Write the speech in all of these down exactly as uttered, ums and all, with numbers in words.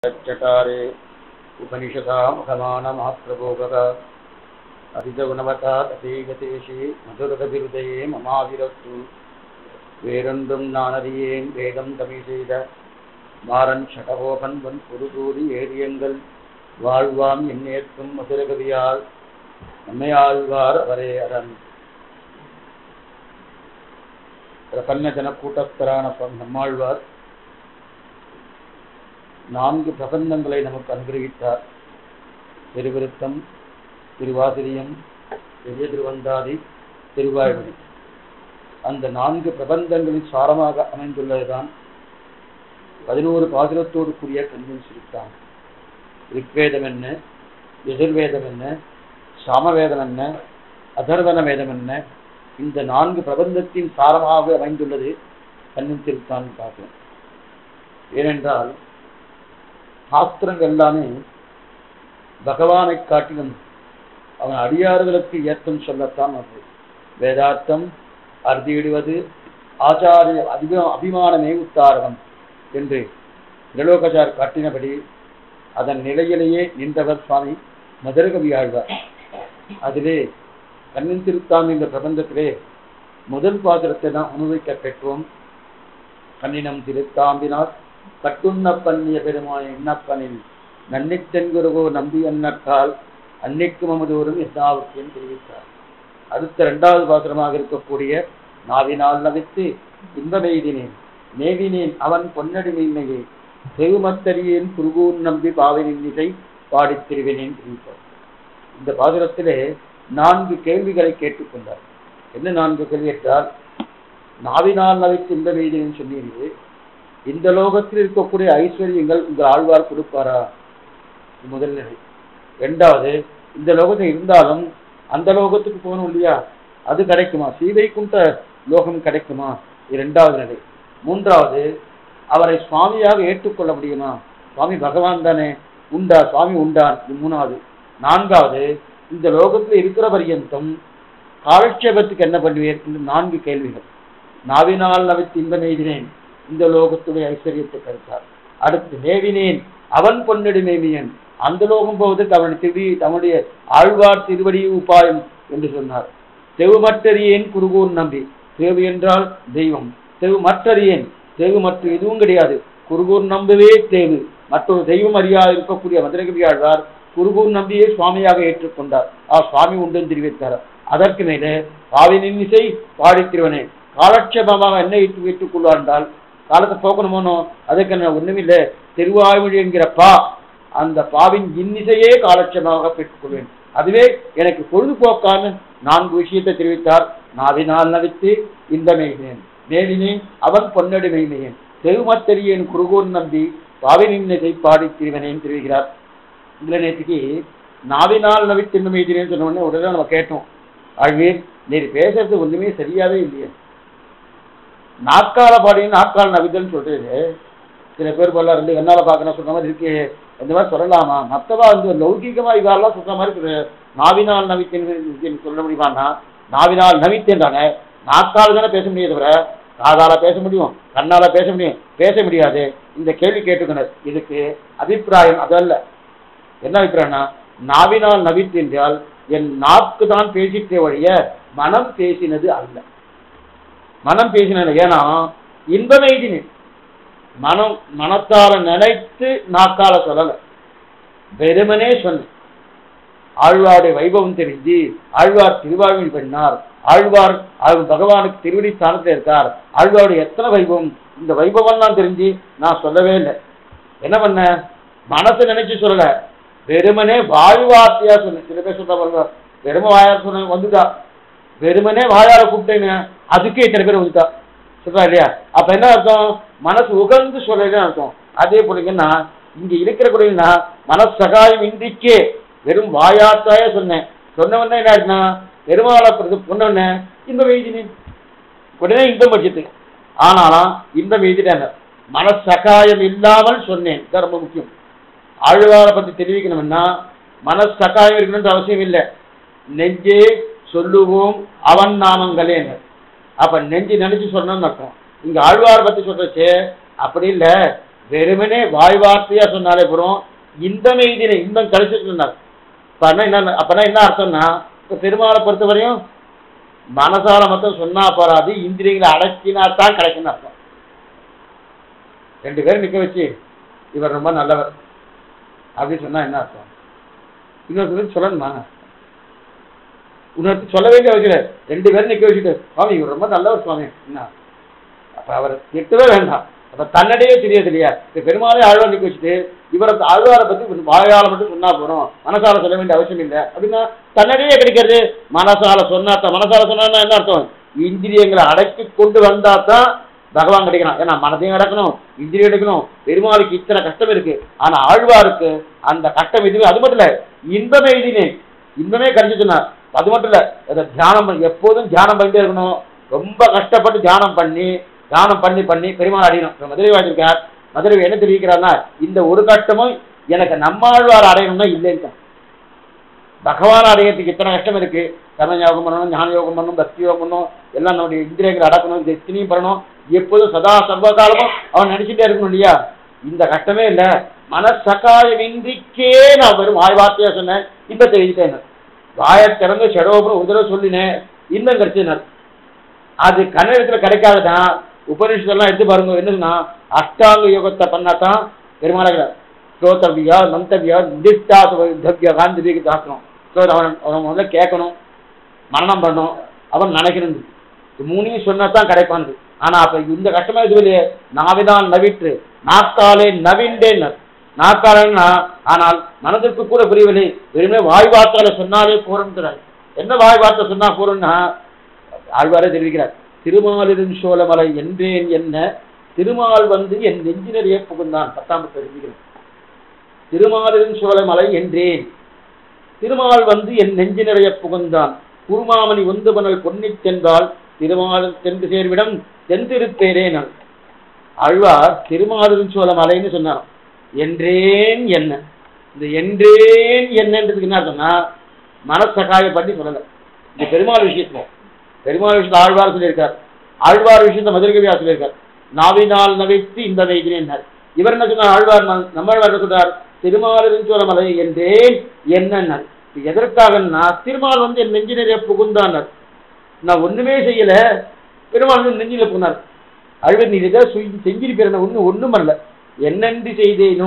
चटारे उपनिषदा मुखमानमात्रभोगः अतिजगुणवता तथैगतेशे मधुरगतिहृदये ममाविरस्तु வேறொன்றும் நானறியேன் வேதம் தமிழ் செய்த மாறன் சடகோபன் வன் புதுதூதி ஏரியங்கள் வாழ்வாம் எண்ணேற்கும் மதுரகவியால் நம்மையாழ்வார் அவரே அரண். பிரபன்ன ஜன கூட்டஸ்தரான நம்மாழ்வார் நான்கு பிரபந்தங்களை நமக்கு அனுகிரகித்தார். திருவிருத்தம், திருவாதிரியம், பெரிய திருவந்தாதி, திருவாய்மொழி. அந்த நான்கு பிரபந்தங்களின் சாரமாக அமைந்துள்ளதுதான் பதினோரு பாசுரத்தோடு கூடிய கண்ணின் சுருத்தான். ரிக்வேதம் என்ன, எதிர்வேதம் என்ன, சாமவேதம் என்ன, அதர்வன வேதம் என்ன, இந்த நான்கு பிரபந்தத்தின் சாரமாக அமைந்துள்ளது கண்ணின் திருத்தான் பார்க்கிறோம். ஏனென்றால் சாஸ்திரங்கள் எல்லாமே பகவானை காட்டிலும் அவன் அடியார்களுக்கு ஏற்றம் சொல்லத்தான் அது. வேதார்த்தம் அறுதியிடுவது ஆச்சாரிய அதிக அபிமானமே உத்தாரகம் என்று நிலோகச்சார் காட்டினபடி அதன் நிலையிலேயே நின்றவர் சுவாமி மதுரகவி ஆழ்வார். அதிலே கண்ணின் திருத்தான் என்ற பிரபந்தத்திலே முதல் பாத்திரத்தை நாம் அனுபவிக்க பெற்றோம். கண்ணினம் திருத்தாம்பினால் கட்டுண்ண பண்ணிய பெருமாய எண்ணப்பனில் நன்னிக் தென்குருகோ நம்பி அன்னக்கால் அன்னைக்கு மமதோறும் என்னாவுக்கும் தெரிவித்தார். அடுத்த இரண்டாவது பாத்திரமாக இருக்கக்கூடிய நாவினால் நவித்து இன்பமெய்தினேன் நேவினேன் அவன் பொன்னடி மீன்மையை செகுமத்தரியேன் குருகூன் நம்பி பாவினின் இசை பாடித் திருவினேன் தெரிவித்தார். இந்த பாசுரத்திலே நான்கு கேள்விகளை கேட்டுக்கொண்டார். என்ன நான்கு கேள்வி என்றால், நாவினால் நவித்து இன்பமெய்தினேன் சொன்னீர்கள், இந்த லோகத்தில் இருக்கக்கூடிய ஐஸ்வர்யங்கள் உங்கள் ஆழ்வார் கொடுப்பாரா? முதல் நிலை. இரண்டாவது, இந்த லோகத்தில் இருந்தாலும் அந்த லோகத்துக்கு போகணும் இல்லையா, அது கிடைக்குமா? சீதைக்குண்ட லோகம் கிடைக்குமா? இரண்டாவது நிலை. மூன்றாவது, அவரை சுவாமியாக ஏற்றுக்கொள்ள முடியுமா? சுவாமி பகவான் தானே, உண்டா சுவாமி உண்டான். இது மூணாவது. நான்காவது, இந்த லோகத்தில் இருக்கிற பரியந்தம் காலட்சேபத்துக்கு என்ன பண்ணுவீர்? இந்த நான்கு கேள்விகள். நாவினால் நவித்து இன்பம் எய்தினேன், இந்த லோகத்துடைய ஐஸ்வர்யத்தை கருத்தார். அடுத்து நேவினேன் அவன் பொன்னடி மேமியன், அந்த லோகம் போவதற்கு அவனுடைய திருவி தன்னுடைய ஆழ்வார் திருவடி உபாயம் என்று சொன்னார். தெவுமற்றறியேன் குருகூர் நம்பி, தேவு என்றால் தெய்வம், தெவு மற்றறியேன், தேவு மற்ற எதுவும் கிடையாது, குருகூர் நம்பவே தேவு, மற்றொரு தெய்வம் அறியாது இருக்கக்கூடிய மதுரகவி ஆழ்வார் குருகூர் நம்பியே சுவாமியாக ஏற்றுக்கொண்டார். ஆ சுவாமி உண்டு தெரிவித்தார். அதற்கு மேலே பாவினின் இசை பாடித்திருவனே, காலட்சேபமாக என்ன ஏற்று ஏற்றுக் கொள்வார் என்றால், காலத்தை போக்கணுமோனோ அதுக்கு என்ன ஒண்ணுமில்லை, திருவாய்மொழி என்கிற பா, அந்த பாவின் இன்னிசையே காலட்சேபமாக பெற்றுக்கொள்வேன், அதுவே எனக்கு பொழுதுபோக்கான நான்கு விஷயத்தை தெரிவித்தார். நாவினால் நவித்து இன்பமெய்தினேன் நேவினேன் அவன் பொன்னடி மெய்மையேன் தெருமத்தெரியேன் குருகூர் நம்பி பாவினின் இசை பாடி திருவனேன் தெரிவிக்கிறார். இதுல நேற்றுக்கு நாவினால் நவித்து இன்பமெய்தினேன்னு சொன்ன உடனே உடனே நம்ம கேட்டோம், ஆழ்வீர் நீர் பேசுறது ஒண்ணுமே சரியாவே இல்லையே, நாற்கால பாடி நாற்கால நவிதல்னு சொல்றது சில பேர் போல ரெண்டு என்னால பார்க்கணும் சொல்ற மாதிரி இருக்கு, இந்த மாதிரி சொல்லலாமா? மற்றவா வந்து லௌகிகமா இதெல்லாம் சொல்ற மாதிரி நாவினால் நவித்தேன் சொல்ல முடியுமான்னா, நாவினால் நவித்தேன்றானே நாக்கால தானே பேச முடியாது, தவிர காதால பேச முடியும், கண்ணால பேச முடியும், பேச முடியாது. இந்த கேள்வி கேட்டுக்கணும். இதுக்கு அபிப்பிராயம் அதல்ல. என்ன அபிப்பிராயம்னா, நாவினால் நவித்து என்றால் என் நாக்கு தான் பேசிட்டே வழிய மனம் பேசினது அல்ல. மனம் பேசினது ஏன்னா இன்பமெய்தினேன், மனம் மனத்தால நினைத்து நாக்கால சொல்லல, வெறுமனே சொன்ன. ஆழ்வாருடைய வைபவம் தெரிஞ்சு ஆழ்வார் திருவாய்மொழி பண்ணார், ஆழ்வார் பகவானுக்கு திருவடி ஸ்தானத்தில் இருக்கார், ஆழ்வாருடைய எத்தனை வைபவம், இந்த வைபவம் தான் தெரிஞ்சு நான் சொல்லவே இல்லை. என்ன பண்ண, மனசை நினைச்சு சொல்லல, வெறுமனே வாய்வார்த்தையா சொன்ன. சில பேர் சொல்ற வெறும வாயார் சொன்ன வந்துட்டா, வெறுமனே வாயார கூப்பிட்டேங்க அதுக்கே இத்தனை பேர் வந்துட்டா சொல்றா இல்லையா? அப்ப என்ன அர்த்தம், மனசு உகந்து சொல்லலன்னு அர்த்தம். அதே போலீங்கன்னா இங்க இருக்கிற கூட மனசு சகாயம் இன்றிக்கே வெறும் வாயாத்தாய சொன்னேன், சொன்னவொன்னே என்ன ஆயிடுனா பெருமாளை சொன்னவொன்னே இன்பம் எய்தினேன், உடனே இன்பம் படிச்சது. ஆனாலும் இன்பம் எய்திட்டேன், மனசு சகாயம் இல்லாமல் சொன்னேன். இது ரொம்ப முக்கியம். ஆழ்வாரை பத்தி தெரிவிக்கணும்னா மனசு சகாயம் இருக்கணும்ன்ற அவசியம் இல்லை, நெஞ்சே சொல்லுவோம் அவன் நாமங்களே. அப்ப நெஞ்சு நினைச்சு சொன்னோம்னு அர்த்தம். இங்க ஆழ்வார் பத்தி சொல்றச்சு அப்படி இல்ல, வெறுமனே வாய் வார்த்தையா சொன்னாலே போறோம். இன்பமே இதிலே இன்பம் கழிச்சு சொன்னார். என்ன அப்பனா என்ன அர்த்தம்னா, இப்ப பெருமாளை பொறுத்தவரையும் மனசால மட்டும் சொன்னா போறாது, இந்திரியங்களை அடக்கினா தான் கிடைக்குன்னு அர்த்தம். ரெண்டு பேரும் நிக்க வச்சு இவர் ரொம்ப நல்லவர் அப்படின்னு சொன்னா என்ன அர்த்தம்? இன்னொருத்தர் சொல்லணுமா? இன்னொருத்தர் சொல்ல வேண்டிய வைக்கல. ரெண்டு பேரும் நிக்க வச்சுட்டு சுவாமி இவர் ரொம்ப நல்லவர் சுவாமி என்ன, அப்ப அவர் திட்டவே வேண்டாம். அப்ப தன்னடையே தெரியாது இல்லையா? பெருமாளே ஆழ்வார் நிக்க வச்சுட்டு இவரை ஆழ்வாரை பத்தி வாயால மட்டும் சொன்னா போறோம், மனசால சொல்ல வேண்டிய அவசியம் இல்லை அப்படின்னா தன்னடையே கிடைக்கிறது. மனசால சொன்னா மனசால சொன்னா என்ன அர்த்தம்? இந்திரியங்களை அடக்கி கொண்டு வந்தா தான் பகவான் கிடைக்கணும். ஏன்னா மனதையும் அடக்கணும், இந்திரியம் எடுக்கணும். பெருமாளுக்கு இத்தனை கஷ்டம் இருக்கு. ஆனா ஆழ்வாருக்கு அந்த கஷ்டம் எதுவுமே அது மட்டும் இல்ல, இன்பமே இதுனே இன்பமே கிடைச்சிச்சுன்னா அது மட்டும் இல்ல, தியானம் எப்போதும் தியானம் பண்ணிட்டே இருக்கணும். ரொம்ப கஷ்டப்பட்டு தியானம் பண்ணி தியானம் பண்ணி பண்ணி பெருமாள் அடையணும். மதுரை வாங்கியிருக்கார். மதுரை என்ன தெரிவிக்கிறார்னா, இந்த ஒரு கஷ்டமும் எனக்கு நம்மாழ்வார் அடையணும்னா இல்லைன்னு. பகவான் அடையறதுக்கு இத்தனை கஷ்டம் இருக்கு. கர்ம யோகம் பண்ணணும், ஞான யோகம் பண்ணணும், பக்தி யோகம் பண்ணணும், எல்லாம் நம்முடைய இந்திரியங்களை அடக்கணும், இந்த எத்தனையும் பண்ணணும். எப்போதும் சதா சர்வகாலமும் அவன் நினைச்சுட்டே இருக்கணும் இல்லையா? இந்த கஷ்டமே இல்லை. மனசகாயமின்றிக்கே நான் வெறும் வாய் வார்த்தையா சொன்னேன், இப்ப தெரிஞ்சுட்டேன். வாயை திறந்து ஷடோபுரம் உதர சொல்லினேன், இன்னும் கிடைச்சினார். அது கன்னடத்துல கிடைக்காதுதான். உபனிஷத்தெல்லாம் எடுத்து பாருங்க, என்னன்னா அஷ்டாங்க யோகத்தை பண்ணாதான் பெருமாள் ஸ்ரோதவியா மந்தவியா நிதிஷ்டா தவ்யா காந்தி தாக்கணும். அவன் அவன் முதல்ல கேட்கணும், மரணம் பண்ணணும், அவன் நினைக்கணும். மூணையும் சொன்னதான் கிடைப்பான். ஆனா அப்ப இந்த கஷ்டமா இது இல்லையே, நாவிதான் நவிற்று நாக்காலே நவீண்டேன். நாக்காலன்னா ஆனால் மனதிற்கு கூட புரியவில்லை. வெறுமே வாய் வார்த்தையில சொன்னாலே போறோம்ங்கிறார். என்ன வாய் வார்த்தை சொன்னா போறோம்னா ஆழ்வாரே தெரிவிக்கிறார். திருமாலிருஞ் சோழமலை என்றேன் என்ன, திருமால் வந்து என் நெஞ்சினரையே புகுந்தான். பத்தாம் தெரிவிக்கிறேன். திருமாலிருஞ் சோழமலை என்றேன், திருமால் வந்து என் நெஞ்சினரைய புகுந்தான். குருமாமணி ஒந்து பனல் பொன்னி சென்றால் திருமால் தென்று சேர்விடம் தென்திருப்பேரே. நான் ஆழ்வார் திருமாலிருஞ் சோழமலைன்னு சொன்னார். என்றேன் என்ன, இந்த என்றேன் என்னன்றதுக்கு என்ன சொன்னா மனசகாய பண்ணி சொல்லல. இந்த பெருமாள் விஷயத்துல பெருமாள் விஷயத்தை ஆழ்வார் சொல்லியிருக்கார். ஆழ்வார் விஷயத்தை மதுரகவியா சொல்லியிருக்கார். நாவினால் நவைத்து இந்த வைக்கிறேன். இவர் என்ன சொன்னார்? ஆழ்வார் நம்மாழ்வார் சொன்னார் திருமாலிருஞ்சோலமலை என்றேன் என்ன. எதற்காகன்னா திருமால் வந்து என் நெஞ்சினரே புகுந்தான். நான் ஒண்ணுமே செய்யல, பெருமாள் வந்து நெஞ்சில புகுந்தார். அழ்வர் நீ இதை செஞ்சிருப்பேன், ஒண்ணு ஒண்ணும் அல்ல, என்னென்று செய்தேனோ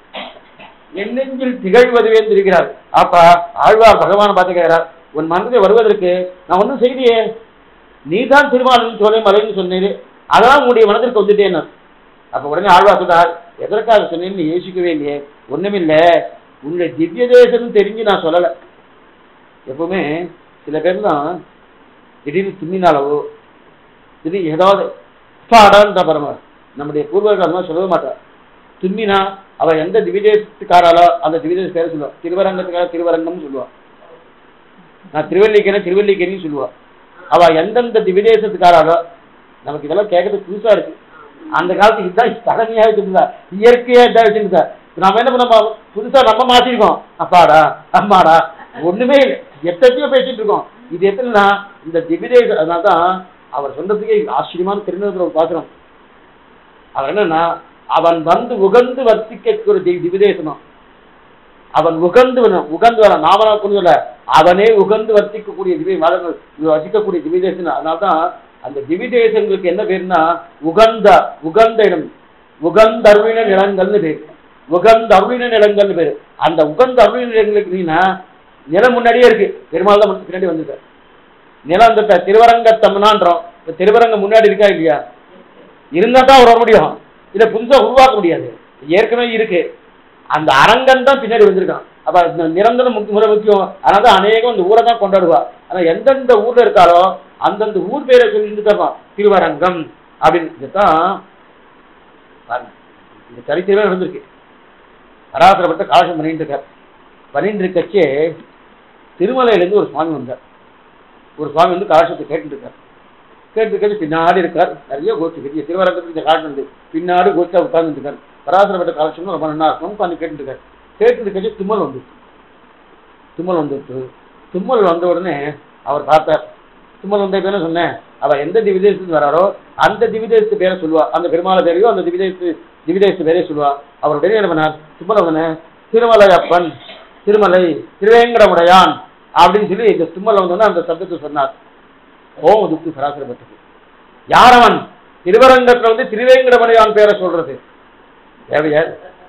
என் நெஞ்சில் திகழ்வதுவே இருக்கிறார். அப்ப ஆழ்வார் பகவான் பார்த்து கேட்கிறார், உன் மனதை வருவதற்கு நான் ஒன்றும் செய்தியே, நீ தான் திருமாலின் சோலை மலைன்னு சொன்னீரு, அதான் உங்களுடைய மனதிற்கு வந்துட்டேன். அப்ப உடனே ஆழ்வார் சொல்றார், எதற்காக சொன்னேன்னு யோசிக்கவே இல்லையே, ஒண்ணுமில்லை, உன்னுடைய திவ்ய தேசம் தெரிஞ்சு நான் சொல்லலை. எப்பவுமே சில பேர் தான் திடீர்னு தும்மினாலவோ திடீர்னு ஏதாவது பாடான்ற பரம நம்முடைய பூர்வர்கள் சொல்லவே மாட்டார். தும்மினா அவ எந்த திவிதேசத்துக்காராலோ அந்த திவிதேச பேரை சொல்லுவாள். திருவரங்கத்துக்காக திருவரங்கம்னு சொல்லுவாள். நான் திருவல்லிக்கேன திருவல்லிக்கேன்னு சொல்லுவா. அவ எந்தெந்த திவிதேசத்துக்காராலோ நமக்கு இதெல்லாம் கேட்கறது புதுசா இருக்கு. அந்த காலத்துக்கு இதுதான் தலைமையாக வச்சிருந்தா, இயற்கையா இதான் வச்சிருந்தா. நாம என்ன பண்ண புதுசா நம்ம மாத்திருக்கோம். அப்பாடா அம்மாடா ஒண்ணுமே இல்லை, எத்தனையோ பேசிட்டு இருக்கோம். இது எத்தனைனா இந்த திவிதேச. அதனால்தான் அவர் சொன்னதுக்கே ஆச்சரியமான திருநெல்வேலி பாக்குறோம். அவர் என்னன்னா அவன் வந்து உகந்து வர்த்திக்க ஒரு திவிதேசனம். அவன் உகந்து உகந்து வர நாமனா கொண்டு வரல, அவனே உகந்து வர்த்திக்கக்கூடிய திவ்ய மதங்கள் வசிக்கக்கூடிய திவிதேசம். அதனால்தான் அந்த திவிதேசங்களுக்கு என்ன பேருன்னா உகந்த உகந்த இடம், உகந்த அருளின நிலங்கள்னு பேரு, உகந்த அருளின நிலங்கள்னு பேரு. அந்த உகந்த அருளின நிலங்களுக்கு நீனா நிலம் முன்னாடியே இருக்கு, பெருமாள் தான் பின்னாடி வந்துட்டார். நிலம் அந்த திருவரங்கத்தம்னான்றோம். திருவரங்கம் முன்னாடி இருக்கா இல்லையா? இருந்தா தான் அவர் வர முடியும், இதை புதுசா உருவாக்க முடியாது, ஏற்கனவே இருக்கு. அந்த அரங்கன் தான் பின்னாடி வந்திருக்கான். அப்ப நிரந்தரம் முறை முக்கியம். அதனால அநேகம் இந்த ஊரை தான் கொண்டாடுவா. ஆனா எந்தெந்த ஊர்ல இருக்காரோ அந்தந்த ஊர் பேரை சொல்லிட்டு தான் திருவரங்கம் அப்படின்னு தான் இந்த சரித்திரமே நடந்திருக்கு. பராசரப்பட்ட காலசம் பண்ணிட்டு இருக்கார். பண்ணிட்டு இருக்கச்சே திருமலையிலேருந்து ஒரு சுவாமி வந்தார். ஒரு சுவாமி வந்து கலாசத்தை கேட்டுட்டு இருக்கார். கேட்டு பின்னாடி இருக்கார். நிறைய கோஷ்டி பெரிய திருவரங்கத்துக்கு இந்த காலம் இருந்து பின்னாடி கோஷ்டா உட்கார்ந்து இருக்கார். பராசரப்பட்ட காலட்சம் ரொம்ப நல்லா இருக்கும் உட்காந்து கேட்டு இருக்காரு. கேட்டு இருக்கச்சு தும்மல் வந்துச்சு. தும்மல் வந்துட்டு தும்மல் வந்த உடனே அவர் பார்த்தார். தும்மல் வந்த பேர சொன்னேன், அவ எந்த திவிதேசத்துக்கு வராரோ அந்த திவிதேசத்து பேரை சொல்லுவா. அந்த பெருமாள பேரையோ அந்த திவிதேசத்து திவிதேச பேரே சொல்லுவா. அவர் உடனே என்ன பண்ணார், தும்மலவன திருமலை அப்பன், திருமலை திருவேங்கடமுடையான் அப்படின்னு சொல்லி இந்த தும்மல வந்தோன்னா அந்த சப்தத்தை சொன்னார். ஓம் துக்கு பராசர பட்டது. யார் அவன்? திருவரங்கத்துல வந்து திருவேங்கடமுடையான் பேரை சொல்றது தேவையா?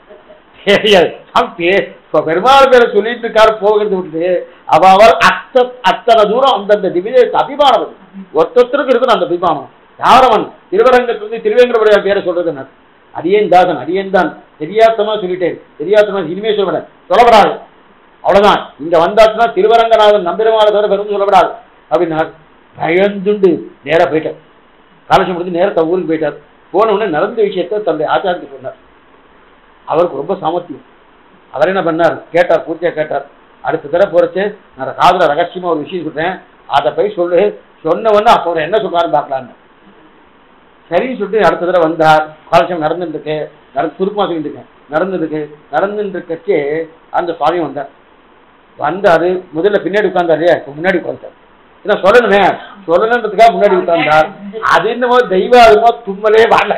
பெருமாள் பேரை சொல்லிட்டு இருக்காரு போகிறது விட்டு அவள் அத்த அத்தனை தூரம் அந்தந்த திவ்ய அபிமானம் ஒத்தொத்தருக்கு இருக்கணும். அந்த அபிமானம் யாரவன்? திருவரங்கத்துல வந்து திருவேங்கடமுடையான் பேரை சொல்றது. அடியேன் தாசன், அடியேன் தான் தெரியாத்தமா சொல்லிட்டேன், தெரியாத்தமா இனிமே சொல்லப்பட சொல்லப்படாது, அவ்வளவுதான். இங்க வந்தாச்சுன்னா திருவரங்கநாதன் நம்பிரமான தவிர பெரும் சொல்லப்படாது அப்படின்னா பயந்துண்டு நேரா போயிட்டார். காலேஜ் முடிஞ்சு நேரத்தை ஊருக்கு போயிட்டார். போன உடனே நடந்த விஷயத்த தன்னுடைய ஆச்சாரத்துக்கு சொன்னார். அவருக்கு ரொம்ப சாமர்த்தியம். அவர் என்ன பண்ணார், கேட்டார், பூர்த்தியா கேட்டார். அடுத்த தடவை போறச்சு நான் காதுல ரகசியமா ஒரு விஷயம் சொல்றேன், அதை போய் சொல்லு. சொன்ன உடனே அப்போ அவர் என்ன சொல்றாருன்னு பார்க்கலான்னு சரின்னு சொல்லிட்டு அடுத்த தடவை வந்தார். காலட்சம் நடந்துட்டு இருக்கு, நடந்து சுருக்கமா சொல்லிட்டு இருக்கேன், நடந்துருக்கு நடந்துட்டு இருக்கே அந்த சுவாமி வந்தார். வந்தாரு, முதல்ல பின்னாடி உட்கார்ந்தாரு, முன்னாடி உட்கார்ந்தார். ஏன்னா சொல்லணுமே, சொல்லணுன்றதுக்காக முன்னாடி உட்கார்ந்தார். அது என்னமோ தெய்வாதுமோ தும்மலே வரல,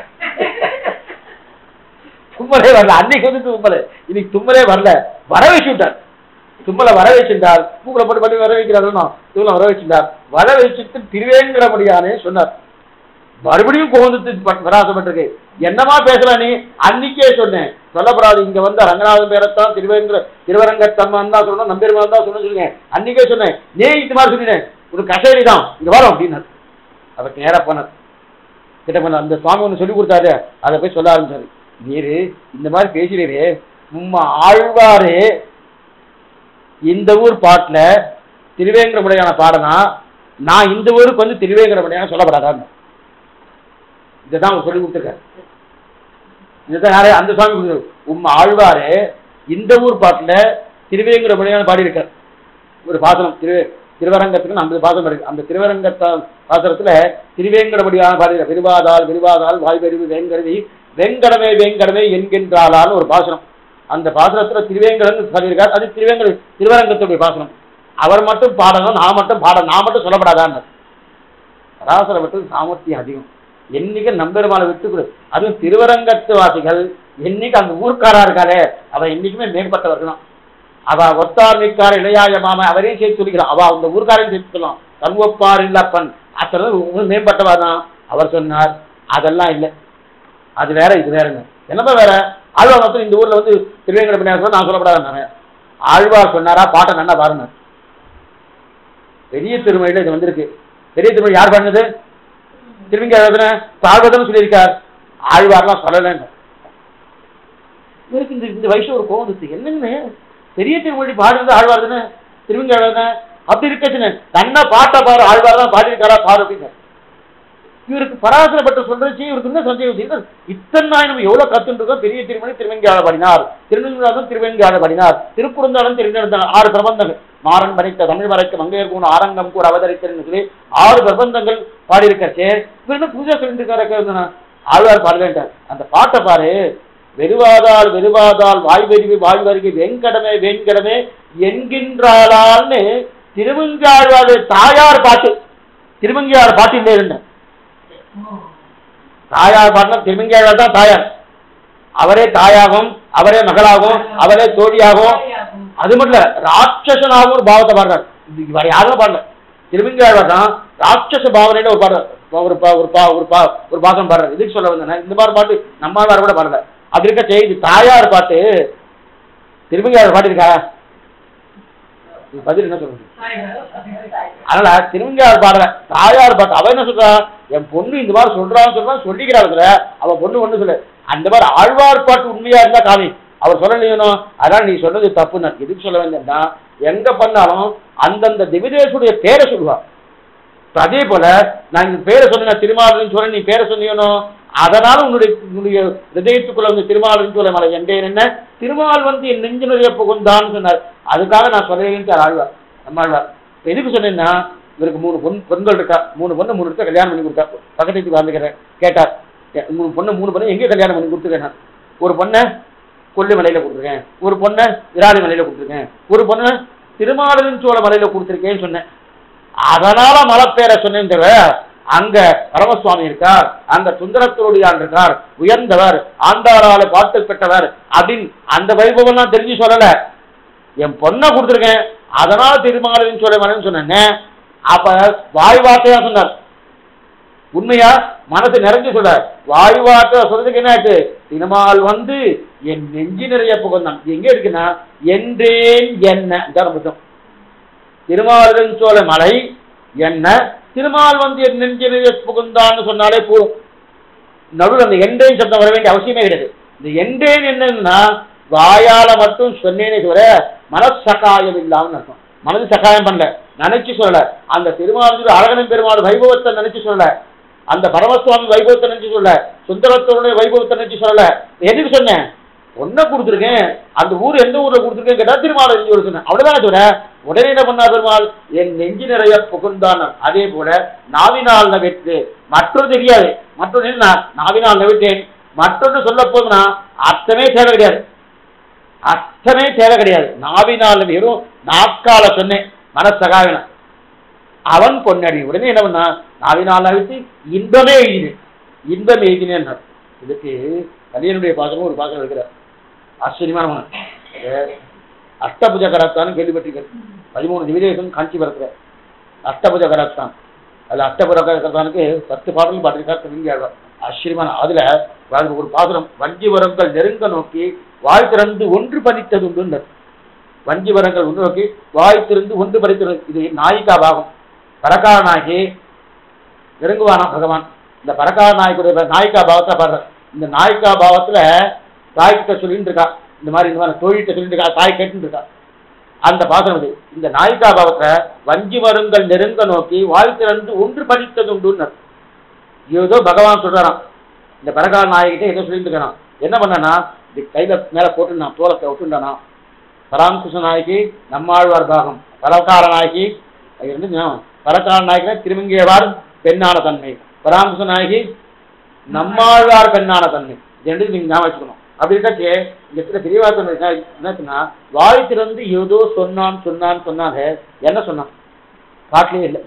தும்மலே வரல. அன்னைக்கு வந்து தும்மல, இன்னைக்கு தும்மலே வரல. வர வச்சு விட்டார், தும்மலை வர வச்சிருந்தார். பூக்களை போட்டு பண்ணி வர வைக்கிறாரு, தும்மலை வர வச்சிருந்தார். வர வச்சுட்டு திருவேங்கடமுடியானே சொன்னார். மறுபடியும் கோந்து பராசப்பட்டிருக்கு. என்னமா பேசலாம் நீ? அன்னைக்கே சொன்னேன் சொல்லப்படாது. இங்க வந்து ரங்கநாதன் பேரத்தான் திருவேங்கட திருவரங்கத்தம்மன் தான் சொல்லணும், நம்பெருமான் தான் சொல்லணும் சொல்லுங்க. அன்னைக்கே சொன்னேன், நீ இந்த மாதிரி சொன்னேன், ஒரு கசேரி தான் இங்க வரும் அப்படின்னு. அவருக்கு நேரா போனார், கிட்ட பண்ண அந்த சுவாமி ஒன்று சொல்லி கொடுத்தாரு, அதை போய் சொல்ல ஆரம்பிச்சாரு. நீரு இந்த மாதிரி பேசுறீரு, உம்மா ஆழ்வாரு இந்த ஊர் பாட்டுல திருவேங்கடமுடையான பாடனா, நான் இந்த ஊருக்கு வந்து திருவேங்கடமுடையான சொல்லப்படாதான். இதுதான் அவர் சொல்லி கொடுத்துருக்காரு. இதுதான் யாரே அந்த சுவாமி உம்மா ஆழ்வாரு இந்த ஊர் பாட்டுல திருவேங்கடமுடையான பாடி இருக்கார். ஒரு பாசனம் திரு திருவரங்கத்துக்கு ஐம்பது பாசனம் இருக்கு. அந்த திருவரங்கத்த பாசனத்துல திருவேங்கடமுடியான பாடி விரிவாதால் விரிவாதால் வாய்வெறிவு வேங்கடவி வெங்கடமே வேங்கடமே என்கின்றாளான்னு ஒரு பாசனம். அந்த பாசனத்துல திருவேங்கடன் சொல்லியிருக்கார். அது திருவேங்கட திருவரங்கத்துடைய பாசனம். அவர் மட்டும் பாடணும், நான் மட்டும் பாட நான் மட்டும் சொல்லப்படாதான். பராசர மட்டும் சாமர்த்தியம் அதிகம். என்னைக்கு நம்பெருமாளை விட்டு கொடு. அதுவும் திருவரங்கத்து வாசிகள் என்னைக்கு அந்த ஊர்க்காரா இருக்காளே அவ என்னைக்குமே மேம்பட்டவர்கள் தான். அவ ஒத்தார் மிக்கார இளையாய மாம அவரையும் சேர்த்து சொல்லிக்கிறான். அவ அந்த ஊர்க்காரையும் சேர்த்து சொல்லலாம். தன்வப்பார் இல்லப்பன் அத்தனை மேம்பட்டவா தான். அவர் சொன்னார் அதெல்லாம் இல்லை, அது வேற இது வேறங்க. என்னப்பா வேற? ஆழ்வார் மொத்தம் இந்த ஊர்ல வந்து திருவேங்கட பின்னாடி நான் சொல்லப்படாத. ஆழ்வார் சொன்னாரா பாட்டை நல்லா பாருங்க. பெரிய திருமொழியில இது வந்திருக்கு. பெரிய திருமொழி யார் பண்ணது? திருவிங்க சார்வதம் சொல்லியிருக்கார். ஆழ்வார்லாம் சொல்லலன்னு இவருக்கு இந்த இந்த வயசு ஒரு கோவம் வந்துச்சு. என்னன்னு பெரிய திருமொழி பாடுறது ஆழ்வார் தானே, திருவிங்க அப்படி இருக்கச்சுன்னு தன்னை பாட்டை பாரு, ஆழ்வார் தான் பாடியிருக்காரா பாரு அப்படின்னு. இவருக்கு பராசரப்பட்ட சொல்றச்சு இவருக்கு என்ன சந்தேகம்? இத்தனை நாய் நம்ம எவ்வளவு கத்துட்டு இருக்கோம். பெரிய திருமணி திருவெங்காள பாடினார், திருநெல்வேலிநாதன் திருவெங்காள பாடினார், திருக்குறந்தாளன் திருநெல்வேலி ஆறு பிரபந்தங்கள், மாறன் படைத்த தமிழ் மறைக்க மங்கையர் கூட ஆரங்கம் கூட அவதரித்தன்னு சொல்லி ஆறு பிரபந்தங்கள் பாடியிருக்கே. இவர் என்ன பூஜா சொல்லிட்டு இருக்காரு? ஆழ்வார் பாடலேன்ட்டார். அந்த பாட்டை பாரு. வெறுவாதால் வெறுவாதால் வாய்வெறிவு வாழ்வருகே வெங்கடமே வெண்கடமே என்கின்றாளான்னு திருவெங்காழ்வாரு தாயார் பாட்டு. திருவெங்காளர் பாட்டு இல்லை இருந்த தாயார் பாட்டின திருவெங்காழ்வார் தான் தாயார். அவரே தாயாகும், அவரே மகளாகும், அவரே தோழியாகும். அது மட்டும் இல்ல ராட்சசனாகவும் ஒரு பாவத்தை பாடுறார். வேற யாரும் பாடல. திருவெங்காழ்வார் தான் ராட்சச பாவனையில ஒரு பாடுறார். ஒரு ஒரு ஒரு பாகம் பாடுறார். இதுக்கு சொல்ல வந்தேன், இந்த மாதிரி பாட்டு நம்ம வேற கூட பாடல. அப்படி இருக்க செய்தி தாயார் பாட்டு திருவெங்காழ்வார் பாட்டு இருக்கா? பதில் என்ன சொல்றது? அதனால திருவெங்காழ்வார் பாடுற தாயார் பாட்டு அவ என்ன சொல்றா? என் பொண்ணு இந்த மாதிரி சொல்றான்னு சொல்றா சொல்லிக்கிறாள். அவ பொண்ணு ஒண்ணு சொல்லு. அந்த மாதிரி ஆழ்வார் பாட்டு உண்மையா இருந்தா காமி. அவர் சொல்லலையோ, அதான் நீ சொன்னது தப்புன்னு. எதுக்கு சொல்ல வேண்டியன்னா எங்க பண்ணாலும் அந்தந்த திவிதேசுடைய பேரை சொல்லுவா. அதே போல நான் இந்த பேரை சொன்ன திருமாலின் சொல்ல நீ பேரை சொன்னியனோ, அதனால உன்னுடைய உன்னுடைய ஹிருதயத்துக்குள்ள வந்து திருமாலின் சொல்ல மலை என்றேன் என்ன திருமால் வந்து என் நெஞ்சு நிறைய புகுந்தான்னு சொன்னார். அதுக்காக நான் சொல்றேன் ஆழ்வார் நம்மாழ்வார். எதுக்கு சொன்னேன்னா இவருக்கு மூணு பொன் பொண்கள் இருக்கா, மூணு பொண்ணு மூணு இருக்கா கல்யாணம் பண்ணி கொடுத்தா. பக்கத்துக்கு வந்துக்கிறேன் கேட்டார், மூணு பொண்ணு மூணு பொண்ணு எங்கே கல்யாணம் பண்ணி கொடுத்துருக்கேன்? ஒரு பொண்ணை கொல்லிமலையில கொடுத்துருக்கேன், ஒரு பொண்ணை விராலி மலையில கொடுத்துருக்கேன், ஒரு பொண்ணை திருமாலின் சோழ மலையில கொடுத்துருக்கேன்னு சொன்னேன். அதனால மலை பேரை சொன்னேன். அங்க பரமசுவாமி இருக்கார், அங்க சுந்தரத்தோடியான் இருக்கார், உயர்ந்தவர், ஆண்டாளால பாட்டு பெற்றவர் அப்படின்னு அந்த வைபவம் எல்லாம் தெரிஞ்சு சொல்லல. என் பொண்ணை கொடுத்துருக்கேன் அதனால திருமாலின் சொல்ல வரேன்னு சொன்னேன். அப்ப வாய் வார்த்தையா சொன்னார், உண்மையா மனசு நிறைஞ்சு சொல்ற. வாய் வார்த்தை சொல்றதுக்கு என்ன ஆச்சு, திருமால் வந்து என் நெஞ்சு நிறைய புகழ்ந்தான். எங்க இருக்குன்னா என்றேன் என்ன திருமாலின் சோழ மலை என்ன திருமால் வந்து என் நெஞ்சு நிறைய புகுந்தான்னு சொன்னாலே போதும். நடுவில் அந்த என்றேன் சப்தம் வர வேண்டிய அவசியமே கிடையாது. இந்த என்றேன் என்னன்னா வாயால மட்டும் சொன்னேனே தவிர மனசகாயம் இல்லாமல் அர்த்தம். மனது சகாயம் பண்ணல, நினைச்சு சொல்லல. அந்த திருமால் அழகனும் பெருமாள் வைபவத்தை நினைச்சு சொல்லல, அந்த பரமசுவாமி வைபவத்தை நினைச்சு சொல்லல, சுந்தரத்தோடைய வைபவத்தை நினைச்சு சொல்லல. எதுக்கு சொன்னேன், ஒன்ன கொடுத்துருக்கேன், அந்த ஊர் எந்த ஊர்ல கொடுத்துருக்கேன் கேட்டா திருமால் நெஞ்சு சொன்னேன், அவ்வளவுதான் தவிர உடனே என்ன பண்ணா பெருமாள் என் நெஞ்சு நிறைய புகுந்தான். அதே போல நாவினால் நவிட்டு மற்றொரு தெரியாது, மற்றொரு நாவினால் நவிட்டேன், மற்றொன்று சொல்ல போதுன்னா அர்த்தமே தேவை கிடையாது, அர்த்தமே தேவை கிடையாது. நாவினால் வெறும் நாக்கால சொன்னேன் மனசகாவின அவன் பொன்னடி. உடனே என்ன பண்ணா நாவினால் நவிட்டு இன்பமே எழுதினேன், இன்பம் எழுதினேன். இதுக்கு கலியனுடைய பாசமும் ஒரு பாசம் இருக்கிறார், ஆச்சரியமான அஷ்டபுஜ கராத்தான் கேள்விப்பட்டிருக்கிறது. பதிமூணு திவிதேசம் காஞ்சிபுரத்துல அஷ்டபுஜ கராத்தான். அது அஷ்டபுஜ கராத்தானுக்கு பத்து பாடலும் பாட்டிருக்கார். ஆச்சரியமான அதுல ஒரு பாசுரம், வஞ்சிவரங்கள் நெருங்க நோக்கி வாய் திறந்து ஒன்று பதித்தது உண்டு. வஞ்சிவரங்கள் ஒன்று நோக்கி வாய் திறந்து ஒன்று பதித்தது. இது நாயிகா பாகம். பரகார நாயகி நெருங்குவானா பகவான். இந்த பரகார நாயகுடைய நாயிகா பாவத்தை பாடுற. இந்த நாயிகா பாவத்துல தாய்கிட்ட சொல்லிட்டு இருக்கா, இந்த மாதிரி இந்த மாதிரி தோழிட்ட சொல்லிட்டு இருக்கா, தாய் கேட்டு இருக்கா. அந்த பாசனம் இது. இந்த நாயிகா பாவத்துல வஞ்சி மருங்கள் நெருங்க நோக்கி வாய் திறந்து ஒன்று பதித்தது உண்டு. ஏதோ பகவான் சொல்றாராம், இந்த பரகார நாயகிட்ட ஏதோ சொல்லிட்டு இருக்கான். என்ன பண்ணனா இது கையில மேல போட்டு நான் தோலத்தை விட்டுண்டானா. பராமகிருஷ்ண நாயகி நம்மாழ்வார் பாகம், பரகார நாயகி இருந்து பரகார நாயகி திருமங்கியவார் பெண்ணான தன்மை, பராமகிருஷ்ண நாயகி நம்மாழ்வார் பெண்ணான தன்மை. இது ரெண்டு நீங்க ஞாபகம் வச்சுக்கணும். அப்படி இருக்காச்சு இந்த பெரியவாசம் என்னச்சுன்னா வாய் திறந்து ஏதோ சொன்னான் சொன்னான் சொன்னாங்க. என்ன சொன்னான் பாட்டிலே இல்லை.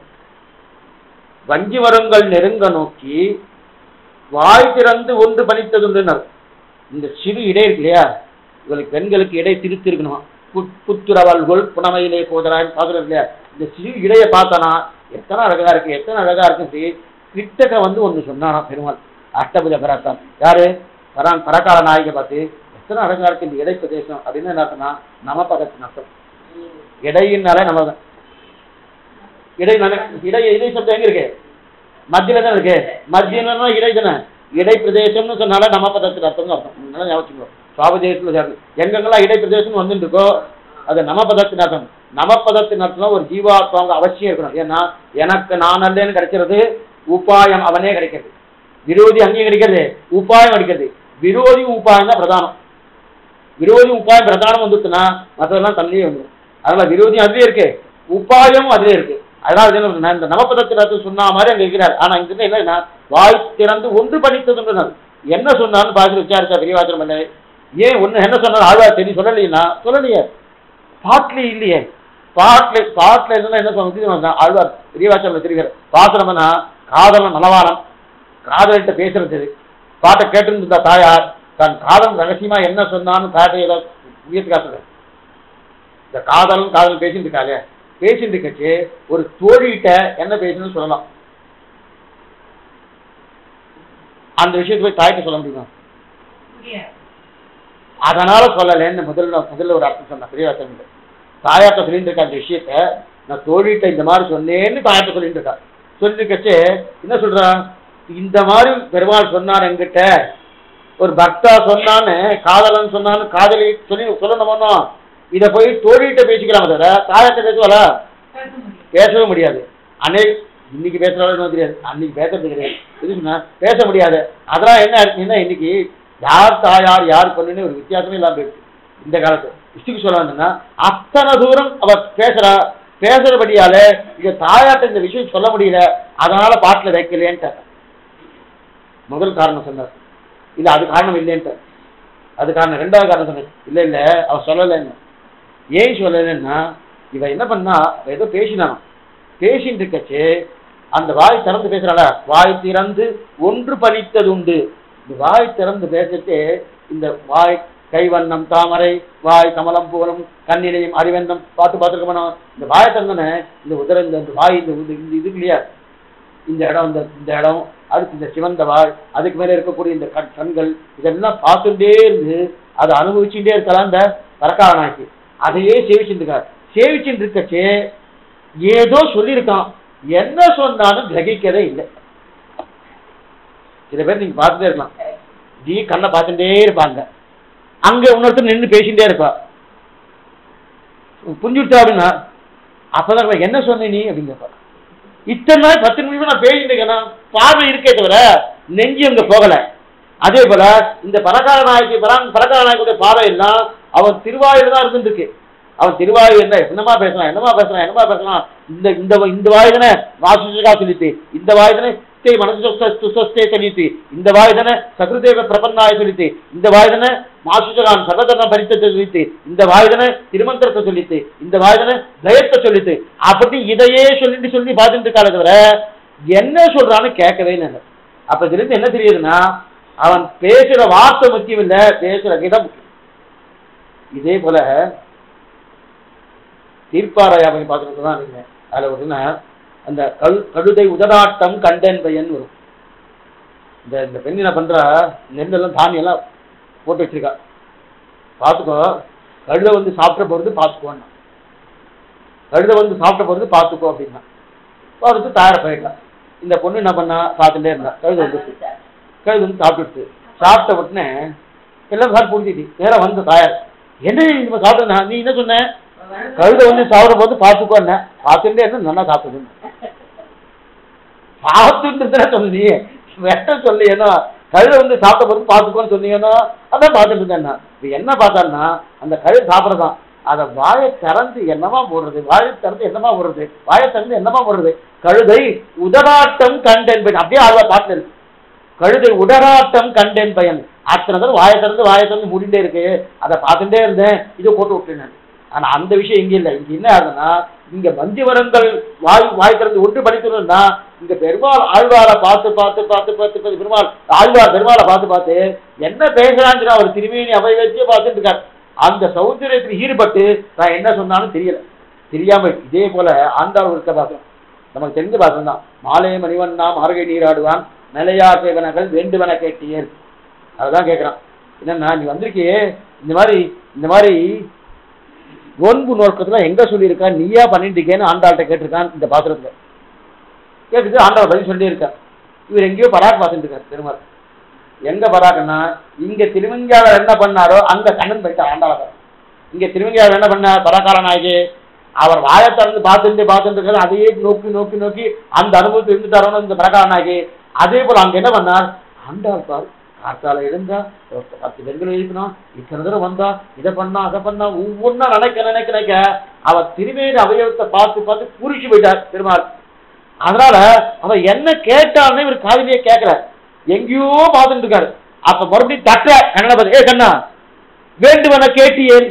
வஞ்சி வரங்கள் நெருங்க நோக்கி வாய் திறந்து ஒன்று பணித்ததுன்றுனர். இந்த சிறு இடை இருக்கு இல்லையா, இவளுக்கு பெண்களுக்கு இடை திருத்தி இருக்கணுமா. புத்துறவல்கள் புனமையிலே போதரான்னு பாக்குறது இல்லையா. இந்த சிறு இடையை பார்த்தானா எத்தனை அழகா இருக்கு, எத்தனை அழகா இருக்கு. கிட்டக்க வந்து ஒன்று சொன்னானா பெருமாள் அஷ்டபுஜ கராத்தான். யாரு பரான் பரகார நாயகை பார்த்து எத்தனை அழகா இருக்கு இந்த இடை பிரதேசம் அப்படின்னு என்ன அர்த்தம்னா நம பதத்தின் அர்த்தம். இடையினாலே நம்ம இடை இடை இடை சப்தம் எங்க இருக்கு, மத்தியில தான் இருக்கு. மத்தியம்னா இடை தானே, இடை பிரதேசம்னு சொன்னால நம பதத்தின் அர்த்தம் அர்த்தம். ஞாபகம் சுவாபதேசத்துல எங்கெங்கெல்லாம் இடை பிரதேசம் வந்துட்டு இருக்கோ அது நம பதத்தின் அர்த்தம். நம பதத்தின் அர்த்தம் ஒரு ஜீவாத்மாங்க அவசியம் இருக்கணும். ஏன்னா எனக்கு நான் அல்லேன்னு கிடைக்கிறது உபாயம் அவனே கிடைக்கிறது, விரோதி அங்கேயும் கிடைக்கிறது, உபாயம் கிடைக்கிறது. விரோதி உபாயம் தான் பிரதானம். விரோதி உபாயம் பிரதானம் வந்துச்சுன்னா மற்றதெல்லாம் தன்னிலே வந்துடும். அதனால விரோதி அதுலயே இருக்கு, உபாயமும் அதுலயே இருக்கு. அதனால இந்த நவபதத்தின் சொன்ன மாதிரி அங்க இருக்கிறார். ஆனா இங்க என்ன வாய் திறந்து ஒன்று படித்ததுன்றது என்ன சொன்னாலும் பாசி விசாரிச்சா பெரியவாச்சரம் இல்லை. ஏன் ஒண்ணு என்ன சொன்னாலும் ஆழ்வார் தெரியும் சொல்லலையா, சொல்லலையே. பாட்டிலே இல்லையே, பாட்டில பாட்டில இருந்தா என்ன சொன்ன ஆழ்வார் பெரியவாச்சரம் தெரிவிக்கிற பாசனம்னா காதலன் நலவாரம், காதலிட்ட பேசுறது. பாட்டை கேட்டு தாயார் தன் காதல் ரகசியமா என்ன சொன்னான்னு தாட்டை ஏதாவது உயர்த்துக்கா சொல்ற. இந்த காதலும் காதல் பேசிட்டு இருக்காங்க, பேசிட்டு இருக்கச்சு ஒரு தோழிகிட்ட என்ன பேசணும்னு சொல்லலாம். அந்த விஷயத்தை போய் தாய்கிட்ட சொல்ல முடியுமா? அதனால சொல்லலன்னு முதல்ல முதல்ல ஒரு அர்த்தம் சொன்ன பெரியவாசம். தாயாட்ட சொல்லிட்டு இருக்க அந்த விஷயத்த நான் தோழிகிட்ட இந்த மாதிரி சொன்னேன்னு தாயாட்ட சொல்லிட்டு இருக்கா. சொல்லிட்டு இருக்கச்சு என்ன சொல்றான், இந்த மாதிரி பெருமாள் சொன்னார் என்கிட்ட, ஒரு பக்தா சொன்னான்னு காதலன் சொன்னான்னு காதலி சொல்லி சொல்லணுமோ இதை போய் தோழிகிட்ட பேசிக்கலாம் தவிர தாயாட்ட பேசுவாளா? பேசவே முடியாது. அன்னை இன்னைக்கு பேசுறாலும் தெரியாது, அன்னைக்கு பேசுறது கிடையாது. எதுக்குன்னா பேச முடியாது. அதெல்லாம் என்ன இருக்குன்னா இன்னைக்கு யார் தாயார் யார் பொண்ணுன்னு ஒரு வித்தியாசமே இல்லாம போயிருக்கு. இந்த காலத்து இஷ்டிக்கு சொல்லணும்னா அத்தனை தூரம் அவ பேசுறா, பேசுறபடியால இங்க தாயாட்ட இந்த விஷயம் சொல்ல முடியல, அதனால பாட்டுல வைக்கலேன்ட்டு முதல் காரணம் சொன்னார். இல்ல அது காரணம் இல்லைன்ட்டு அது காரணம். ரெண்டாவது காரணம் சொன்ன இல்ல இல்ல அவ சொல்லலைன்னு. ஏன் சொல்லலைன்னா இவ என்ன பண்ணா ஏதோ பேசினான், பேசிட்டு இருக்கச்சு அந்த வாய் திறந்து பேசுறாள, வாய் திறந்து ஒன்று பணித்தது உண்டு. இந்த வாய் திறந்து பேசிட்டு இந்த வாய் கைவண்ணம் தாமரை, வாய் கமலம் போலும், கண்ணிலையும் அறிவெண்ணம் பார்த்து பார்த்துருக்கணும். இந்த வாயை திறந்தன இந்த உதர இந்த வாய் இந்த இது இல்லையா, இந்த இடம் இந்த இந்த இடம் அதுக்கு இந்த சிவந்த வாய், அதுக்கு மேல இருக்கக்கூடிய இந்த கண்கள், இதெல்லாம் பார்த்துட்டே இருந்து அதை அனுபவிச்சுட்டே இருக்கலாம் இந்த பரக்காரனாக்கி. அதையே சேவிச்சுட்டு இருக்கார். சேவிச்சுட்டு இருக்கச்சே ஏதோ சொல்லியிருக்கான், என்ன சொன்னாலும் கிரகிக்கவே இல்லை. சில பேர் நீங்க பார்த்துட்டே இருக்கலாம், டி கண்ணை பார்த்துட்டே இருப்பாங்க, அங்க இன்னொருத்தர் நின்று பேசிட்டே இருப்பா. புரிஞ்சுட்டா அப்படின்னா அப்பதான் என்ன சொன்ன நீ அப்படிங்கப்பா. இத்தனை நாள் பத்து நிமிஷம் நான் பேசிட்டு இருக்கேன், பார்வை இருக்கே தவிர நெஞ்சு அங்க போகல. அதே போல இந்த பரகார நாயகி பரகார நாயக்குடைய பார்வை எல்லாம் அவன் திருவாயில தான் இருந்துருக்கு. அவன் திருவாயு என்ன என்னமா பேசலாம் என்னமா பேசலாம் என்னமா பேசலாம், இந்த இந்த இந்த வாயுதனை வாசுகா சொல்லிட்டு, இந்த வாயுதனை மனசுஸ்தே சொல்லிட்டு, இந்த வாயுதனை சகுருதேவ பிரபன்னாய சொல்லிட்டு, இந்த வாயுதனை மாசுஜகான் சர்வதர்ம பரித்தத்தை சொல்லிட்டு, இந்த வாயுதனை திருமந்திரத்தை சொல்லிட்டு, இந்த வாயுதனை தயத்தை சொல்லிட்டு, அப்படி இதையே சொல்லிட்டு சொல்லி பார்த்துட்டு இருக்காளே தவிர என்ன சொல்றான்னு கேட்கவே இல்லை. அப்ப இதுல இருந்து என்ன தெரியுதுன்னா அவன் பேசுற வார்த்தை முக்கியம் இல்ல, பேசுற இடம் முக்கியம். இதே போல தீர்ப்பாராயாமை பார்க்கறது தான் நீங்க அதுல ஒரு அந்த கழு கழுதை உதடாட்டம் கண்டன் பையன் வரும். இந்த இந்த பெண் என்ன பண்றா, நெல்லெல்லாம் தானியம் எல்லாம் போட்டு வச்சிருக்கா, பார்த்துக்கோ கழுதை வந்து சாப்பிட்ட போறது பார்த்துக்கோன்னா, கழுதை வந்து சாப்பிட்ட போறது பார்த்துக்கோ அப்படின்னா பார்த்துட்டு தயார போயிடலாம். இந்த பொண்ணு என்ன பண்ணா பார்த்துட்டே இருந்தா, கழுதை வந்துச்சு, கழுதை வந்து சாப்பிட்டுட்டு சாப்பிட்ட உடனே எல்லாம் சார் புரிஞ்சுட்டு வேற வந்து தாயார், என்ன நீ சாப்பிட்ட, நீ என்ன சொன்ன, கழுதை வந்து சாப்பிட போது பார்த்துக்கோ, என்ன பார்த்துட்டே இருந்தா நல்லா சாப்பிடுது, பார்த்துட்டு சொன்னீங்க வெட்ட சொல்லி ஏன்னா கழுதை வந்து சாப்பிட்ட போது பார்த்துக்கோன்னு சொன்னீங்கன்னா அதான் பார்த்துட்டு இருந்தேன்னா. இப்ப என்ன பார்த்தான்னா அந்த கழுதை சாப்பிடதான், அதை வாயை திறந்து என்னமா போடுறது, வாயை திறந்து என்னமா போடுறது, வாயை திறந்து என்னமா போடுறது, கழுதை உதராட்டம் கண்டேன் பையன், அப்படியே ஆழ்வா பாட்டு இருக்கு, கழுதை உடராட்டம் கண்டேன் பையன், அத்தனை தடவை வாயை திறந்து வாயை திறந்து மூடிட்டே இருக்கு, அதை பார்த்துட்டே இருந்தேன், இதை போட்டு விட்டுனேன். ஆனா அந்த விஷயம் இங்க இல்லை. இங்க என்ன ஆகுதுன்னா இங்க மந்திவரங்கள் வாய் வாய் திறந்து ஒன்று படிக்கணும்னா இங்க பெருமாள் ஆழ்வாரை பார்த்து பார்த்து பார்த்து பார்த்து பார்த்து பெருமாள் ஆழ்வார் பெருமாளை பார்த்து பார்த்து என்ன பேசுறான்னு அவர் திருமேனி அவை வச்சே பார்த்துட்டு இருக்காரு. அந்த சௌந்தரியத்தில் ஈடுபட்டு நான் என்ன சொன்னாலும் தெரியல, தெரியாம. இதே போல ஆண்டாள் இருக்க பாசம் நமக்கு தெரிஞ்ச பாசம் தான். மாலை மணிவண்ணா மார்கை நீராடுவான் நிலையா சேவனர்கள் வேண்டுவன கேட்டியேன், அதுதான் கேட்கிறான். என்னன்னா நீ வந்திருக்கியே இந்த மாதிரி இந்த மாதிரி ஒன்பு நோக்கத்துல எங்க சொல்லியிருக்கா, நீயா பண்ணிட்டு இருக்கேன்னு ஆண்டாள்கிட்ட கேட்டிருக்கான். இந்த பாத்திரத்துல கேட்டுட்டு ஆண்டாள் பதில் சொல்லி இருக்கா. இவர் எங்கேயோ பராக் பார்த்துட்டு இருக்காரு பெருமாள். எங்க பராக்குன்னா இங்க திருவங்கியாளர் என்ன பண்ணாரோ அங்க கண்ணன் போயிட்டா ஆண்டாள. இங்க திருவங்கியாளர் என்ன பண்ணார், பராக்கார நாயகி அவர் வாயை திறந்து பார்த்துட்டு பார்த்துட்டு இருக்காரு, அதையே நோக்கி நோக்கி நோக்கி அந்த அனுபவத்தை இருந்துட்டாரோன்னு இந்த பராக்கார நாயகி. அதே போல அங்க என்ன பண்ணார், ஆண்டாள் பார் காத்தால எழுந்தா பத்து பெண்கள் எழுப்பினான், இத்தனை தடவை வந்தா இதை பண்ணா அதை பண்ணா ஒவ்வொன்னா நினைக்க நினைக்க நினைக்க அவர் திருவேணி அவயவத்தை பார்த்து பார்த்து பூரிச்சு போயிட்டார் பெருமாள். அதனால அவன் என்ன கேட்டான்னு இவர் காதலியே கேட்கிறார், எங்கேயோ பார்த்துட்டு இருக்காரு. அப்ப மறுபடியும் தட்ட கண்ணனை பார்த்து, ஏ கண்ணா வேண்டுவன கேட்டியேன்,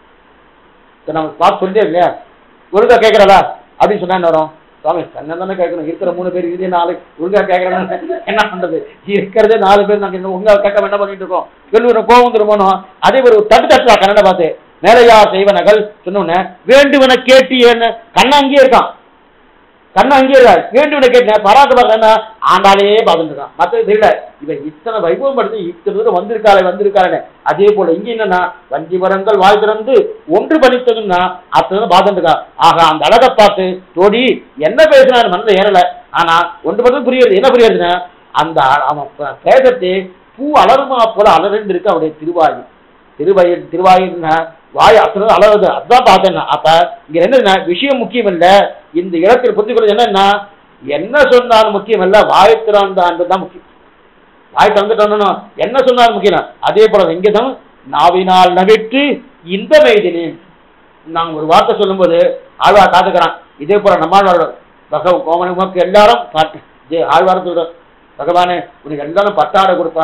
நம்ம பார்த்து சொல்லிட்டே இல்லையா ஒழுங்கா கேட்கறதா அப்படின்னு சொன்னா என்ன வரும், சுவாமி கண்ணன் தானே கேட்கணும், இருக்கிற மூணு பேர் இதே நாலு ஒழுங்கா கேட்கறாங்க என்ன பண்றது, இருக்கிறதே நாலு பேர் நாங்க ஒழுங்கா கேட்க என்ன பண்ணிட்டு இருக்கோம், வெள்ளூர் கோவம் திரும்பணும். அதே ஒரு தட்டு தட்டுறா கண்ணனை பார்த்து, நேரையா செய்வனகள் சொன்ன வேண்டுவன கேட்டியேன்னு கண்ணா அங்கேயே இருக்கான், கண்ணா அங்கேயே இருக்காரு, வேண்டுவன கேட்டேன் பராக்கு பார்க்கறா ஆண்டாலே பார்த்துட்டு இருக்கான். மற்றது தெரியல இவன் இத்தனை வைபவம் படுத்து இத்தனை தூரம் வந்திருக்காளே வந்திருக்காளே. அதே போல இங்க என்னன்னா வஞ்சிவரங்கள் வாழ் திறந்து ஒன்று பணித்ததுன்னா அத்தனை பார்த்துட்டு இருக்கா. ஆக அந்த அழகை பார்த்து தோடி என்ன பேசுறாரு மனதை ஏறல. ஆனா ஒன்று மட்டும் புரியுது, என்ன புரியுதுன்னா அந்த அவன் பேசத்தை பூ அலருமா போல அலர்ந்து இருக்கு அவருடைய திருவாயு. திருவாயு திருவாயுன்னா வாய் அத்தனை அலருது, அதுதான் பார்த்தேன்னா. அப்ப இங்க என்ன விஷயம் முக்கியம் இல்ல, இந்த இடத்தில் புரிஞ்சு கொள்வது என்னன்னா என்ன சொன்னாலும் முக்கியம் இல்ல, வாய் திறந்தான் முக்கியம். வாய் திறந்துட்டோம் என்ன சொன்னாலும் முக்கியம். அதே போல இங்கதான் நாவினால் நவிட்டு இந்த மெய்தினேன் நாங்க ஒரு வார்த்தை சொல்லும் போது ஆழ்வா காத்துக்கிறான். இதே போல நம்மாழ்வார் பகவ கோமனுக்கு எல்லாரும் ஆழ்வாரத்தோட பகவானே உனக்கு எல்லாரும் பட்டாடை கொடுப்பா,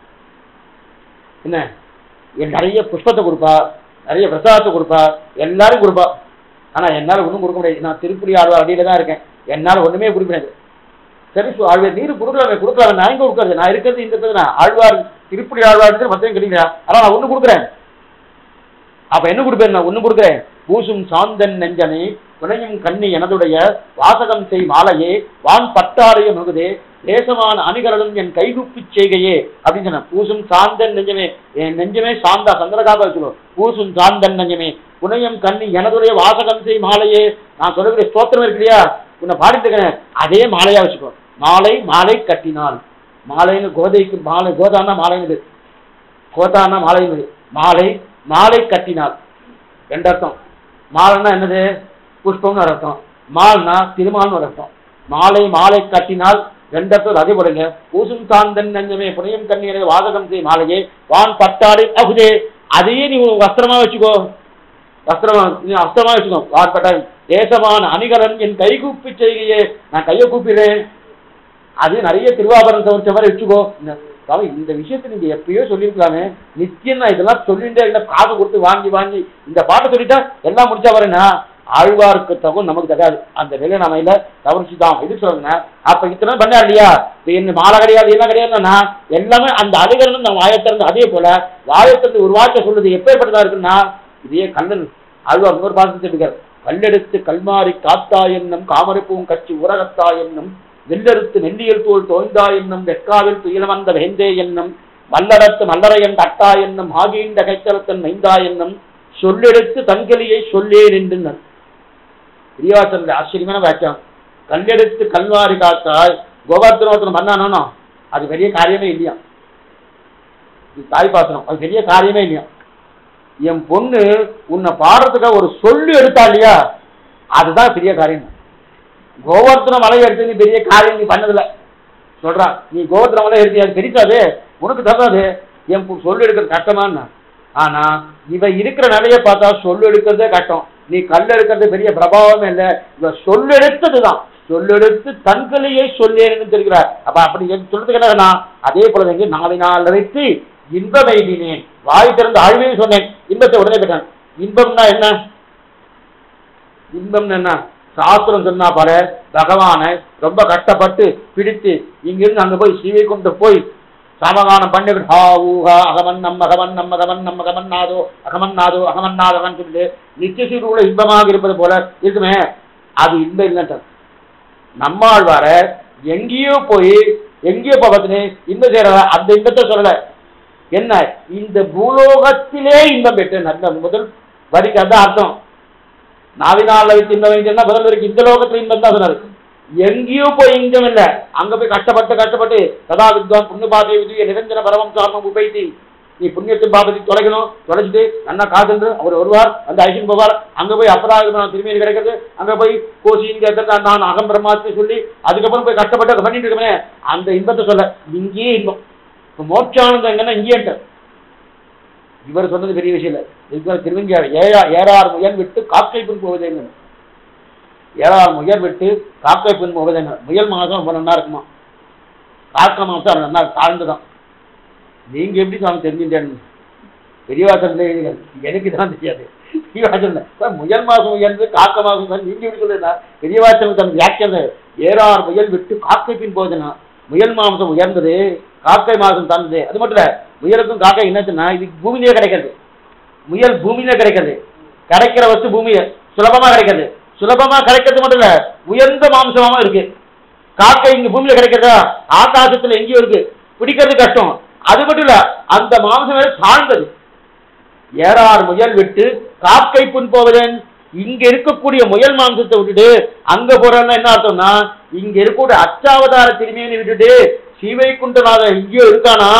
என்ன நிறைய புஷ்பத்தை கொடுப்பா, நிறைய பிரசாதத்தை கொடுப்பா, எல்லாரும் கொடுப்பா. ஆனா என்னால ஒன்றும் கொடுக்க முடியாது, நான் திருப்புலி ஆழ்வார் அடியில தான் இருக்கேன், என்னால ஒண்ணுமே கொடுக்க முடியாது. சரி ஆழ்வார் நீர் கொடுக்கலாமே கொடுக்கலாமே நான் எங்க கொடுக்காது நான் இருக்கிறது இந்த பேர் ஆழ்வார் திருப்பதி ஆழ்வார் மத்தியம் கிடைக்கிறா அதான் நான் ஒண்ணு கொடுக்குறேன். அப்ப என்ன கொடுப்பேன் நான் ஒண்ணு கொடுக்குறேன். பூசும் சாந்தன் நெஞ்சனே புனையும் கண்ணி எனதுடைய வாசகம் செய் மாலையே வான் பட்டாரைய முகுதே தேசமான அணிகரலும் என் கைகுப்பி செய்கையே அப்படின்னு சொன்ன. பூசும் சாந்தன் நெஞ்சமே என் நெஞ்சமே சாந்தா சந்திரகாபா வச்சுக்கோ. பூசும் சாந்தன் நெஞ்சமே புனையும் கண்ணி எனதுடைய வாசகம் செய் மாலையே நான் சொல்லக்கூடிய ஸ்தோத்திரம் இருக்கு இல்லையா உன்னை பாடிட்டு இருக்கேன் அதே மாலையா வச்சுக்கோ. மாலை மாலை கட்டினால் மாலைன்னு கோதைக்கு மாலை கோதான்னா மாலைன்னு கோதான்னா மாலைன்னு மாலை மாலை கட்டினால் ரெண்டு அர்த்தம். மாலைன்னா என்னது புஷ்பம்னு ஒரு அர்த்தம். மால்னா திருமால்னு ஒரு அர்த்தம். மாலை மாலை கட்டினால் ரெண்டு அர்த்தம் அதே போடுங்க. பூசும் சாந்தன் நெஞ்சமே புனையும் கண்ணீரை வாதகம் செய் மாலையே வான் பட்டாடு அகுதே அதையே நீ வஸ்திரமா வச்சுக்கோ. வஸ்திரமா நீ அஸ்திரமா வச்சுக்கோ. வான் பட்டாடு தேசமான அணிகலன் என் கை கூப்பி செய்கையே நான் கையை கூப்பிடுறேன். அது நிறைய திருவாபரணம் தவிர்த்த மாதிரி வச்சுக்கோ. இந்த விஷயத்தை நீங்க எப்பயோ சொல்லியிருக்கலாமே நிச்சயம் நான் இதெல்லாம் சொல்லிட்டே இல்லை காசு கொடுத்து வாங்கி வாங்கி இந்த பாட்டை சொல்லிட்டா எல்லாம் முடிச்சா வரேன்னா ஆழ்வாருக்கு தகும் நமக்கு தகாது. அந்த நிலை நம்ம இல்ல தவறுச்சுதான் இது சொல்லுங்க. அப்ப இத்தனை பண்ணா இல்லையா என்ன மாலை கிடையாது என்ன கிடையாதுன்னா எல்லாமே அந்த அதிகாரம் நம்ம வாயத்திறந்து அதே போல வாயத்திறந்து ஒரு வார்த்தை சொல்றது எப்பேற்பட்டதா இருக்குன்னா இதே கண்ணன் ஆழ்வார் இன்னொரு பாசத்தை இருக்காரு. கல்லெடுத்து கல்மாரி காத்தா என்னும் காமரிப்பும் கட்சி உரகத்தா என்னும் வெள்ளெடுத்து நெல்லியல் தோல் தோய்ந்தா என்னும் வெக்காவில் துயிலமந்த வேந்தே என்னும் மல்லடத்து மல்லரையன் தட்டா என்னும் ஆகின்ற கைத்தலத்தன் மைந்தா என்னும் சொல்லெடுத்து தங்கலியை சொல்லே நின்றுனர். பிரியாசன் ஆச்சரியமான வாக்கியம். கல்லெடுத்து கல்வாரி காத்தாய் கோபாத்திரவத்தனம் பண்ணானோ அது பெரிய காரியமே இல்லையா. தாய் பாசனம் அது பெரிய காரியமே இல்லையா. என் பொண்ணு உன்னை பாடுறதுக்காக ஒரு சொல்லு எடுத்தா இல்லையா அதுதான் பெரிய காரியம். கோவர்த்தன மலை எடுத்து நீ பெரிய காரியம் நீ பண்ணதில்ல சொல்றான். நீ கோவர்த்தன மலை எடுத்து அது பெரிசாது உனக்கு தகாது என் சொல்லு எடுக்கிறது கஷ்டமானா. ஆனா இவ இருக்கிற நிலைய பார்த்தா சொல்லு எடுக்கிறதே கஷ்டம். நீ கல் எடுக்கிறது பெரிய பிரபாவமே இல்லை. இவ சொல்லு எடுத்ததுதான் சொல்லெடுத்து தன்கலையை சொல்லேன்னு தெரிகிறார். அப்ப அப்படி சொல்றதுக்கு என்ன அதே போல எங்க நாவினால் வைத்து இன்பம் எய்தினேன் வாய் திறந்து ஆழ்வையும் சொன்னேன் இன்பத்தை உடனே பெற்றான். இன்பம்னா என்ன இன்பம்னு என்ன சாஸ்திரம் சொன்னா பாரு பகவானை ரொம்ப கஷ்டப்பட்டு பிடித்து இங்கிருந்து அங்க போய் சிவை கொண்டு போய் சமகானம் பண்ணிவிட்டு ஹா ஊஹா அகமன் நம்ம அகமன் நம்ம அகமன் நம்ம அகமன் நாதோ அகமன் நாதோ அகமன் நாதகன் சொல்லிட்டு நிச்சயசீரோட இன்பமாக இருப்பது போல இருக்குமே அது இன்பம் இல்லைன்ற. நம்மாழ்வார எங்கேயோ போய் எங்கேயோ பார்த்து இன்பம் செய்யற அந்த இன்பத்தை சொல்லல. என்ன இந்த பூலோகத்திலே இன்பம் பெற்ற நல்ல முதல் வரிக்கு அதான் அர்த்தம். நாவினால் வைத்து இன்பம் வைத்தா முதல் வரைக்கும் இந்த லோகத்துல இன்பம் தான் சொன்னாரு. எங்கேயோ போய் இங்கம் இல்லை அங்க போய் கஷ்டப்பட்டு கஷ்டப்பட்டு சதா வித்வான் புண்ணிய பாதை விதிய நிரஞ்சன பரவம் சாரணம் உபைத்தி நீ புண்ணியத்தின் பாபத்தை தொலைக்கணும் தொலைச்சிட்டு நல்லா காசு அவர் வருவார் அந்த ஐசின் போவார். அங்க போய் அபராத திரும்பியில் கிடைக்கிறது அங்க போய் கோசின்னு கேட்கறது நான் அகம் பிரம்மாத்தை சொல்லி அதுக்கப்புறம் போய் கஷ்டப்பட்டு அதை பண்ணிட்டு இருக்கமே அந்த இன்பத்தை சொல்ல இங்கேயே இன்பம். இப்போ மோட்சானந்தம் எங்கன்னா இங்கேன்ட்டு இவர் சொன்னது பெரிய விஷயம் இல்லை. திருவங்கியார் ஏழா ஏறார் முயல் விட்டு காக்கை பின் போவதேங்க ஏழாறு முயல் விட்டு காக்கை பின் போவதேங்க. முயல் மாதம் ரொம்ப நல்லா இருக்குமா காக்கை மாதம் நல்லா தாழ்ந்துதான். நீங்க எப்படி சாமி தெரிஞ்சுட்டேன்னு பெரியவாசல் எனக்கு தான் தெரியாது. பெரியவாசல் முயல் மாசம் உயர்ந்து காக்க மாசம் நீங்க எப்படி சொல்லுன்னா பெரியவாசல் தன் வியாக்கியம் ஏறாறு முயல் விட்டு காக்கை பின் போகுதுன்னா முயல் மாசம் உயர்ந்தது காக்கை மாசம் தந்தது. அது மட்டும் இல்ல முயலுக்கும் காக்கை என்னச்சுன்னா இது பூமியிலே கிடைக்கிறது. முயல் பூமியிலே கிடைக்கிறது கிடைக்கிற வஸ்து பூமியை சுலபமா கிடைக்கிறது. சுலபமா கிடைக்கிறது மட்டும் இல்ல உயர்ந்த மாம்சமா இருக்கு. காக்கை இங்க பூமியில கிடைக்கிறதா ஆகாசத்துல எங்கேயும் இருக்கு பிடிக்கிறது கஷ்டம். அது மட்டும் இல்ல அந்த மாம்சம் தாழ்ந்தது. ஏறாறு முயல் விட்டு காக்கை புண் போவதேன். இங்க இருக்கக்கூடிய முயல் மாம்சத்தை விட்டுட்டு அங்க போறதுன்னா என்ன அர்த்தம்னா இங்க இருக்கக்கூடிய அச்சாவதார திரும்பியை விட்டுட்டு சீவை குண்டனாக எங்கேயோ இருக்கானா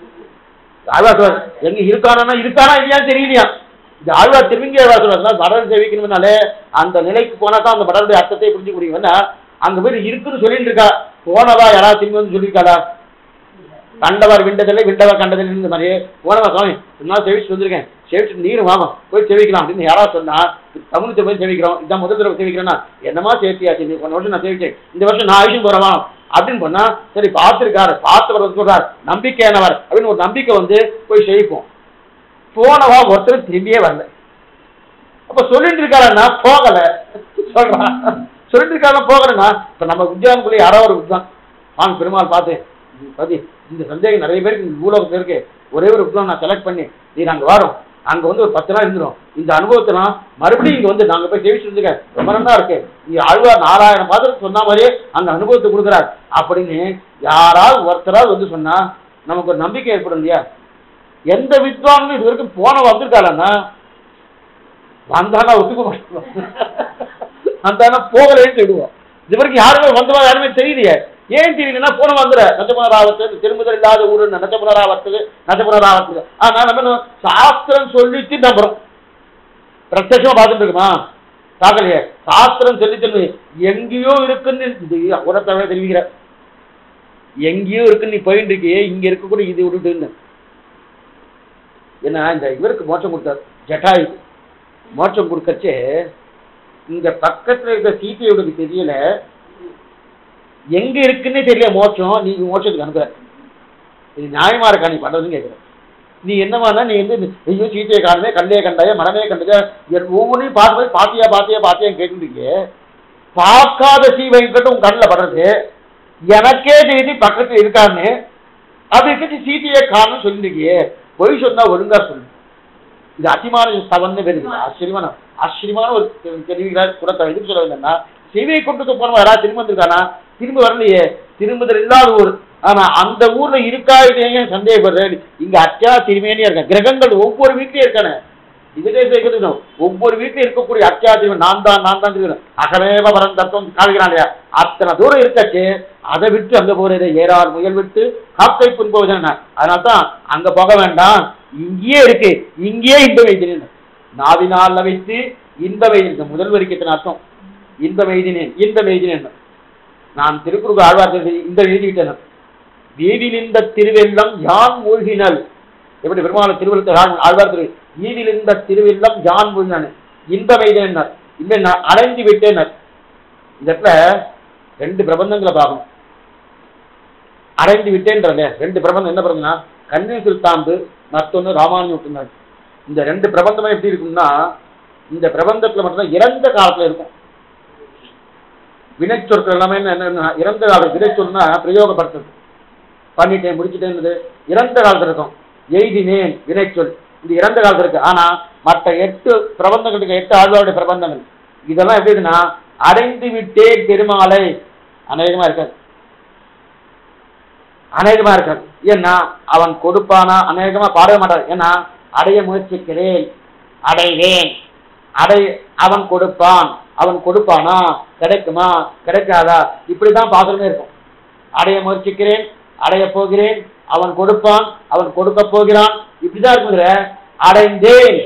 எங்க இருக்கானா இருக்கானா இல்லையான்னு தெரியலையா. இந்த ஆழ்வார் திருவிங்க சொல்றாரு படர் சேவிக்கணும்னாலே அந்த நிலைக்கு போனா தான் அந்த படருடைய அர்த்தத்தை புரிஞ்சு முடியும்னா அங்க போய் இருக்குன்னு சொல்லிட்டு இருக்கா. போனவா யாராவது திரும்பி வந்து சொல்லியிருக்காளா? கண்டவர் விண்டதில்லை விண்டவர் கண்டதில்லை இந்த மாதிரி போனவா சுவாமி நான் சேவிச்சு வந்திருக்கேன் சேவிச்சு நீரும் வாங்க போய் சேவிக்கலாம் அப்படின்னு யாராவது சொன்னா தமிழத்தை போய் சேவிக்கிறோம் இதான் முதல் தடவை சேவிக்கிறேன்னா என்னமா சேர்த்தியாச்சு நீ போன வருஷம் நான் சேவிச்சேன் இந்த வருஷம் நான் ஆயுஷம் போறவா அப்படின்னு சொன்னா சரி பார்த்திருக்காரு பார்த்தவர் சொல்றார் நம்பிக்கையானவர் அப்படின்னு ஒரு நம்பிக்கை வந்து போய் சேவிப்போம். போனவா ஒருத்தர் திரும்பியே வரல. அப்ப சொல்லிட்டு இருக்காருன்னா போகல சொல்றான் சொல்லிட்டு இருக்காரு போகலன்னா இப்ப நம்ம வித்வான்குள்ளே யாரோ ஒரு வித்வான் வாங்க பெருமாள் பார்த்து பதி இந்த சந்தேகம் நிறைய பேருக்கு இந்த பூலோகத்தில் இருக்கு, ஒரே ஒரு விப்ளவம் நான் செலக்ட் பண்ணி நீ நாங்கள் வரோம், அங்கே வந்து ஒரு பத்து நாள் இருந்துடும், இந்த அனுபவத்தெல்லாம் மறுபடியும் இங்கே வந்து நாங்கள் போய் சேவிச்சு இருந்துக்க ரொம்ப நல்லா இருக்கு, நீ ஆழ்வார் நாராயண பாதம் சொன்ன மாதிரியே அந்த அனுபவத்தை கொடுக்குறார் அப்படின்னு யாராவது ஒருத்தராவது வந்து சொன்னா நமக்கு ஒரு நம்பிக்கை ஏற்படும் இல்லையா? எந்த வித்வானும் இது வரைக்கும் போன வந்திருக்காளன்னா வந்தானா ஒத்துக்க மாட்டோம், வந்தானா போகலன்னு சொல்லுவோம். இது வரைக்கும் யாருமே வந்தவா யாருமே தெரியலையே. ஏன் தெரியலன்னா போன வந்துற நச்சபுனராவர்த்தது திரும்புதல் இல்லாத ஊரு நச்சபுனராவர்த்தது நச்சபுனராவர்த்தது. ஆனா நம்ம சாஸ்திரம் சொல்லிச்சு நம்புறோம், பிரத்யட்சமா பார்த்துட்டு இருக்குமா பார்க்கலையே. சாஸ்திரம் சொல்லி சொல்லி எங்கேயோ இருக்குன்னு உரத்தவரை தெரிவிக்கிற, எங்கேயோ இருக்குன்னு நீ போயிட்டு இருக்கியே, இங்க இருக்கக்கூடிய இது விட்டுன்னு. ஏன்னா இந்த இவருக்கு மோட்சம் கொடுத்தார் ஜட்டாயுக்கு மோட்சம் கொடுக்கச்சே இங்க பக்கத்துல இருக்க சீத்தையோட தெரியல, எங்க இருக்குன்னே தெரியல மோட்சம், நீங்க மோட்சத்துக்கு அனுப்புற, இது நியாயமா இருக்கா நீ பண்றதுன்னு கேட்குற. நீ என்னவானா நீ வந்து ஐயோ சீத்தையை காணுமே கண்டையே கண்டாய மனமே கண்டதே ஒவ்வொன்றையும் பார்த்து போய் பாத்தியா பாத்தியா பாத்தியான்னு கேட்டுருக்கே. பார்க்காத சீவைங்கிட்ட உன் கண்ணில் படுறது எனக்கே தெரியுது பக்கத்துல இருக்கான்னு, அது இருக்க சீத்தையை காணும்னு சொல்லிருக்கியே. பொய் சொன்னா ஒழுங்கா சொல்லு. இது அசிமான ஸ்தவன்னு வருது. ஆச்சரியமான ஆச்சரியமான ஒரு தெரிவிக்கிறார் குடத்தை எதுக்கு சொல்ல வேண்டாம்னா, சிவையை கொண்டு போனவன் யாராவது திரும்ப வந்திருக்கானா? திரும்ப வரலையே, திரும்புதல் இல்லாத ஊர். ஆனா அந்த ஊர்ல இருக்கா இல்லையே சந்தேகப்படுறேன். இங்க அச்சா திரும்பியே இருக்க கிரகங்கள் ஒவ்வொரு வீட்லயும் இருக்கானே, இதுவே சேர்க்கணும். ஒவ்வொரு வீட்லயும் இருக்கக்கூடிய அச்சா திரும்ப நான் தான் நான் தான் திரும்ப அகலேவ பரம் தத்துவம் காமிக்கிறான் இல்லையா? அத்தனை தூரம் இருக்காச்சு, அதை விட்டு அங்க போறது ஏறார் முயல் விட்டு காக்கை புண்போவதுன்னா, அதனால்தான் அங்க போக வேண்டாம், இங்கேயே இருக்கு, இங்கேயே இன்ப வைத்தினேன். நாவினால் வைத்து இன்ப வைத்தின முதல் வரிக்கத்தின் அர்த்தம் இன்ப வைத்தினேன் இன்ப வைத்தினேன். நான் திருக்குறுக்கு ஆழ்வார் இந்த எழுதிவிட்டேன். வீதில் இந்த திருவெல்லம் யான் மூழ்கினல், எப்படி பெருமான திருவள்ளத்தில் ஆழ்வார் திரு வீதில் இந்த திருவெல்லம் யான் மூழ்கினான் இன்ப வைத்தினர் இல்லை அடைந்து விட்டேனர். இந்த இடத்துல ரெண்டு பிரபந்தங்களை பார்க்கணும். அடைந்து விட்டேன்றல ரெண்டு பிரபந்தம் என்ன பிரபந்தம்னா கண்ணீர் சுல்தாம்பு மற்றொன்னு ராமானுஜன். இந்த ரெண்டு பிரபந்தமே எப்படி இருக்கும்னா, இந்த பிரபந்தத்துல மட்டும்தான் இறந்த காலத்துல இருக்கும். வினைச்சொற்கள் எல்லாமே என்ன இறந்த காலம் வினைச்சொல்னா பிரயோகப்படுத்துறது, பண்ணிட்டேன் முடிச்சுட்டேன்னு இறந்த காலத்துல இருக்கும். எய்தினேன் வினைச்சொல் இது இறந்த காலத்துல இருக்கு. ஆனா மற்ற எட்டு பிரபந்தங்களுக்கு எட்டு ஆழ்வாருடைய பிரபந்தங்கள் இதெல்லாம் எப்படி இருக்குன்னா அடைந்து விட்டேன் பெருமாளை அநேகமா இருக்காது, அநேகமா இருக்காது. ஏன்னா அவன் கொடுப்பானா அநேகமா பாடவே மாட்டார். ஏன்னா அடைய முயற்சிக்கிறேன் அடைவேன், அடை அவன் கொடுப்பான் அவன் கொடுப்பானா கிடைக்குமா கிடைக்காதா இப்படிதான் பாசமே இருக்கும். அடைய முயற்சிக்கிறேன் அடைய போகிறேன் அவன் கொடுப்பான் அவன் கொடுக்க போகிறான் இப்படிதான் இருக்குங்கிற அடைந்தேன்.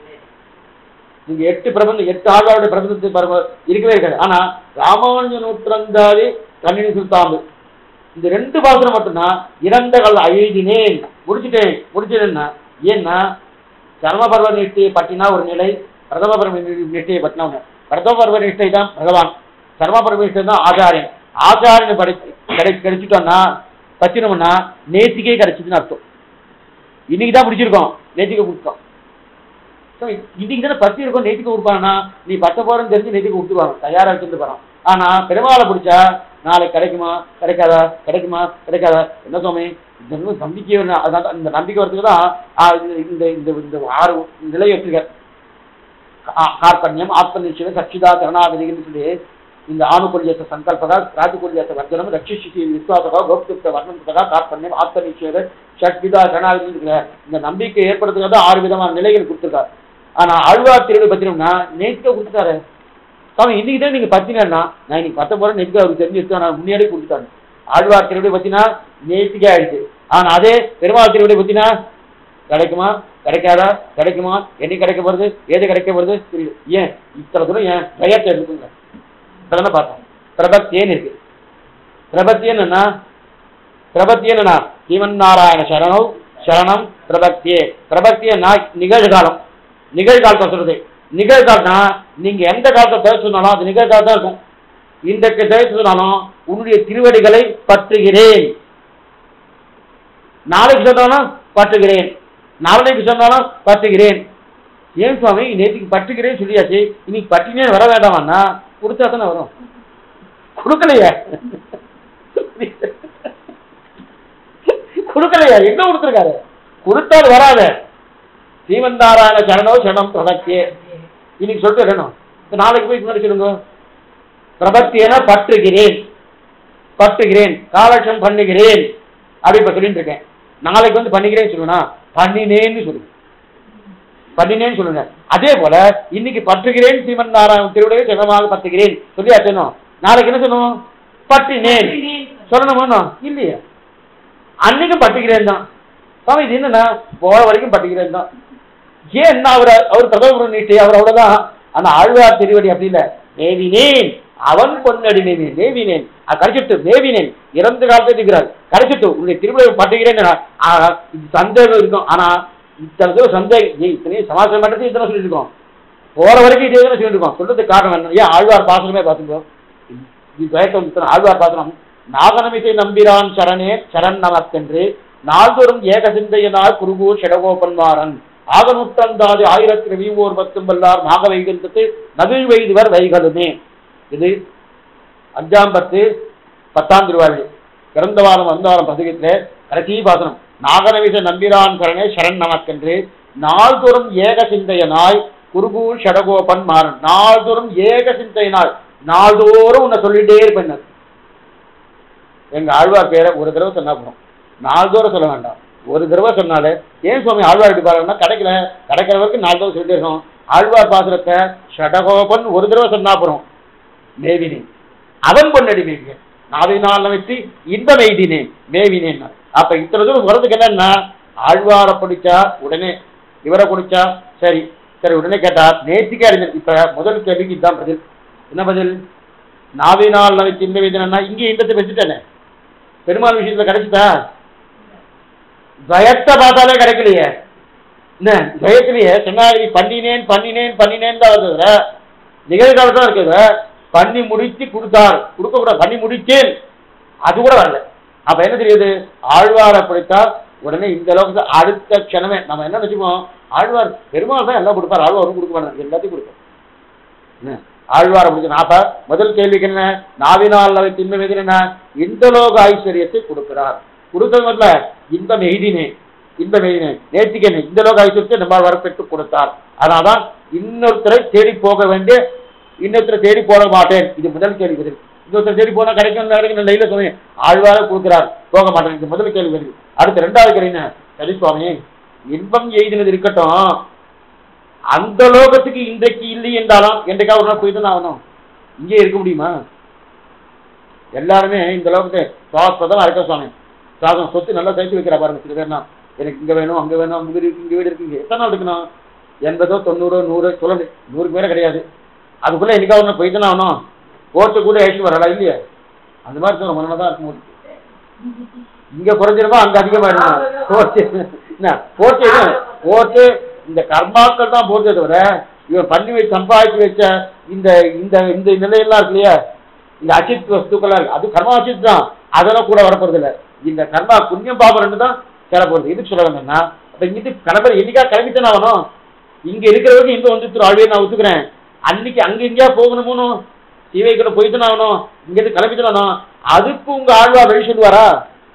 நீங்க எட்டு பிரபந்தம் எட்டு ஆழ்வாருடைய பிரபந்தத்துக்கு இருக்கவே இருக்காது. ஆனா ராமானுஜ நூற்றந்தாதி கண்ணினி சுல்தாம்பு இந்த ரெண்டு பாசனம் மட்டும்தான் இறந்த கால எழுதினேன் முடிச்சுட்டேன் முடிச்சிட்டேன்னா. ஏன்னா சர்ம பர்வ நிஷ்டையை பற்றினா ஒரு நிலை, பிரதம பர்வ நிஷ்டையை பற்றினா ஒண்ணு. பிரதம பர்வ நிஷ்டை தான் பகவான், சர்ம பர்வ நிஷ்டை தான் ஆச்சாரியன். ஆச்சாரியனை படை கிடை கிடைச்சிட்டோம்னா பச்சினோம்னா நேத்திக்கே கிடைச்சிதுன்னு அர்த்தம். இன்னைக்கு தான் பிடிச்சிருக்கோம் நேத்திக்க கொடுத்தோம், இன்னைக்கு தானே பத்தி இருக்கும் நேத்திக்க கொடுப்பானா நீ பத்த போறன்னு தெரிஞ்சு நேத்திக்க கொடுத்துருவாங்க தயாரா வச்சுட்டு போறான். ஆனா பெருமாளை பிடிச்சா நாளைக்கு கிடைக்குமா கிடைக்காதா கிடைக்குமா கிடைக்காதா என்ன சுவாமி இந்த நம்பிக்கை அதனால இந்த நம்பிக்கை வரதுக்கு தான் இந்த இந்த ஆறு நிலை வச்சிருக்கார். கார்பண்யம் ஆத்ம நிச்சயம் சச்சிதா கருணாகதின்னு சொல்லி இந்த ஆணுகொல்யத்த சங்கல்பகா ராஜகொல்யத்த வர்ஜனம் ரட்சிஷி விஸ்வாசகா கோப்துப்த வர்ணந்தகா கார்பண்யம் ஆத்ம நிச்சய சட்விதா கருணாகதி இருக்கிற இந்த நம்பிக்கை ஏற்படுத்துறதுக்காக தான் ஆறு விதமான நிலைகள் கொடுத்துருக்காரு. ஆனா ஆழ்வார் திருவிழை பத்தினோம்னா நேற்று கொடுத்துட்டாரு சாமி. இன்னைக்கு தான் நீங்க பத்தினா நான் இன்னைக்கு பத்த போறேன் நேற்றுக்கு அவருக்கு தெரிஞ்சு நான் முன்னாடியே கொடுத்துட்டாரு. ஆழ்வார் திருவிழை பத்தினா நேற்றுக்கே ஆயிடுச்சு. ஆனா அதே பெருமாள் திருவிழை பத்தினா கிடைக்குமா கிடைக்காதா கிடைக்குமா என்னைக்கு கிடைக்க போறது ஏது கிடைக்க போறது தெரியுது. ஏன் இத்தனை தூரம் ஏன் பெயர்த்தை எடுத்துக்கோங்க இப்பதானே பார்த்தோம். பிரபத்தியன்னு இருக்கு. பிரபத்தி என்னன்னா பிரபத்தி என்னன்னா ஸ்ரீமன் நாராயண சரணம் சரணம் பிரபத்தியே. பிரபத்தியன்னா நிகழ்காலம், நிகழ்காலத்தை சொல்றது. நிகழ்காலம்னா நீங்க எந்த காலத்தை தவிர சொன்னாலும் அது நிகழ்காலம் தான் இருக்கும். இன்றைக்கு தவிர சொன்னாலும் உன்னுடைய திருவடிகளை பற்றுகிறேன், நாளைக்கு சொன்னாலும் பற்றுகிறேன், நாளைக்கு சொன்னாலும் பற்றுகிறேன். ஏன் சுவாமி நேற்றுக்கு பற்றுகிறேன் சொல்லியாச்சு இன்னைக்கு பற்றினே வர வேண்டாமான்னா கொடுத்தா தானே வரும், கொடுக்கலையே கொடுக்கலையா? எங்க கொடுத்துருக்காரு? கொடுத்தால் வராத. ஸ்ரீமந்தாராயண சரணோ சரணம் பிரபத்தியே இன்னைக்கு சொல்லிட்டு வரணும். நாளைக்கு போய் முன்னாடி சொல்லுங்க. பிரபத்தியன பற்றுகிறேன், பற்றுகிறேன், காலட்சம் பண்ணுகிறேன் அப்படி இப்ப சொல்லிட்டு இருக்கேன். நாளைக்கு வந்து பண்ணிக்கிறேன்னு சொல்லுவேனா? பண்ணினேன்னு சொல்லுங்க, பண்ணினேன்னு சொல்லுங்க. அதே போல இன்னைக்கு பற்றுகிறேன், ஸ்ரீமன் நாராயண திருவிடைய சிவமாக பற்றுகிறேன் சொல்லி அச்சணும். நாளைக்கு என்ன சொல்லணும்? பற்றினேன் சொல்லணுமா? இல்லையா? அன்னைக்கும் பற்றுகிறேன் தான். சாமி இது என்னன்னா போற வரைக்கும் பற்றுகிறேன் தான். ஏன் என்ன அவர் அவர் பிரதமர் நீட்டு அவர் அவ்வளவுதான். ஆனா ஆழ்வார் திருவடி அப்படி இல்லை. மேவினேன் அவன் பொன்னடிமை மேவினேன் கரைச்சிட்டு மேவினேன் இறந்த காலத்தை இருக்கிறார் கரைச்சிட்டு உங்களுடைய திருவிழா பற்றுகிறேன். சந்தேகம் இருக்கும். ஆனா இத்தனை சந்தேகம் இத்தனையும் சமாச்சாரம் பண்றது இத்தனை சொல்லிட்டு இருக்கோம். போற வரைக்கும் இதே சொல்லிட்டு இருக்கோம். சொல்றதுக்கு காரணம் என்ன? ஏன் ஆழ்வார் பாசனமே பார்த்துக்கோ. இது ஆழ்வார் பாசனம். நாகனமிசை நம்பிரான் சரணே சரண் நமக்கென்று நாள்தோறும் ஏக சிந்தையனார் குருகூர் ஷடகோபன்மாரன் ஆக நூற்றந்தாது ஆயிரத்தி ரவியோர் பத்தும் வல்லார் மாக வைகின்றது நகிழ் வைதுவர் வைகளுமே. இது அஞ்சாம் பத்து பத்தாம் திருவாழி பிறந்த வாரம் வந்த வாரம் பதிகத்திலே கடைசி பாசனம். நாகனவிச நம்பிரான் சரணே சரண் நமக்கென்று நாள்தோறும் ஏக சிந்தையனாய் குருகூர் ஷடகோபன் மாறன். நாள்தோறும் ஏக சிந்தையனாய் நாள்தோறும் உன்னை சொல்லிட்டே இருப்பேன். எங்க ஆழ்வார் பேரை ஒரு தடவை சொன்னா போறோம், நாள்தோறும் சொல்ல வேண்டாம். ஒரு தடவை சொன்னாலே ஏன் சுவாமி ஆழ்வார் எப்படி பாருங்கன்னா கிடைக்கல கிடைக்கிற வரைக்கும் நாலு தடவை சொல்லிட்டே இருக்கோம். ஆழ்வார் பாசுரத்தை ஷடகோபன் ஒரு தடவை சொன்னா போறோம். மேவினேன் அவன் பொன்னடி மேவினேன் நாவினால் நமைத்து இன்பம் எய்தினேன் மேவினேன். அப்ப இத்தனை தூரம் வர்றதுக்கு என்னன்னா ஆழ்வாரை பிடிச்சா உடனே இவரை பிடிச்சா சரி சரி உடனே கேட்டா நேற்றுக்கே அறிஞர். இப்ப முதல் கேள்விக்கு இதுதான் பதில். என்ன பதில்? நாவினால் நமைத்து இன்பம் எய்தினா இங்கே இன்பத்தை வச்சுட்டானே பெருமாள் விஷயத்துல கிடைச்சிட்டா. ஜயத்தை பார்த்தாலே கிடைக்கலையே. என்ன ஜயத்திலேயே சொன்னாடி பண்ணினேன் பண்ணினேன் பண்ணினேன் தான் வந்ததுல நிகழ்காலத்தான் இருக்குது. பண்ணி முடிச்சு கொடுத்தார் கொடுக்க கூடாது பண்ணி முடிச்சேன் அது கூட வரல. அப்ப என்ன தெரியுது? ஆழ்வாரை பிடித்தா உடனே இந்த அளவுக்கு அடுத்த க்ஷணமே நம்ம என்ன நினைச்சுப்போம்? ஆழ்வார் பெருமாள் தான் எல்லாம் கொடுப்பார், ஆழ்வாரும் கொடுக்க மாட்டார், எல்லாத்தையும் கொடுப்பார். ஆழ்வாரை பிடிச்ச நாப்ப முதல் கேள்விக்கு என்ன? நாவினால் அவை தின்மை எது என்ன? இந்த லோக ஐஸ்வர்யத்தை கொடுக்கிறார். கொடுத்தது முதல்ல இன்பம் எய்தினேன் இன்பம் எய்தினேன் நேற்றுக்கு என்ன இந்த லோக ஐஸ்வர்யத்தை நம்ம வரப்பெற்று கொடுத்தார். அதனால்தான் இன்னொருத்தரை தேடி போக வேண்டிய இன்னொருத்தரை தேடி போட மாட்டேன். இது முதல் கேள்வி பதில். இன்னொருத்தர் தேடி போனா கிடைக்கும் லைல சொன்னேன் ஆழ்வார கொடுக்கிறார் போக மாட்டேன். இது முதல் கேள்வி பதில். அடுத்த ரெண்டாவது கேள்வி என்ன? சரி சுவாமி இன்பம் எய்தினது இருக்கட்டும், அந்த லோகத்துக்கு இன்றைக்கு இல்லை என்றாலும் என்றைக்காக ஒரு நாள் போய் தான் ஆகணும். இங்கே இருக்க முடியுமா? எல்லாருமே இந்த லோகத்தை சுவாசதான் இருக்க சுவாமி சாதம் சொத்து நல்லா சேர்த்து வைக்கிறா பாருங்க. சில பேர்னா எனக்கு இங்க வேணும் அங்க வேணும் அங்க வீடு இங்க வீடு இருக்கு. எத்தனை நாள் இருக்கணும்? எண்பதோ தொண்ணூறோ நூறு சொல்ல நூறுக்கு மேல கிடையாது. அதுக்குள்ள என்னைக்கா ஒன்று போய் தானே ஆகணும். கோர்ட்டு கூட ஏற்றி வரலாம் இல்லையா? அந்த மாதிரி சொல்ல மனதான் இருக்கும். இங்க குறைஞ்சிருமா அங்க அதிகமாயிடும். கோர்ட்டு என்ன கோர்ட்டு கோர்ட்டு இந்த கர்மாக்கள் தான் போட்டே தவிர இவன் பண்ணி வச்சு சம்பாதிச்சு வச்ச இந்த இந்த இந்த நிலையெல்லாம் இருக்கு இல்லையா? இந்த அச்சித் வஸ்துக்கள்லாம் இருக்கு, அது கர்மா அச்சித் தான். அதெல்லாம் கூட வரப்போறது இல்லை. இந்த கர்மா புண்ணியம் பாபம் ரெண்டு தான் சேர போறது. இதுக்கு சொல்ல வேண்டாம்னா அப்ப இங்கிட்டு கிளம்புற என்னைக்கா கிளம்பித்தானே ஆகணும். இங்க இருக்கிறவங்க இங்க வந்து ஆழ்வே நான் ஒத்துக்கிறேன். அன்னைக்கு அங்க எங்கேயா போகணுமோ சீவைக்குள்ள போய்த்தானே ஆகணும். இங்க இருந்து கிளம்பித்தானே அதுக்கு உங்க ஆழ்வா வழி சொல்லுவாரா?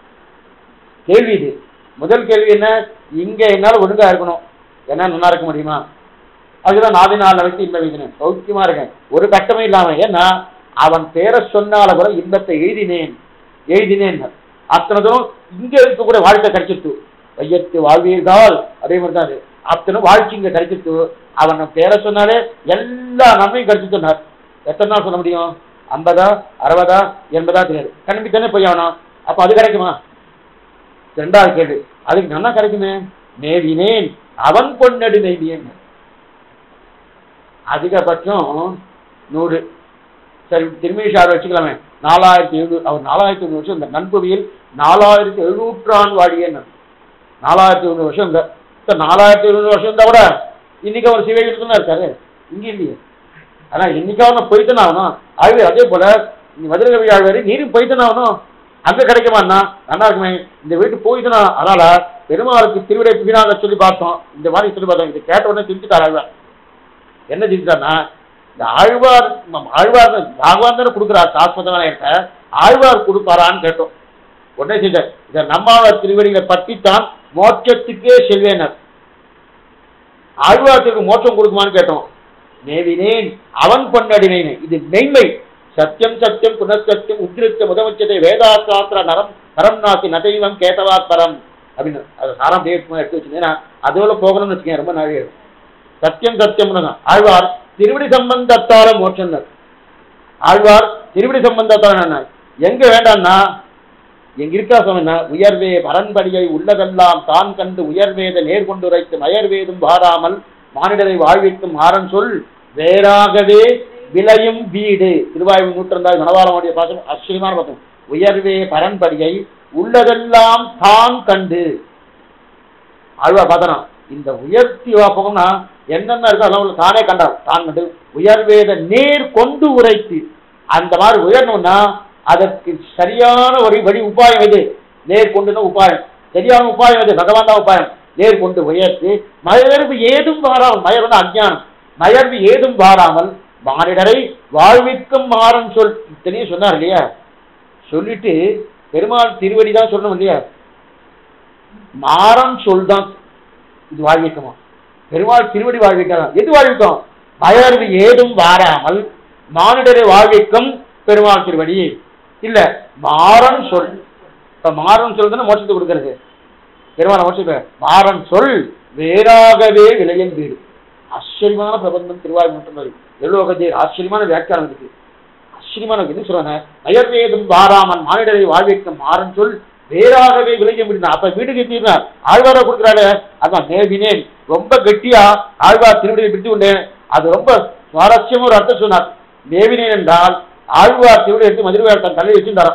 கேள்வி இது. முதல் கேள்வி என்ன? இங்க என்னால ஒழுங்கா இருக்கணும், என்ன நல்லா இருக்க முடியுமா? அதுதான் நாவினால் வச்சு இன்பம் எழுதினேன், சௌக்கியமா இருக்கேன், ஒரு கஷ்டமே இல்லாம. ஏன்னா அவன் பேரை சொன்னால கூட இன்பத்தை எழுதினேன் எழுதினேன் அத்தனதும் இங்க இருக்கக்கூடிய வாழ்க்கை கிடைச்சிட்டு வையத்து வாழ்வீர்கள் அதே மாதிரி தான் அது. அத்தனும் வாழ்க்கை இங்க கிடைச்சிட்டு அவன் பேரை சொன்னாலே எல்லா நன்மையும் கிடைச்சு சொன்னார். எத்தனை நாள் சொல்ல முடியும்? ஐம்பதா அறுபதா எண்பதா தெரியாது. கண்டிப்பா தானே போய் ஆகணும். அப்ப அது கிடைக்குமா? ரெண்டாவது கேள்வி அதுக்கு நல்லா கிடைக்குமே. மேவினேன் அவன் பொன்னடி நெய்வியன் அதிகபட்சம் நூறு. சரி திருமேஷார் வச்சுக்கலாமே நாலாயிரத்தி எழுநூறு. அவர் நாலாயிரத்தி எழுநூறு வருஷம் இந்த நண்புவியில் நாலாயிரத்தி எழுநூற்றான் வாடிய நாலாயிரத்தி எழுநூறு வருஷம் இந்த நாலாயிரத்தி எழுநூறு வருஷம் இருந்தா கூட இன்னைக்கு அவர் சிவகீதம் இருக்காரு, இங்க இல்லையே. ஆனா இன்னைக்காவது போய்த்தானே ஆகணும். ஆகவே அதே போல மதுரை கவி ஆழ்வாரி நீரும் போய்த்தானே ஆகணும். அங்க கிடைக்குமாண்ணா நல்லா இருக்குமே. இந்த வீட்டு போய்தானா? அதனால பெருமாளுக்கு திருவிடை புகினாங்க சொல்லி பார்த்தோம். இந்த மாதிரி சொல்லி பார்த்தோம். இதை கேட்ட உடனே திருச்சிட்டார் ஆழ்வார். என்ன செஞ்சுட்டார்னா இந்த ஆழ்வார் ஆழ்வார் பாகவான் தானே கொடுக்குறார் சாஸ்வதமான ஆழ்வார் கொடுப்பாரான்னு கேட்டோம். உடனே செஞ்சார். இதை நம்மாழ்வார் திருவடிகளை பற்றித்தான் மோட்சத்துக்கே செல்வேனர். ஆழ்வார்த்திற்கு மோட்சம் கொடுக்குமான்னு கேட்டோம். மேவினேன் அவன் பொன்னடினேன். இது மெய்மை. சத்தியம் சத்தியம் புனசத்தியம் உத்திருத்த முதமச்சதை வேதாசாஸ்திர நரம் நரம் நாசி நதைவம் கேட்டவா பரம் அப்படின்னு அதை சாரம் எடுத்து வச்சுருந்தேன். அதோட போகணும்னு வச்சுக்கேன், ரொம்ப நாளே இருக்கும். சத்தியம் சத்தியம் ஆழ்வார் திருவிடி சம்பந்தத்தால மோட்சம். ஆழ்வார் திருவிடி சம்பந்தத்தால என்ன எங்க வேண்டாம்னா எங்க இருக்கா சொன்னா உயர்வே பரன்படியை உள்ளதெல்லாம் தான் கண்டு உயர்வேத நேர்கொண்டு உரைத்து மயர்வேதும் வாராமல் மானிடரை வாழ்விக்கும் ஆரன் சொல் வேறாகவே விளையும் வீடு. திருவாயூர் நூற்றந்தாய் மணவாளனுடைய பாசம் ஆச்சரியமான பாசம். உயர்வே பரன்படியை உள்ளதெல்லாம் தான் கண்டு. ஆழ்வார் பார்த்தனா இந்த உயர்த்தி போகணும்னா என்னென்ன இருக்கோ அதெல்லாம் தானே கண்டார். தான் கண்டு உயர்வேத நேர் கொண்டு உரைத்து அந்த மாதிரி உயரணும்னா அதற்கு சரியான ஒரு வழி உபாயம் எது? நேர் கொண்டுனா உபாயம். சரியான உபாயம் எது? பகவான் தான் உபாயம். நேர் கொண்டு உயர்த்தி மயர்வு ஏதும் வாராமல், மயர்வு அஞ்ஞானம், மயர்வு ஏதும் வாராமல் மானிடரை வாழ்விக்கும் மாறன் சொல். இத்தனையும் சொன்னார் இல்லையா? சொல்லிட்டு பெருமாள் திருவடி தான் சொல்லணும் இல்லையா? மாறன் சொல் தான் இது வாழ்விக்குமா? பெருமாள் திருவடி வாழ்விக்கலாம். எது வாழ்விக்கும்? மயர்வு ஏதும் வாராமல் மானிடரை வாழ்விக்கும் பெருமாள் திருவடி இல்ல மாறன் சொல். இப்ப மாறன் சொல் தானே மோட்சத்தை கொடுக்கிறது. பெருமாள் மோட்சத்தை மாறன் சொல் வேறாகவே விளையன் வீடு. ஆச்சரியமான பிரபந்தம் திருவாயூர் மட்டும் எல்லோகத்தில் ஆச்சரியமான வியாக்கியானம் இருக்கு. ஆச்சரியமான என்ன சொல்றாங்க? மயர்வேதும் வாராமன் மானிடரை வாழ்விக்கும் மாறன் சொல் வேறாகவே விளைய வீடு. அப்ப வீட்டுக்கு தீர்னார் ஆழ்வார கொடுக்குறாரு. அதான் மேவினேன் ரொம்ப கெட்டியா ஆழ்வார் திருவடியை பிடித்து கொண்டேன். அது ரொம்ப சுவாரஸ்யமா ஒரு அர்த்தம் சொன்னார். மேவினேன் என்றால் ஆழ்வார் திருவிடை எடுத்து மதுரையார் தன் தலையை வச்சுட்டாராம்.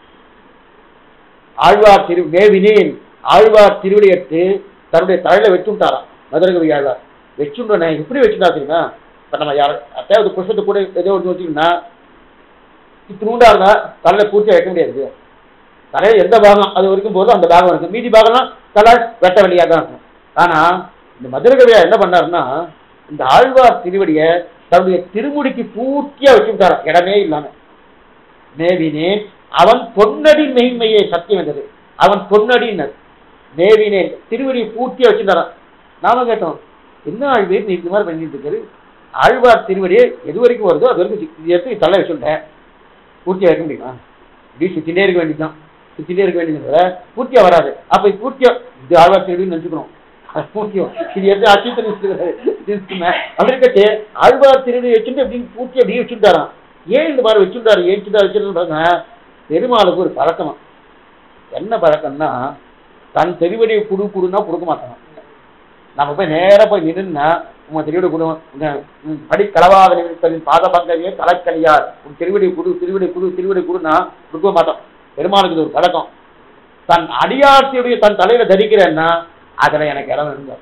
ஆழ்வார் திரு மேவினேன் ஆழ்வார் திருவிடை எடுத்து தன்னுடைய தலையில வச்சுட்டாராம் மதுரகவி ஆழ்வார். வச்சுட்டோன்னே எப்படி வச்சுட்டா தெரியுமா? இப்ப நம்ம யார் அத்தையாவது புஷ்பத்தை கூட ஏதோ ஒன்று வச்சுக்கணும்னா இத்தினூண்டா இருந்தா தலையில பூர்த்தியா வைக்க முடியாது. தலையில எந்த பாகம் அது வரைக்கும் போதும் அந்த பாகம் இருக்கும். மீதி பாகம்லாம் தலை வெட்ட வெளியா தான் இருக்கும். ஆனா இந்த மதுரகவியா என்ன பண்ணாருன்னா இந்த ஆழ்வார் திருவடியை தன்னுடைய திருமுடிக்கு பூர்த்தியா வச்சுட்டாராம் இடமே இல்லாம. மேவினேன் அவன் பொன்னடி மெய்மையே சத்தியம் என்றது. அவன் பொன்னடினர் மேவினேன் திருவடியை பூர்த்தியா வச்சுட்டாரான். நாம கேட்டோம் என்ன ஆழ்வேர் நீ இது மாதிரி பண்ணிட்டு இருக்காரு? ஆழ்வார் திருவடியை எது வரைக்கும் வருதோ அது வரைக்கும் எடுத்து தலை வச்சுட்டேன். பூர்த்தியா வைக்க முடியுமா? இப்படி சுத்தினே இருக்க வேண்டியதுதான். சுத்தினே இருக்க வேண்டியது பூர்த்தியா வராது. அப்ப பூர்த்தியா இது ஆழ்வார் திருவடின்னு நினைச்சுக்கணும். பூர்த்தியம் இது எது அச்சுத்தனை அவருக்கே ஆழ்வார் திருவடி வச்சுட்டு அப்படின்னு பூர்த்தி அப்படியே வச்சுட்டாராம். ஏன் இந்த மாதிரி வச்சுட்டாரு? ஏன் வச்சுட்டாங்க? பெருமாளுக்கு ஒரு பழக்கமா. என்ன பழக்கம்னா தன் திருவடியை குடு குடுன்னா கொடுக்க மாட்டாங்க. நம்ம போய் நேர போய் நின்றுன்னா உங்க திருவடி குடு படி களவாத நிமித்தலின் பாத பங்கையே தலைக்கலியார் உன் திருவடி குடு திருவடி குடு திருவடி குடுன்னா கொடுக்க மாட்டோம். பெருமாளுக்கு இது ஒரு பழக்கம். தன் அடியார்த்தியுடைய தன் தலையில தரிக்கிறேன்னா அதுல எனக்கு இடம் இருந்தார்.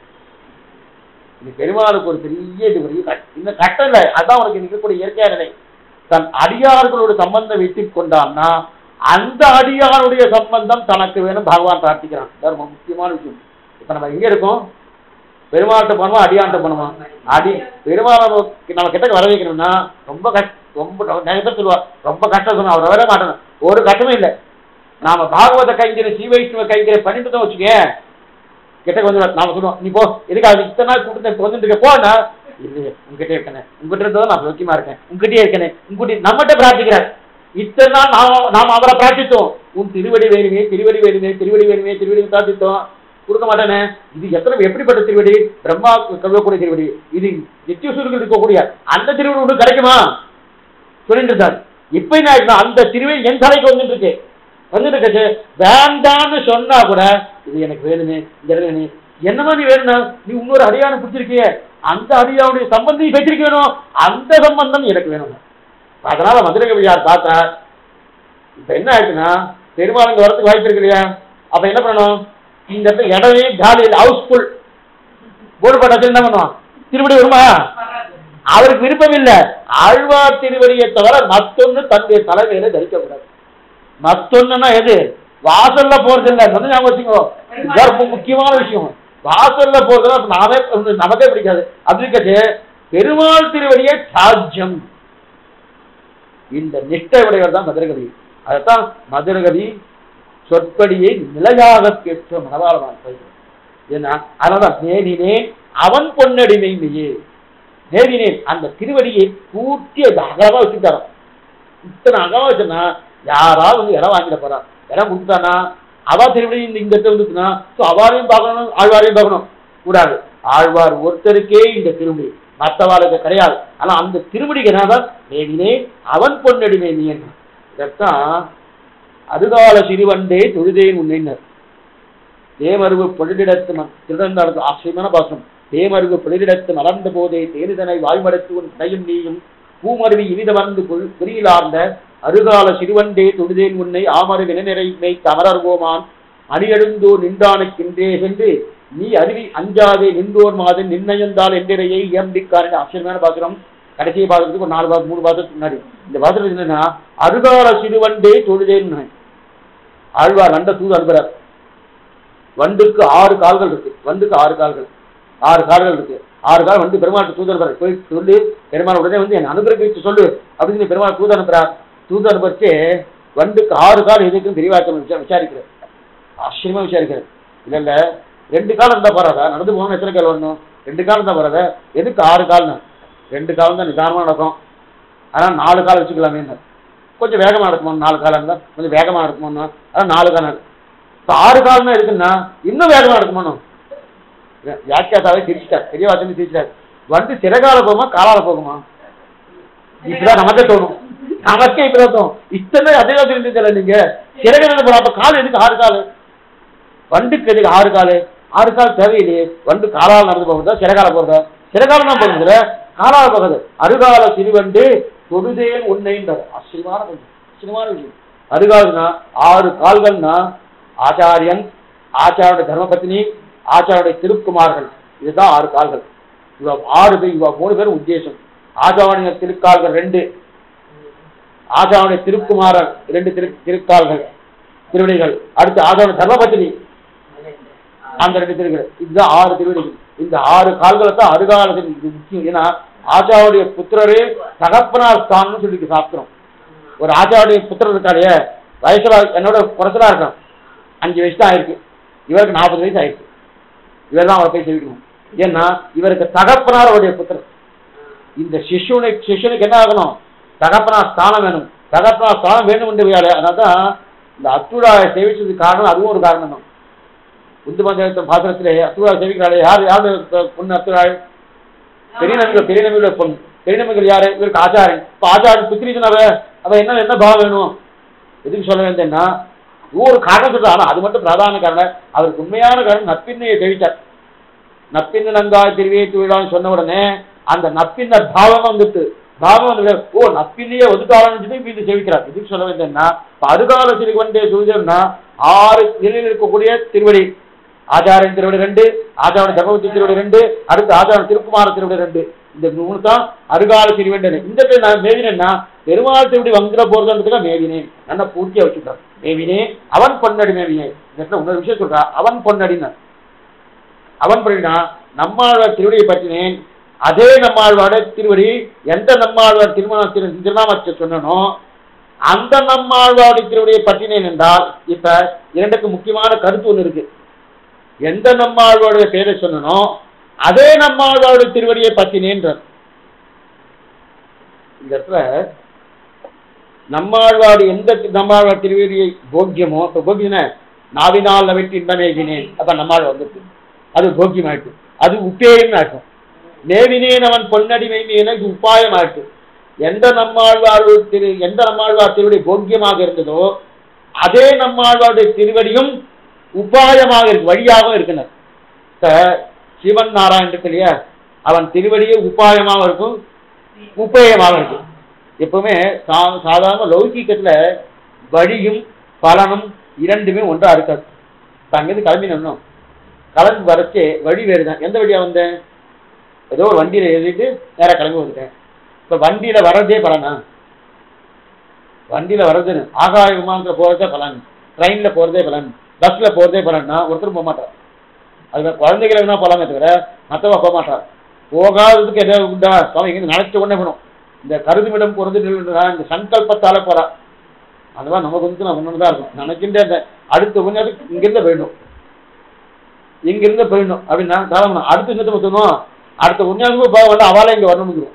இது பெருமாளுக்கு ஒரு பெரிய இந்த கட்டம் இல்லை. அதான் உனக்கு இருக்கக்கூடிய இயற்கையான நிலை. தன் அடியார்களோட சம்பந்தம் வைத்துக் கொண்டான்னா அந்த அடியாருடைய சம்பந்தம் தனக்கு வேணும் பகவான் பிரார்த்திக்கிறான். ரொம்ப முக்கியமான விஷயம். இப்ப நம்ம எங்க இருக்கோம்? பெருமாள்கிட்ட போனோமா அடியான்ட்ட போனோமா? அடி பெருமாளை நம்ம கிட்ட வர வைக்கணும்னா ரொம்ப கஷ்டம். ரொம்ப நிறைய பேர் சொல்லுவா ரொம்ப கஷ்டம் சொன்னா அவர் வர மாட்டேன். ஒரு கஷ்டமே இல்லை. நாம பாகவத கைங்கிற ஸ்ரீ வைஷ்ணவ கைங்கிற பண்ணிட்டு தான் வச்சுக்கேன் கிட்ட வந்து நாம சொல்லுவோம் நீ போ எதுக்கு அது இத்தனை நாள் கூட்டு வந்துட்டு இருக்க போனா இல்லையே உங்ககிட்ட இருக்கேன் உங்ககிட்ட இருந்ததும் நான் சௌக்கியமா இருக்கேன் உங்ககிட்டயே இருக்கேன் உங்ககிட்ட நம்மகிட்ட பிரார்த்திக்கிறார். இத்தனை நாள் நாம நாம அவரை பிரார்த்தித்தோம். உன் திருவடி வேணுமே திருவடி வேணுமே திருவடி வேணுமே திருவடி பிரார்த்தித்தோம் கொடுக்க மாட்டானே. இது எத்தனை எப்படிப்பட்ட திருவடி? பிரம்மா கழுவக்கூடிய திருவடி. இது நித்தியசூர்கள் இருக்கக்கூடிய அந்த திருவடி ஒன்று கிடைக்குமா சொல்லிட்டு இருந்தார். இப்ப என்ன அந்த திருவடி என் தலைக்கு வந்துட்டு இருக்கு வந்துட்டு இருக்கு. வேண்டான்னு சொன்னா கூட இது எனக்கு வேணுமே இந்த வேணும் என்னமா நீ வேணும்னா நீ இன்னொரு அடியானை பிடிச்சிருக்கிய அந்த அடியானுடைய சம்பந்தம் பெற்றிருக்க வேணும். அந்த சம்பந்தம் எனக்கு வேணும். அதனால மதுரை கவியார் பார்த்தா இப்ப என்ன ஆயிடுச்சுன்னா பெருமாளுங்க வரதுக்கு வாய்ப்பு இருக்கு இல்லையா? அப்ப என்ன பண்ணணும்? இந்த இடத்துல இடமே காலி ஹவுஸ்ஃபுல் போர்டு போட்டாச்சு என்ன பண்ணுவான்? திருவடி வருமா? அவருக்கு விருப்பம் இல்லை. ஆழ்வார் திருவடியை தவிர மத்தொன்னு தன்னுடைய தலைமையில தரிக்க கூடாது. மத்தொன்னுன்னா எது? வாசல்ல போறது இல்லை. ஞாபகம் வச்சுக்கோ. ரொம்ப முக்கியமான விஷயம். வாசல்ல போறதுன்னா நாமே நமக்கே பிடிக்காது. அப்படி பெருமாள் திருவடியை சாஜ்யம் இந்த நிஷ்டை உடையவர் தான் மதுரகவி. அதைத்தான் மதுரகவி சொற்படியை நிலையாக பெற்ற மனவாளமான பயிர். ஏன்னா அதனாலதான் நேரினேன் அவன் பொன்னடிமை மெய்யே. நேரினேன் அந்த திருவடியை பூர்த்தி அகலவா வச்சுட்டாரான். இத்தனை அகலவா வச்சுன்னா யாராவது வந்து இடம் வாங்கிட போறான். இடம் கொடுத்தானா அவா திருவடி இந்த இந்த இடத்துல வந்துச்சுன்னா அவாரையும் பார்க்கணும் ஆழ்வாரையும் பார்க்கணும் கூடாது. ஆழ்வார் ஒருத்தருக்கே இந்த திருவடி, மற்றவாளுக்கு கிடையாது. ஆனா அந்த திருவடிக்கு என்னதான் நேரினே அவன் பொன்னடிமை நீ என்ன. இதத்தான் அதுகால சிறுவண்டே தொழுதேன் உன்னைனர். தேமருவு பொழுதிடத்து திருடந்த ஆச்சரியமான பாசம். தேமருவு பொழுதிடத்து மலர்ந்த போதே தேனிதனை வாய்மடத்து உன் தடையும் நீயும் பூமருவி இனித வந்து குறியிலார்ந்த அருகால சிறுவண்டே தொழுதேன் உன்னை ஆமரு வினைநிறை மேய்த்த அமரர்வோமான் அணியெழுந்தோர் நின்றானுக்கின்றே சென்று நீ அருவி அஞ்சாதே நின்றோர் மாதன் நிர்ணயந்தால் எந்திரையை இயம்பிக்காரன். ஆச்சரியமான பாசுரம். கடைசியை பாசுறதுக்கு ஒரு நாலு பாசம் மூணு பாசத்துக்கு முன்னாடி இந்த பாசுரம் என்னன்னா அருகால சிறுவண்டே தொழுதேன். ஆழ்வார் நண்ட தூது அனுப்புறார். வண்டுக்கு ஆறு கால்கள் இருக்கு. வண்டுக்கு ஆறு கால்கள் ஆறு கால்கள் இருக்கு. ஆறு கால் வந்து பெருமாள் தூது அனுப்புறாரு. போய் சொல்லி பெருமாள் உடனே வந்து என் அனுகிரகிச்சு சொல்லு அப்படின்னு பெருமாள் தூது அனுப்புறார். தூது அனுப்பிச்சு வண்டுக்கு ஆறு கால் எதுக்குன்னு பெரியவாக்கம் விசாரிக்கிறார். ஆச்சரியமா விசாரிக்கிறார். இல்ல இல்ல ரெண்டு கால் இருந்தா போறாதா, நடந்து போகணும் எத்தனை கால் வரணும், ரெண்டு கால் இருந்தா போறாத, எதுக்கு ஆறு கால்னு. ரெண்டு காலம் தான் நிதானமா நடக்கும். ஆனா நாலு கால் வச்சுக்கலாமே, கொஞ்சம் வேகமா நடக்குமா, நாலு காலம் இருந்தா கொஞ்சம் வேகமா நடக்குமா, அதான் நாலு காலம். இப்போ ஆறு காலம் தான் இருக்குன்னா இன்னும் வேகமா நடக்குமானும். வியாக்கியாத்தாவே திரிச்சிட்டார், பெரிய வாசனை திரிச்சிட்டார். வந்து சிறகால போகுமா காலால போகுமா, இப்பதான் நமக்கே தோணும். நமக்கே இப்பதான் தோணும். இத்தனை அதே தெரிஞ்சுக்கல நீங்க சிறகால போற. அப்ப கால் எதுக்கு ஆறு கால், வண்டுக்கு எதுக்கு ஆறு காலு, ஆறு கால் தேவையில்லையே. வண்டு காலால் நடந்து போகுதா சிறகால போறதா, சிறகாலம் தான் போகுதுல காலால போகுது. அருகால சிறுவண்டு தொழுதேன் உன்னைன்றார். ஆச்சரியமான ஆச்சரியமான விஷயம். அருகாலுனா ஆறு கால்கள்னா ஆச்சாரியன், ஆச்சாரிய தர்மபத்னி, ஆச்சாரிய திருக்குமார்கள், இதுதான் ஆறு கால்கள். இவ ஆறு பேர், இவ மூணு பேரும் உத்தேசம். ஆச்சாரிய திருக்கால்கள் ரெண்டு, ஆச்சாரிய திருக்குமாரர் இரண்டு திரு திருக்கால்கள் திருவிடைகள். அடுத்து ஆச்சாரிய தர்மபத்னி அந்த ரெண்டு திருவிகள். இதுதான் ஆறு திருவிடைகள். இந்த ஆறு கால்களை தான் அருகாலத்தில் முக்கியம். ஏன்னா ஆச்சாரிய புத்திரரே தகப்பனார் ஸ்தானம்னு சொல்லி சாஸ்திரம். ஒரு ஆச்சாரிய புத்திரர் இருக்காரு, வயசுல என்னோட குறைச்சலா இருக்கான், அஞ்சு வயசு தான் ஆயிருக்கு, இவருக்கு நாற்பது வயசு ஆயிருக்கு. இவர் தான் அவரை போய் செவிக்கணும். ஏன்னா இவருக்கு தகப்பனார் அவருடைய புத்திரர். இந்த சிசுனை சிசுனுக்கு என்ன ஆகணும், தகப்பனார் ஸ்தானம் வேணும். தகப்பனார் ஸ்தானம் வேணும் என்று வேலை. அதனால்தான் இந்த அத்துழாயை சேவிச்சதுக்கு காரணம் அதுவும் ஒரு காரணம் தான். உந்து பஞ்சாயத்து பாசனத்திலே அத்துழாய் சேவிக்கிறாளே யார், யாரு பொண்ணு அத்துழாய், பெரிய நம்பிகள், பெரிய நம்பிகளோட பொண்ணு. பெரிய நம்பிகள் யாரு, இவருக்கு ஆச்சாரியன். இப்போ ஆச்சாரியன் புத்திரிச்சனாவ அவ என்ன என்ன பாவம் வேணும், எதுக்கு சொல்ல வேண்டேன்னா ஒரு காரணம் சொல்றாரு. ஆனா அது மட்டும் பிரதான காரணம். அவருக்கு உண்மையான காரணம் நப்பின்னையை சேவிச்சார். நப்பின்ன நங்காய் திருவியை விழான்னு சொன்ன உடனே அந்த நப்பின்ன பாவம் வந்துட்டு, பாவம் வந்து ஓ நப்பின்னையே ஒதுக்காலன்னு வீட்டு சேவிக்கிறார். எதுக்கு சொல்ல வேண்டேன்னா அருகால சிறுவண்டே சொல்லினா ஆறு நிலையில் இருக்கக்கூடிய திருவடி, ஆச்சாரியன் திருவடி ரெண்டு, ஆச்சாரிய தர்மபுத்தி திருவடி ரெண்டு, அடுத்து ஆச்சாரிய திருக்குமார திருவடி ரெண்டு. இந்த மூணு தான் அருகால திருவண்டேன். இந்த பேர் நான் மேவினேன்னா பெருமாள் திருவடி வங்கிற போறதுன்றதுக்காக மேவினேன். நல்லா பூர்த்தியா வச்சுட்டான். மேவினே அவன் பொன்னடி மேவினே. இன்னொரு விஷயம் சொல்றா, அவன் பொன்னடின. அவன் பொன்னா நம்மாழ்வார் திருவடியை பற்றினேன். அதே நம்மாழ்வாட திருவடி எந்த நம்மாழ்வார் திருமண திருநாமத்தை சொன்னனோ அந்த நம்மாழ்வாடி திருவடியை பற்றினேன் என்றால், இப்ப இரண்டுக்கு முக்கியமான கருத்து ஒன்று இருக்கு. எந்த நம்மாழ்வாருடைய பேரை சொன்னனோ அதே நம்மாழ்வாருடைய திருவடியை பற்றினேன்றார். இந்த இடத்துல நம்மாழ்வாடு எந்த நம்மாழ்வார் திருவடியை போக்கியமோ, இப்ப போக்கியன நாவினால் நவிட்டு இன்பமேகினேன், அப்ப நம்மாழ்வார் வந்துட்டு அது போக்கியமாயிட்டு, அது உப்பேயம் ஆட்டும். நேவினேன் அவன் பொன்னடிமை எனக்கு உப்பாயம் ஆட்டு. எந்த நம்மாழ்வார் திரு எந்த நம்மாழ்வார் திருவடி போக்கியமாக இருந்ததோ அதே நம்மாழ்வாருடைய திருவடியும் உபாயமாக இருக்கு, வழியாகவும் இருக்கிறார். சிவன் நாராயணன் இருக்கு இல்லையா, அவன் திருவடியே உபாயமாக இருக்கும், உபேயமாக இருக்கும். எப்பவுமே சாதாரண லௌகீகத்துல வழியும் பலனும் இரண்டுமே ஒன்றா இருக்காது. அங்கிருந்து கிளம்பினோம், கிளம்பி வரச்சே வழி வேறுதான். எந்த வழியா வந்தேன், ஏதோ ஒரு வண்டியில எழுதிட்டு நேரம் கிளம்பி வந்துட்டேன். இப்ப வண்டியில வர்றதே பலனா, வண்டியில வர்றது ஆகாய விமானத்துல போறதே பலன், ட்ரெயின்ல போறதே பலன், பஸ்ல போறதே பலன்னா ஒருத்தரும் போக மாட்டார். அது குழந்தைகளை வேணா போலாமே தவிர மற்றவா போக மாட்டார். போகாததுக்கு எதாவது உண்டா, சுவாமி இங்க நினைச்ச உடனே போகணும். இந்த கருதுமிடம் பொருந்து இந்த சங்கல்பத்தால போறா, அதுதான் நமக்கு வந்து நம்ம ஒன்று தான் இருக்கும் நினைக்கின்ற அந்த அடுத்த உபன்யாசத்துக்கு இங்கிருந்து போயிடணும் இங்கிருந்து போயிடணும் அப்படின்னா காரணம் அடுத்த இன்னத்தை மொத்தணும் அடுத்த உபன்யாசமும் போக வேண்டாம் அவளே இங்கே வரணுங்கிறோம்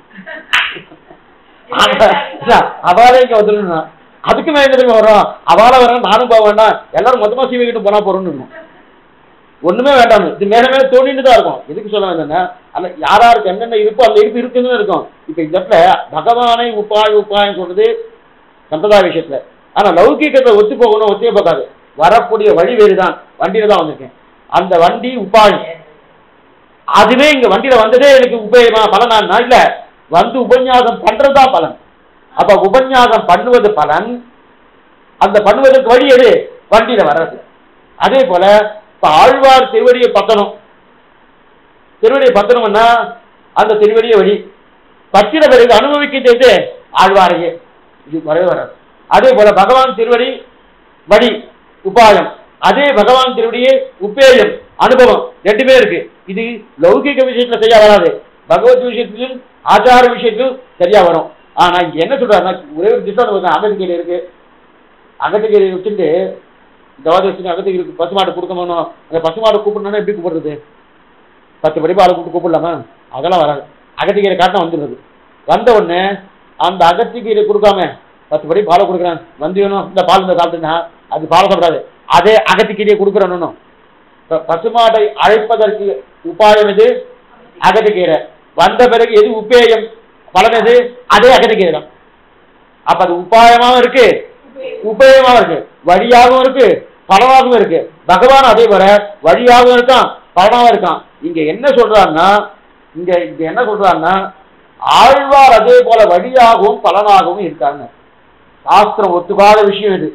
அவளே இங்கே வந்துடணும் அதுக்கு நான் என்ன வரோம் அவளை வரேன் நானும் போக வேண்டாம் எல்லாரும் மொத்தமாக சீவிக்கிட்டு போனால் போகிறோன்னு ஒண்ணுமே வேண்டாம் இது மேல மேல தோணிட்டு தான் இருக்கும் எதுக்கு சொல்ல வேண்டாம்னா அல்ல யாராருக்கு என்னென்ன இருப்போ அந்த இருப்பு இருக்குன்னு இருக்கும் இப்ப இந்த இடத்துல பகவானை உப்பாய் உப்பாயம் சொல்றது சம்பிரதாய விஷயத்துல ஆனா லௌகீகத்தை ஒத்து போகணும் ஒத்தியே போகாது வரக்கூடிய வழி வேறுதான் வண்டியில தான் வந்திருக்கேன் அந்த வண்டி உப்பாயம் அதுவே இங்க வண்டியில வந்ததே எனக்கு உபயோகமா பலனா இல்ல வந்து உபன்யாசம் பண்றதுதான் பலன் அப்ப உபன்யாசம் பண்ணுவது பலன் அந்த பண்ணுவதற்கு வழி எது வண்டியில வர்றது அதே போல இப்ப ஆழ்வார் திருவடியை பத்தணும் திருவடியை பத்தணும்னா அந்த திருவடியை வழி பத்திர பிறகு அனுபவிக்கிறது ஆழ்வாரையே இது வரவே வராது அதே போல பகவான் திருவடி வழி உபாயம் அதே பகவான் திருவடியே உப்பேயம் அனுபவம் ரெண்டுமே இருக்கு இது லௌகிக விஷயத்துல சரியா வராது பகவத் விஷயத்திலும் ஆச்சார விஷயத்திலும் சரியா வரும் ஆனா என்ன சொல்றாருன்னா ஒரே ஒரு திட்டம் அகத்துக்கீரை இருக்கு அகத்துக்கீரை வச்சுட்டு தவாதேசத்துக்கு அகத்துக்கு பசுமாடு கொடுக்கணும் அந்த பசுமாடு கூப்பிடணும்னா எப்படி கூப்பிடுறது பத்து படி பாலை கூப்பிட்டு கூப்பிடலாமா அதெல்லாம் வராது அகத்திக்கீரை காட்டம் வந்துடுறது வந்த உடனே அந்த அகத்திக்கீரை கொடுக்காம பத்து படி பாலை கொடுக்குறேன் வந்து வேணும் இந்த பால் இந்த சாப்பிட்டுனா அது பாலை சாப்பிடாது அதே அகத்திக்கீரையை கொடுக்குறேன்னு பசுமாட்டை அழைப்பதற்கு உபாயம் எது அகத்திக்கீரை வந்த பிறகு எது உப்பேயம் பலன் எது அதே அகத்திக்கீரை தான் அப்ப அது உபாயமாவும் இருக்கு உபயோகமாவும் இருக்கு வழியாகவும் இருக்கு பலனாகவும் இருக்கு பகவான் அதே போல வழியாகவும் இருக்கான் பலனாகவும் இருக்கான் இங்க என்ன சொல்றாருன்னா இங்க இங்க என்ன சொல்றாருன்னா ஆழ்வார் அதே போல வழியாகவும் பலனாகவும் இருக்காங்க சாஸ்திரம் ஒத்துக்காத விஷயம் இது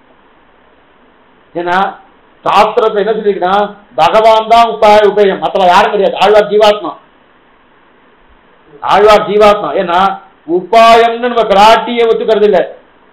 ஏன்னா சாஸ்திரத்தை என்ன சொல்லிருக்கா பகவான் தான் உபாய உபயம் மற்ற யாரும் கிடையாது ஆழ்வார் ஜீவாத்மா ஆழ்வார் ஜீவாத்மா ஏன்னா உபாயம்னு நம்ம பிராட்டியை ஒத்துக்கிறது இல்லை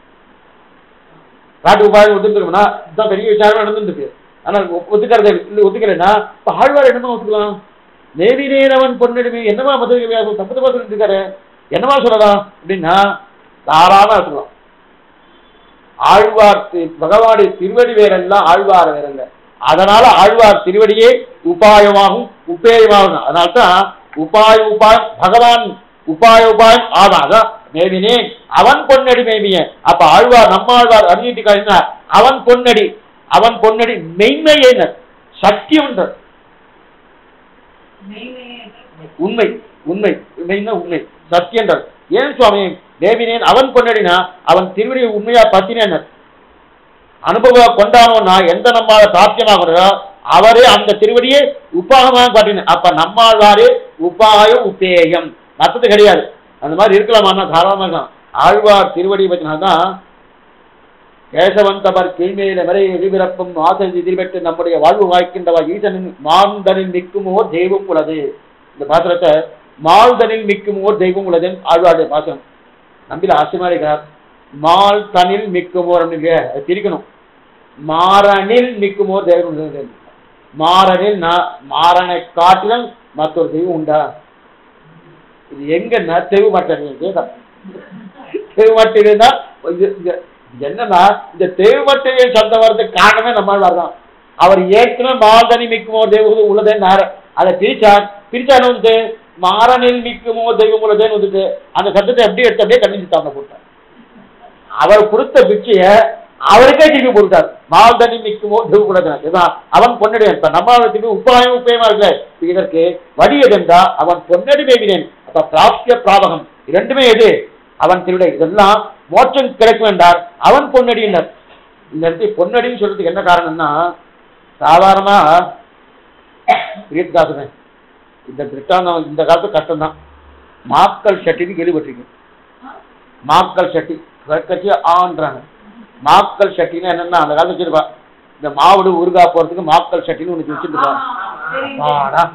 காட்டு உபாயம் ஒத்துக்கிறோம்னா இதுதான் பெரிய விசாரம் நடந்துருக்கு ஆனா ஒத்துக்கிறது ஒத்துக்கலைன்னா இப்ப ஆழ்வார் என்னமா ஒத்துக்கலாம் நேவி நேரவன் பொன்னெடுமே என்னமா பத்திரிகை தப்பு தப்பா சொல்லிட்டு இருக்காரு என்னமா சொல்லலாம் அப்படின்னா தாராளமா சொல்லலாம் ஆழ்வார் பகவானுடைய திருவடி வேறெல்லாம் ஆழ்வார் வேறல்ல அதனால ஆழ்வார் திருவடியே உபாயமாகும் உபேயமாகும் அதனால்தான் உபாய உபாயம் பகவான் உபாய உபாயம் ஆதாக மேவினேன் அவன் பொன்னடி மேவிய அப்ப ஆழ்வார் நம்ம ஆழ்வார் அறிஞ்சிட்டு அவன் பொன்னடி அவன் பொன்னடி மெய்மையை சத்தியம் உண்மை உண்மை மெய்னா உண்மை சத்தியன்றார் ஏன் சுவாமி மேவினேன் அவன் பொன்னடினா அவன் திருவடியை உண்மையா பத்தினேன் அனுபவம் கொண்டானோன்னா எந்த நம்மால சாத்தியமாகிறதோ அவரே அந்த திருவடியை உப்பாகமாக காட்டின அப்ப நம்மாழ்வாரே உபாயம் உபேயம் மற்றது கிடையாது அந்த மாதிரி இருக்கலாமா தாராளமாக ஆழ்வார் திருவடி பற்றினால்தான் கேசவந்தவர் கீழ்மையில வரை எதிர்பிறப்பும் ஆசை எதிர்பெற்று நம்முடைய வாழ்வு வாய்க்கின்றவா ஈசனின் மாந்தனில் மிக்கும் ஓர் தெய்வம் உள்ளது இந்த பாத்திரத்தை மால்தனில் மிக்கும் ஓர் தெய்வம் உள்ளது ஆழ்வாருடைய பாத்திரம் நம்பில ஆச்சரியமா இருக்கிறார் மால் தனில் மிக்கும் ஓர் அப்படின்னு பிரிக்கணும் மாறனில் மிக்கும் ஓர் தெய்வம் உள்ளது மாறனில் மாறனை காட்டிலும் மற்றொரு தெய்வம் உண்டா இது எங்கன்னா தெய்வ மட்டை தெய்வ மட்டையில்னா என்னன்னா இந்த தெய்வ மட்டையை சொந்த வர்றதுக்கு காரணமே நம்மால் தான் அவர் ஏற்கனவே மாதனி மிக்குமோ தெய்வம் உள்ளதேன்னு அதை பிரிச்சார் பிரிச்சாரு வந்து மாறனில் மிக்குமோ தெய்வம் உள்ளதேன்னு வந்துட்டு அந்த சத்தத்தை எப்படி எடுத்து அப்படியே கண்டிச்சுட்டாங்க போட்டார் அவர் கொடுத்த பிச்சைய அவருக்கே திருப்பி போட்டார் மாதனி மிக்குமோ தெய்வம் உள்ளதான் அவன் பொன்னடி இப்ப நம்ம உப்பாயம் உப்பயமா இருக்குல்ல இதற்கு வழி எதுண்டா அவன் பொன்னடி மேவினேன் அப்ப பிராப்திய பிராபகம் இரண்டுமே எது அவன் திருவிடை இதெல்லாம் மோட்சம் கிடைக்கும் என்றார் அவன் பொன்னடி என்றார் இந்த இடத்துல பொன்னடின்னு சொல்றதுக்கு என்ன காரணம்னா சாதாரணமா பிரியதாசனே இந்த திருஷ்டாந்தம் இந்த காலத்து கஷ்டம்தான் மாக்கள் சட்டின்னு கேள்விப்பட்டிருக்கேன் மாக்கள் சட்டி கட்சி ஆன்றாங்க மாக்கள் சட்டின்னு என்னன்னா அந்த காலத்து வச்சிருப்பா இந்த மாவுடு ஊறுகா போறதுக்கு மாக்கள் சட்டின்னு ஒன்று வச்சிருப்பாடா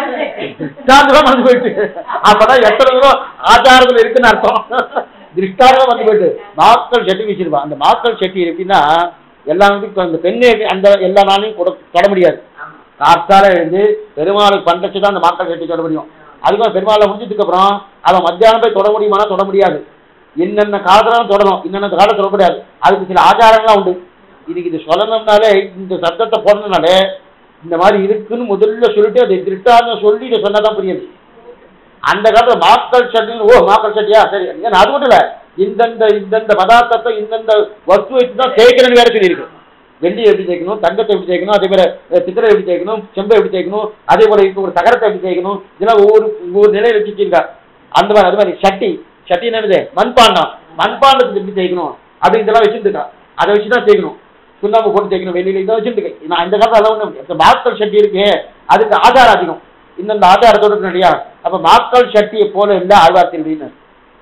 வந்து போயிட்டு அப்பதான் எத்தனை தூரம் ஆச்சாரத்துல இருக்குன்னு அர்த்தம் திருஷ்டாந்தம் வந்து போயிட்டு மாக்கள் சட்டி வச்சிருப்பா அந்த மாக்கள் சட்டி எப்படின்னா எல்லாம் அந்த பெண்ணு அந்த எல்லா நாளையும் தொட முடியாது காத்தால எழுந்து பெருமாளுக்கு பண்றச்சு தான் அந்த மாக்கள் சட்டி தொட முடியும் அதுக்கும் பெருமாளை முடிஞ்சதுக்கு அப்புறம் அவன் மத்தியானம் போய் தொட முடியுமானா தொட முடியாது என்னென்ன காதலாம் தொடரும், இன்னென்ன காலம் தொடக்கூடாது. அதுக்கு சில ஆச்சாரங்கள்லாம் உண்டு. இதுக்கு இது சொல்லணும்னாலே, இந்த சப்தத்தை போடணும்னாலே இந்த மாதிரி இருக்குன்னு முதல்ல சொல்லிட்டு அதை திருட்டான்னு சொல்லி இதை சொன்னாதான் புரியுது. அந்த காலத்துல மாக்கள் சட்டி, ஓ மாக்கள் சட்டியா சரி, ஏன்னா அது மட்டும் இல்ல, இந்தந்த இந்தந்த பதார்த்தத்தை இந்தந்த வஸ்து வச்சு தான் தேய்க்கணும்னு வேற சொல்லியிருக்கு. வெள்ளி எப்படி தேய்க்கணும், தங்கத்தை எப்படி தேய்க்கணும், அதே போல பித்தளை எப்படி தேய்க்கணும், செம்பை எப்படி தேய்க்கணும், அதே போல இப்போ ஒரு தகரத்தை எப்படி தேய்க்கணும், இதெல்லாம் ஒவ்வொரு ஒவ்வொரு நிலையில வச்சுருக்கா. அந்த மாதிரி அது மாதிரி சட்டி சட்டி என்னது மண்பாண்டம், மண்பாண்டத்துக்கு எப்படி தேய்க்கணும் அப்படி இதெல்லாம் வச்சுருக்கா. அதை வச்சுதான் தேய்க்கணும். சுண்ணாம்பு போட்டு தேய்க்கணும், வெளியில இதை வச்சுருக்கு. நான் இந்த காலத்தில் அதான் ஒன்று மாக்கள் சட்டி இருக்கு, அதுக்கு ஆதாரம் அதிகம். இந்தந்த ஆதாரத்தோடு இருக்கு இல்லையா. அப்ப மாக்கள் சட்டியை போல இல்லை ஆழ்வார் திருவின்னு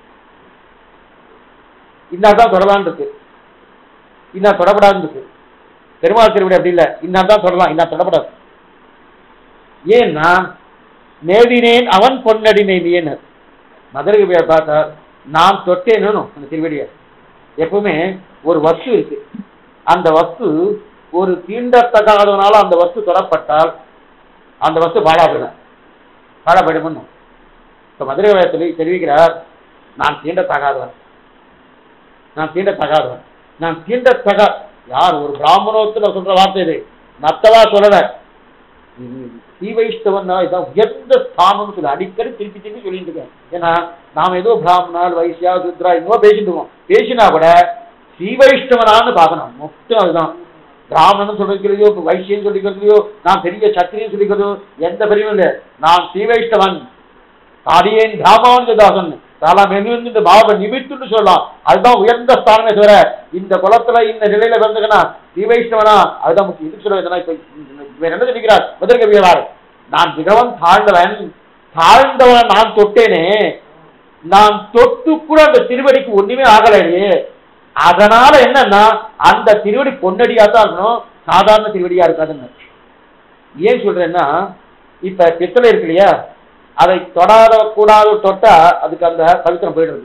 இன்னார்தான் தொடலான் இருக்கு, இன்னார் தொடப்படாதுன்னு இருக்கு. பெருமாள் திருவிடை அப்படி இல்லை, இன்னார் தான் தொடலாம், இன்னார் தொடப்படாது. ஏன்னா நேவினேன் அவன் பொன்னடி மேவியேன்னு மதுரை பார்த்தார். நான் தொட்டேன்னு அந்த திருவடியை. எப்பவுமே ஒரு வஸ்து இருக்கு, அந்த வஸ்து ஒரு தீண்டத்தகாதனால அந்த வஸ்து தொடப்பட்டால் அந்த வஸ்து பாழாபடும், பாழாபடும். இப்ப மதுரை வயத்தில் தெரிவிக்கிறார், நான் தீண்டத்தகாதவன், நான் தீண்டத்தகாதவன், நான் தீண்டத்தகா யார் ஒரு பிராமணத்துல சொல்ற வார்த்தை இது, மத்தவா சொல்லல. ஸ்ரீ வைஷ்ணவன் இதான் உயர்ந்த ஸ்தானம் சொல்லி அடிக்கடி திருப்பி திருப்பி சொல்லிட்டு இருக்கேன். ஏன்னா நாம ஏதோ பிராமணால் வைசியா சுத்ரா இன்னும் பேசிட்டு இருக்கோம். பேசினா கூட ஸ்ரீ வைஷ்ணவனான்னு பார்க்கணும். மொத்தம் அதுதான். பிராமணன் சொல்லிக்கிறதையோ வைசியம் சொல்லிக்கிறதையோ நான் பெரிய சத்திரியும் சொல்லிக்கிறதோ எந்த பெரியவும் இல்லை. நான் ஸ்ரீ வைஷ்ணவன் தாடியேன் பிராமணன் தாசன் தாலாம் என்று பாப நிமித்துன்னு சொல்லலாம். அதுதான் உயர்ந்த ஸ்தானமே தவிர இந்த குலத்துல இந்த நிலையில வந்துக்கன்னா ஸ்ரீ வைஷ்ணவனா அதுதான் முக்கியம். இது சொல்ல இப்ப என்ன சொல்லிக்கிறார் மதுரகவியலார், நான் மிகவும் தாழ்ந்தவன், தாழ்ந்தவன் நான் தொட்டேனே, நான் தொட்டு கூட அந்த திருவடிக்கு ஒண்ணுமே ஆகலையே. அதனால என்னன்னா அந்த திருவடி பொன்னடியா தான் இருக்கணும், சாதாரண திருவடியா இருக்காதுன்னு. ஏன் சொல்றேன்னா இப்ப பித்தளை இருக்கு இல்லையா, அதை தொடாத கூடாது தொட்டா அதுக்கு அந்த பவித்திரம் போயிடுறது.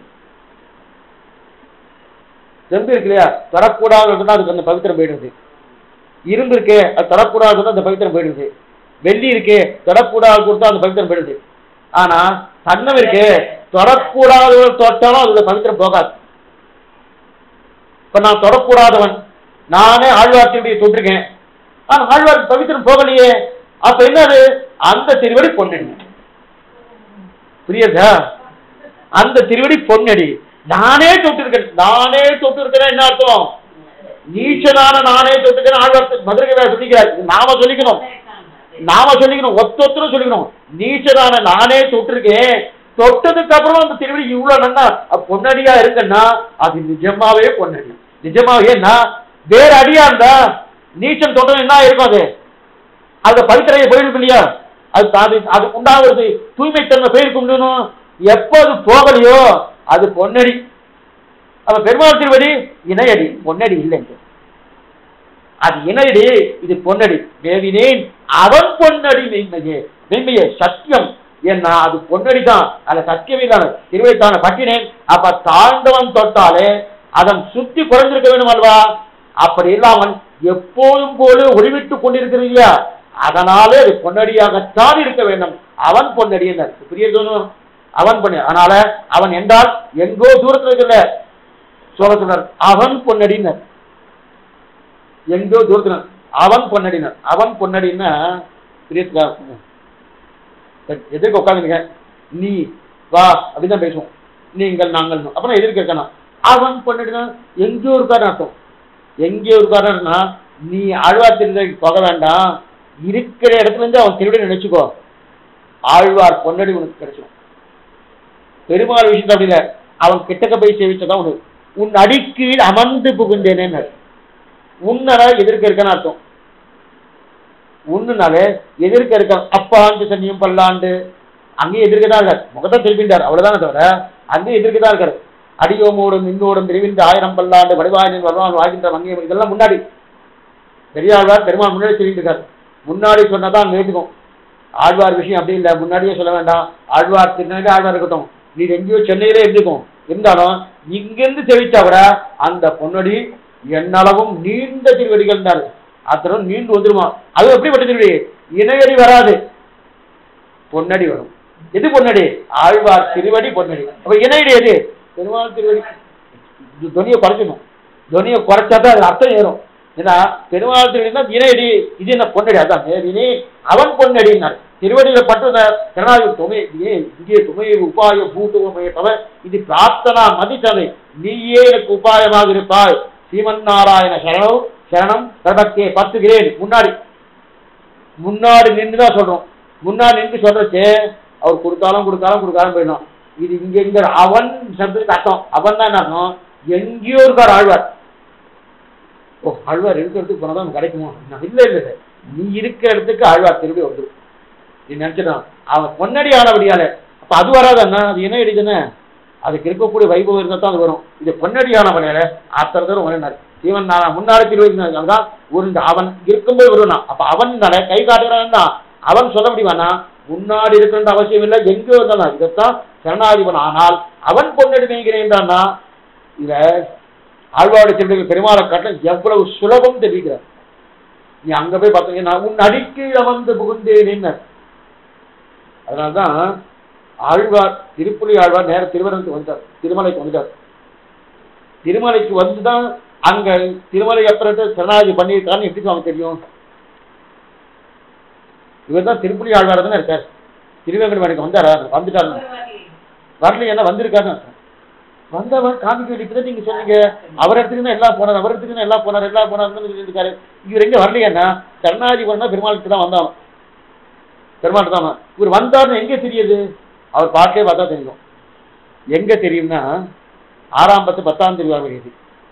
செம்பு இருக்கு இல்லையா, தொடக்கூடாதுன்னா அதுக்கு அந்த பவித்திரம் போயிடுறது. இரும்பு இருக்கு, அது தொடக்கூடாதுன்னா அந்த பவித்திரம் போயிடுது. வெள்ளி இருக்கு, தொடக்கூடாது கொடுத்தா அந்த பவித்திரம் போயிடுது. ஆனா தன்னம் இருக்கு, தொடக்கூடாத தொட்டாலும் அது பவித்திரம் போகாது. இப்ப நான் தொடக்கூடாதவன், நானே ஆழ்வார்த்தியுடைய தொட்டிருக்கேன், ஆனா ஆழ்வார் பவித்திரம் போகலையே. அப்ப என்னது, அந்த திருவடி பொன்னடி. புரியுதா? அந்த திருவடி பொன்னடி நானே தொட்டிருக்கேன். நானே தொட்டிருக்கேன் என்ன அர்த்தம், நீச்சனான நானே தொட்டிருக்கேன். ஆழ்வார் மதுரை சொல்லிக்கிறார், நாம சொல்லிக்கணும், நாம சொல்லிக்கணும், ஒத்தொத்தரும் சொல்லிக்கணும். நீச்சனான நானே தொட்டிருக்கேன், தொட்டதுக்கு அப்புறம் அந்த திருவடி இவ்வளவு நன்னா பொன்னடியா இருக்குன்னா அது நிஜமாவே பொன்னடி. நிஜமாவே ஏன்னா வேற அடியா இருந்தா நீச்சல் தொட்டது என்ன இருக்கும், அது அந்த பவித்திரையை போயிருக்கு இல்லையா, அது அது உண்டாகிறது தூய்மைத்தன்மை போயிருக்கும். எப்போ அது போகலையோ அது பொன்னடி. அப்ப பெருமாள் திருவடி இணையடி, பொன்னடி இல்லைங்க. அது இணையடி, இது பொன்னடி. வேவினேன் அவன் பொன்னடி மெய்மையே, மெய்மையே சத்தியம். ஏன்னா அது பொன்னடி தான், அந்த சத்தியமே தான் திருவைத்தான பட்டினேன். அப்ப தாழ்ந்தவன் தொட்டாலே அதன் சுத்தி குறைஞ்சிருக்க வேண்டும் அல்வா. அப்படி இல்லாமல் எப்போதும் போல ஒளிவிட்டுக் கொண்டிருக்கிறது இல்லையா, அதனாலே அது பொன்னடியாகத்தான் இருக்க வேண்டும். அவன் பொன்னடி என்ன புரியுது, அவன் பொன்னடி. அதனால அவன் என்றால் எங்கோ தூரத்தில் இருக்கல சொல்ல சொன்னார், அவன் பொன்னடினர், எங்கோ தூரத்தில் அவன் பொன்னடினர். அவன் பொன்னடின்னா எதிர்க்க உட்காந்துங்க, நீ வா அப்படின்னு தான் பேசுவோம், நீங்கள் நாங்கள். அப்புறம் எதிர்க்க இருக்கணும். அவன் பொன்னடினா எங்கேயோ இருக்காரு அர்த்தம். எங்கேயோ இருக்காருன்னா நீ ஆழ்வார் திருவிடைக்கு போக வேண்டாம், இருக்கிற இடத்துல இருந்து அவன் திருவிடை நினைச்சுக்கோ, ஆழ்வார் பொன்னடி உனக்கு கிடைச்சிடும். பெருமாள் விஷயத்த அப்படி இல்லை, அவன் கிட்டக்க போய் சேவிச்சதான் உனக்கு. உன் அடிக்கீழ் அமர்ந்து புகுந்தேனே, உன்னட எதிர்க்க இருக்கான்னு அர்த்தம். உன்னுனாலே எதிர்க்க இருக்க அப்பாண்டு சன்னியும் பல்லாண்டு அங்கேயும் எதிர்க்கதான் இருக்காரு, முகத்தை திருப்பிட்டார் அவ்வளவுதானே தவிர அங்கேயும் எதிர்க்கதான் இருக்காரு. அடியோமோடும் இன்னோடும் திருவிந்த ஆயிரம் பல்லாண்டு வடிவாயின் வருவான் வாழ்கின்ற மங்கியம், இதெல்லாம் முன்னாடி பெரியாழ்வார் பெருமாள் முன்னாடி சொல்லிட்டு இருக்காரு. முன்னாடி சொன்னதான் அங்க ஏற்றுக்கும். ஆழ்வார் விஷயம் அப்படி இல்லை, முன்னாடியே சொல்ல வேண்டாம். ஆழ்வார் திருநெல்வேலி ஆழ்வார் இருக்கட்டும், நீ எங்கேயோ சென்னையிலே இருந்துக்கும், இருந்தாலும் இங்கிருந்து தெரிவித்தா விட அந்த பொன்னடி என்னளவும் நீண்ட திருவடிகள் தான், அத்தனை நீண்டு வந்துருமா. அது எப்படிப்பட்ட திருவடி, இணையடி வராது, பொன்னடி வரும். எது பொன்னடி, ஆழ்வார் திருவடி பொன்னடி. அப்ப இணையடி எது, பெருமாள் திருவடி துவனியை குறைக்கணும். துவனியை குறைச்சா தான் அது அர்த்தம் ஏறும். ஏன்னா பெருமாள் திருவடினா வினையடி, இது என்ன பொன்னடி, அதான் வினை அவன் பொன்னடினார். திருவடியில பட்டு கருணாதி துணை இங்கே துணை உபாய பூட்டுவமையப்பவன் இது பிரார்த்தனா மதித்ததை நீயே எனக்கு உபாயமாக இருப்பாய். ஸ்ரீமன் நாராயண சரணம் சரணம் பிரபக்தியை பத்துகிறேன். முன்னாடி முன்னாடி நின்றுதான் சொல்றோம். முன்னாடி நின்று சொல்றச்சு அவர் கொடுத்தாலும் கொடுத்தாலும் கொடுக்காலும் போயிடும். இது இங்க இங்க அவன் சப்தத்துக்கு அர்த்தம். அவன் தான் என்ன அர்த்தம், எங்கேயோ இருக்கார் ஆழ்வார். ஓ ஆழ்வார் இருக்கிறதுக்கு போனதான் கிடைக்குமோ? இல்ல இல்ல நீ இருக்கிற இடத்துக்கு ஆழ்வார் திரும்பி வந்துடும். நீ நினைச்சிட்டான் அவன் பொன்னடி ஆனபடியால அப்ப அது வராதுன்னா அது என்ன அடிச்சுன்னு அதுக்கு இருக்கக்கூடிய வைபவம் இருந்தா தான் அது வரும். இது பொன்னடி ஆனபடியால ஆத்தரதர் உணர்ந்தார். சீவன் நாளா முன்னாடி திருவடி தான் ஒரு அவன் இருக்கும்போது வருவானா. அப்ப அவன் தானே கை காட்டுறான்னா அவன் சொல்ல முடியுவானா முன்னாடி இருக்கிற அவசியம் இல்லை, எங்கேயோ இருந்தான். இதைத்தான் சரணாதிபன். ஆனால் அவன் பொன்னடி நீங்கிறேன்டான்னா இத ஆழ்வாருடைய திருவிழா பெருமாளை காட்ட எவ்வளவு சுலபம் தெரிவிக்கிறார். நீ அங்க போய் பார்த்தீங்கன்னா உன் அடிக்கு அமர்ந்து புகுந்தேன். அதனால்தான் ஆழ்வார் திருப்புலி ஆழ்வார் நேர திருவரங்குக்கு வந்தார், திருமலைக்கு வந்தார். திருமலைக்கு வந்துதான் அங்க திருமலை அப்புறம் சரணாகதி பண்ணியிருக்காருன்னு எப்படி அவங்க தெரியும்? இவர் தான் திருப்புலி ஆழ்வார் தானே இருக்கார். திருவேங்கடமலைக்கு வந்தாரா? வந்துட்டாரு. வரல என்ன வந்திருக்காரு வந்தவர் காமிக்க வேண்டியது நீங்க சொன்னீங்க. அவர் இடத்துக்கு தான் எல்லாம் போனார், அவர் இடத்துக்கு தான் எல்லாம் போனார், எல்லாம் போனார் இருக்காரு. இவர் எங்க வரலையா? சரணாகதி பண்ணா பெருமாளுக்கு தான் வந்தாங்க, பெருமாள் தான். இவர் வந்தார்னு எங்க தெரியுது? அவர் பாட்டே பார்த்தா தெரியும். எங்க தெரியும்னா ஆறாம் பத்து பத்தாம் திருவிழா வருகிறது.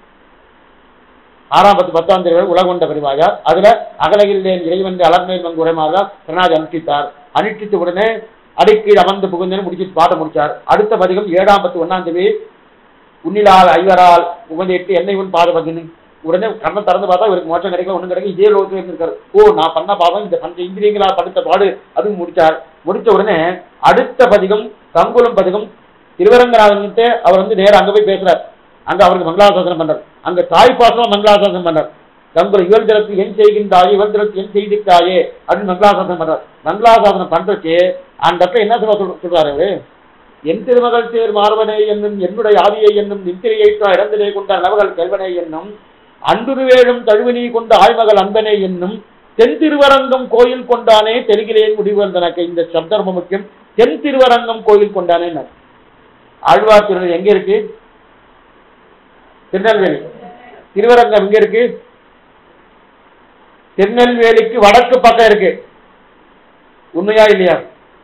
ஆறாம் பத்து பத்தாம் திருவிழா உலகொண்ட பெருமாள். அதுல அகலகில்லேன் இறைவன் அலர்மேல் மங்கு உரைமாக சரணாகதி அனுஷ்டித்தார். அனுஷ்டித்த உடனே அடிக்கீழ் அமர்ந்து புகுந்தேன்னு முடிச்சுட்டு பாட்ட முடிச்சார். அடுத்த பதிகம் ஏழாம் பத்து ஒன்னாம் தேதி உன்னிலால் ஐவரால் உகந்திட்டு என்னை உன் பாத பகினு. உடனே கண்ணை திறந்து பார்த்தா இவருக்கு மோட்சம் கிடைக்கல, ஒன்றும் கிடைக்கும். இதே லோகத்தில் இருந்திருக்காரு. ஓ நான் பண்ண பாவம் இந்த பஞ்ச இந்திரியங்களா படுத்த பாடு அதுவும் முடிச்சார். முடிச்ச உடனே அடுத்த பதிகம் கங்குலம் பதிகம் திருவரங்கநாதன்ட்டு அவர் வந்து நேரம் அங்க போய் பேசுறார். அங்க அவருக்கு மங்களாசாசனம் பண்றார். அங்க தாய்ப்பாசனம் மங்களாசாசனம் பண்றார். கங்குல இவள் திறத்து என் செய்கின்றாயே, இவள் திறத்து என் செய்திருக்காயே அப்படின்னு மங்களாசாசனம் பண்றார். மங்களாசாசனம் பண்றதுக்கு அந்த இடத்துல என்ன சொல்ல சொல்றாரு அவரு, என் திருமகள் தேர் மார்பனை என்னும் என்னுடைய ஆவியை என்னும் நித்திரையேற்றா இடந்திலே கொண்ட நவகள் கல்வனை என்னும் அன்புருவேழும் தழுவினி கொண்ட ஆய்மகள் அன்பனை என்னும் தென் திருவரங்கம் கோயில் கொண்டானே தெலுங்கிலேன் முடிவு தனக்கு. இந்த சப்தம் ரொம்ப முக்கியம். தென் திருவரங்கம் கோயில் கொண்டானே. ஆழ்வார் திருநெல் எங்க இருக்கு? திருநெல்வேலி. திருவரங்கம் எங்க இருக்கு? திருநெல்வேலிக்கு வடக்கு பக்கம் இருக்கு. உண்மையா இல்லையா?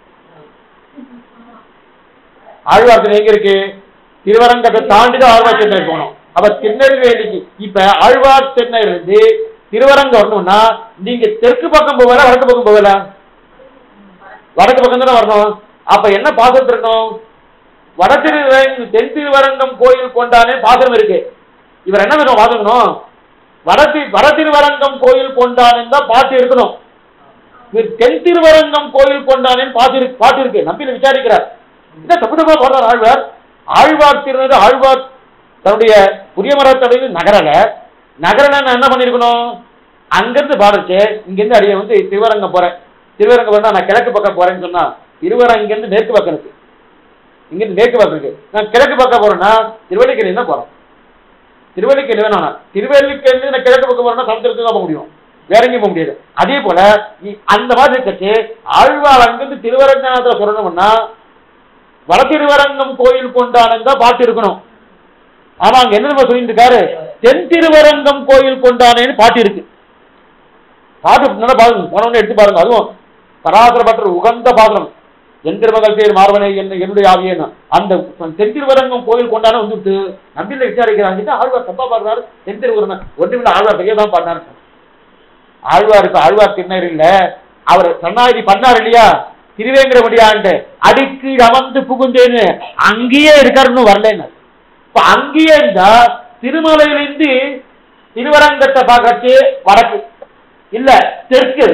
ஆழ்வார் திருநெல் எங்க இருக்கு? திருவரங்கத்தை தாண்டிதான் ஆழ்வார் திருநெல் போகணும். அப்ப திருநெல்வேலிக்கு இப்ப ஆழ்வார் திருநெல் இருந்து திருவரங்கம் வரணும்னா நீங்க தெற்கு பக்கம் போகல வடக்கு பக்கம் போகல? வடக்கு பக்கம் தானே வரணும். அப்ப என்ன பாசனம் இருக்கணும்? வடதிரு தென் திருவரங்கம் கோயில் கொண்டானே பாசனம் இருக்கு. இவர் என்ன வேணும் வாங்கணும்? வடதி வட திருவரங்கம் கோயில் கொண்டானேன்னு தான் பாட்டு இருக்கணும். இவர் தென் திருவரங்கம் கோயில் கொண்டானேன்னு பாட்டு இருக்கு பாட்டு இருக்கு நம்பில விசாரிக்கிறார். என்ன தப்பு தப்பா போடுறார் ஆழ்வார். ஆழ்வார் திருநெல் ஆழ்வார் தன்னுடைய புரிய மரத்தடையில் நகரல நகரல நான் என்ன பண்ணிருக்கணும்? அங்கிருந்து பாடுச்சு இங்க இருந்து அடிய வந்து திருவரங்கம் போறேன். திருவரங்கம் போனா நான் கிழக்கு பக்கம் போறேன்னு சொன்னா திருவரங்கம் இங்க இருந்து மேற்கு பக்கம் இருக்கு. இங்க இருந்து மேற்கு பக்கம் இருக்கு. நான் கிழக்கு பக்கம் போறேன்னா திருவள்ளிக்கேணி தான் போறேன். திருவள்ளிக்கேணி வேணா திருவள்ளிக்கேணி நான் கிழக்கு பக்கம் போறேன்னா சமுத்திரத்துக்கு தான் போக முடியும், வேற எங்கேயும் போக முடியாது. அதே போல அந்த மாதிரி கட்சி ஆழ்வார் அங்கிருந்து திருவரங்கநாதர் சொல்லணும்னா வட திருவரங்கம் கோயில் கொண்டானந்தா பாட்டு இருக்கணும். ஆனா அங்க என்ன சொல்லிட்டு இருக்காரு? தென் திருவரங்கம் கோயில் கொண்டானேன்னு பாட்டு இருக்கு. பாட்டு நல்லா பாருங்க, போனவொன்னு எடுத்து பாருங்க. அதுவும் பராசர பற்ற உகந்த பாசனம். என் திருமகள் பேர் மார்பனை என்ன என்னுடைய ஆவியன்னு அந்த தென் திருவரங்கம் கோயில் கொண்டானே வந்துட்டு நம்பில விசாரிக்கிறாங்க. ஆழ்வார் தப்பா பாடுறாரு. தென் திருவரங்கம் ஒன்றுமில்ல ஆழ்வார் பெரிய தான் பாடினாரு. ஆழ்வாருக்கு ஆழ்வார் திருநெல் இல்ல, அவர் சரணாகதி பண்ணார் இல்லையா திருவேங்கடமுடியான்ட்டு அடிக்கு அமர்ந்து புகுந்தேன்னு அங்கேயே இருக்காருன்னு வரலன்னு. இப்ப அங்கேயே இருந்தா திருமலையிலிருந்து திருவரங்கத்தை பார்க்கச்சு வடக்கு இல்ல தெற்கு.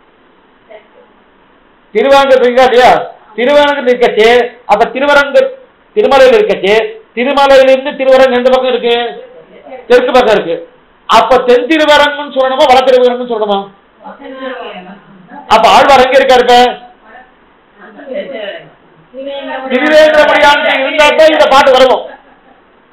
திருவரங்கத்து இல்லையா? திருவரங்கத்தில் இருக்கச்சு. அப்ப திருவரங்க திருமலையில் இருக்கச்சு. திருமலையிலிருந்து திருவரங்கம் எந்த பக்கம் இருக்கு? தெற்கு பக்கம் இருக்கு. அப்ப தென் திருவரங்கம் சொல்லணுமா வட திருவரங்கம் சொல்லணுமா? அப்ப ஆழ்வார் எங்க இருக்காரு? திருவேங்கடமுடியான் இருந்தா தான் இந்த பாட்டு வரணும்.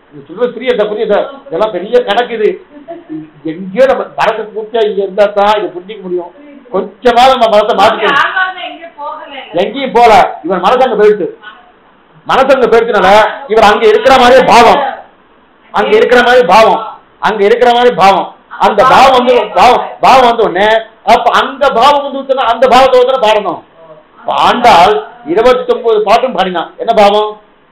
சொல்லுவது புரியுதா புரியுதா? இதெல்லாம் பெரிய கணக்கு. இது எங்கேயோ நம்ம மனசு பூர்த்தியா இங்க இருந்தா தான் இதை புரிஞ்சிக்க முடியும். கொஞ்சமா நம்ம மனசை மாத்திக்கணும். எங்கேயும் போல, இவன் மனசு அங்க போயிடுச்சு. மனசு அங்க போயிடுச்சுனால இவர் அங்க இருக்கிற மாதிரி பாவம், அங்க இருக்கிற மாதிரி பாவம், அங்க இருக்கிற மாதிரி பாவம். அந்த பாவம் வந்து பாவம் பாவம் வந்த உடனே அப்ப அந்த பாவம் வந்து அந்த பாவத்தோட பாடணும். ஆண்டாள் இருபத்தி ஒன்பது பாட்டும் பாடினான். என்ன பாவம்?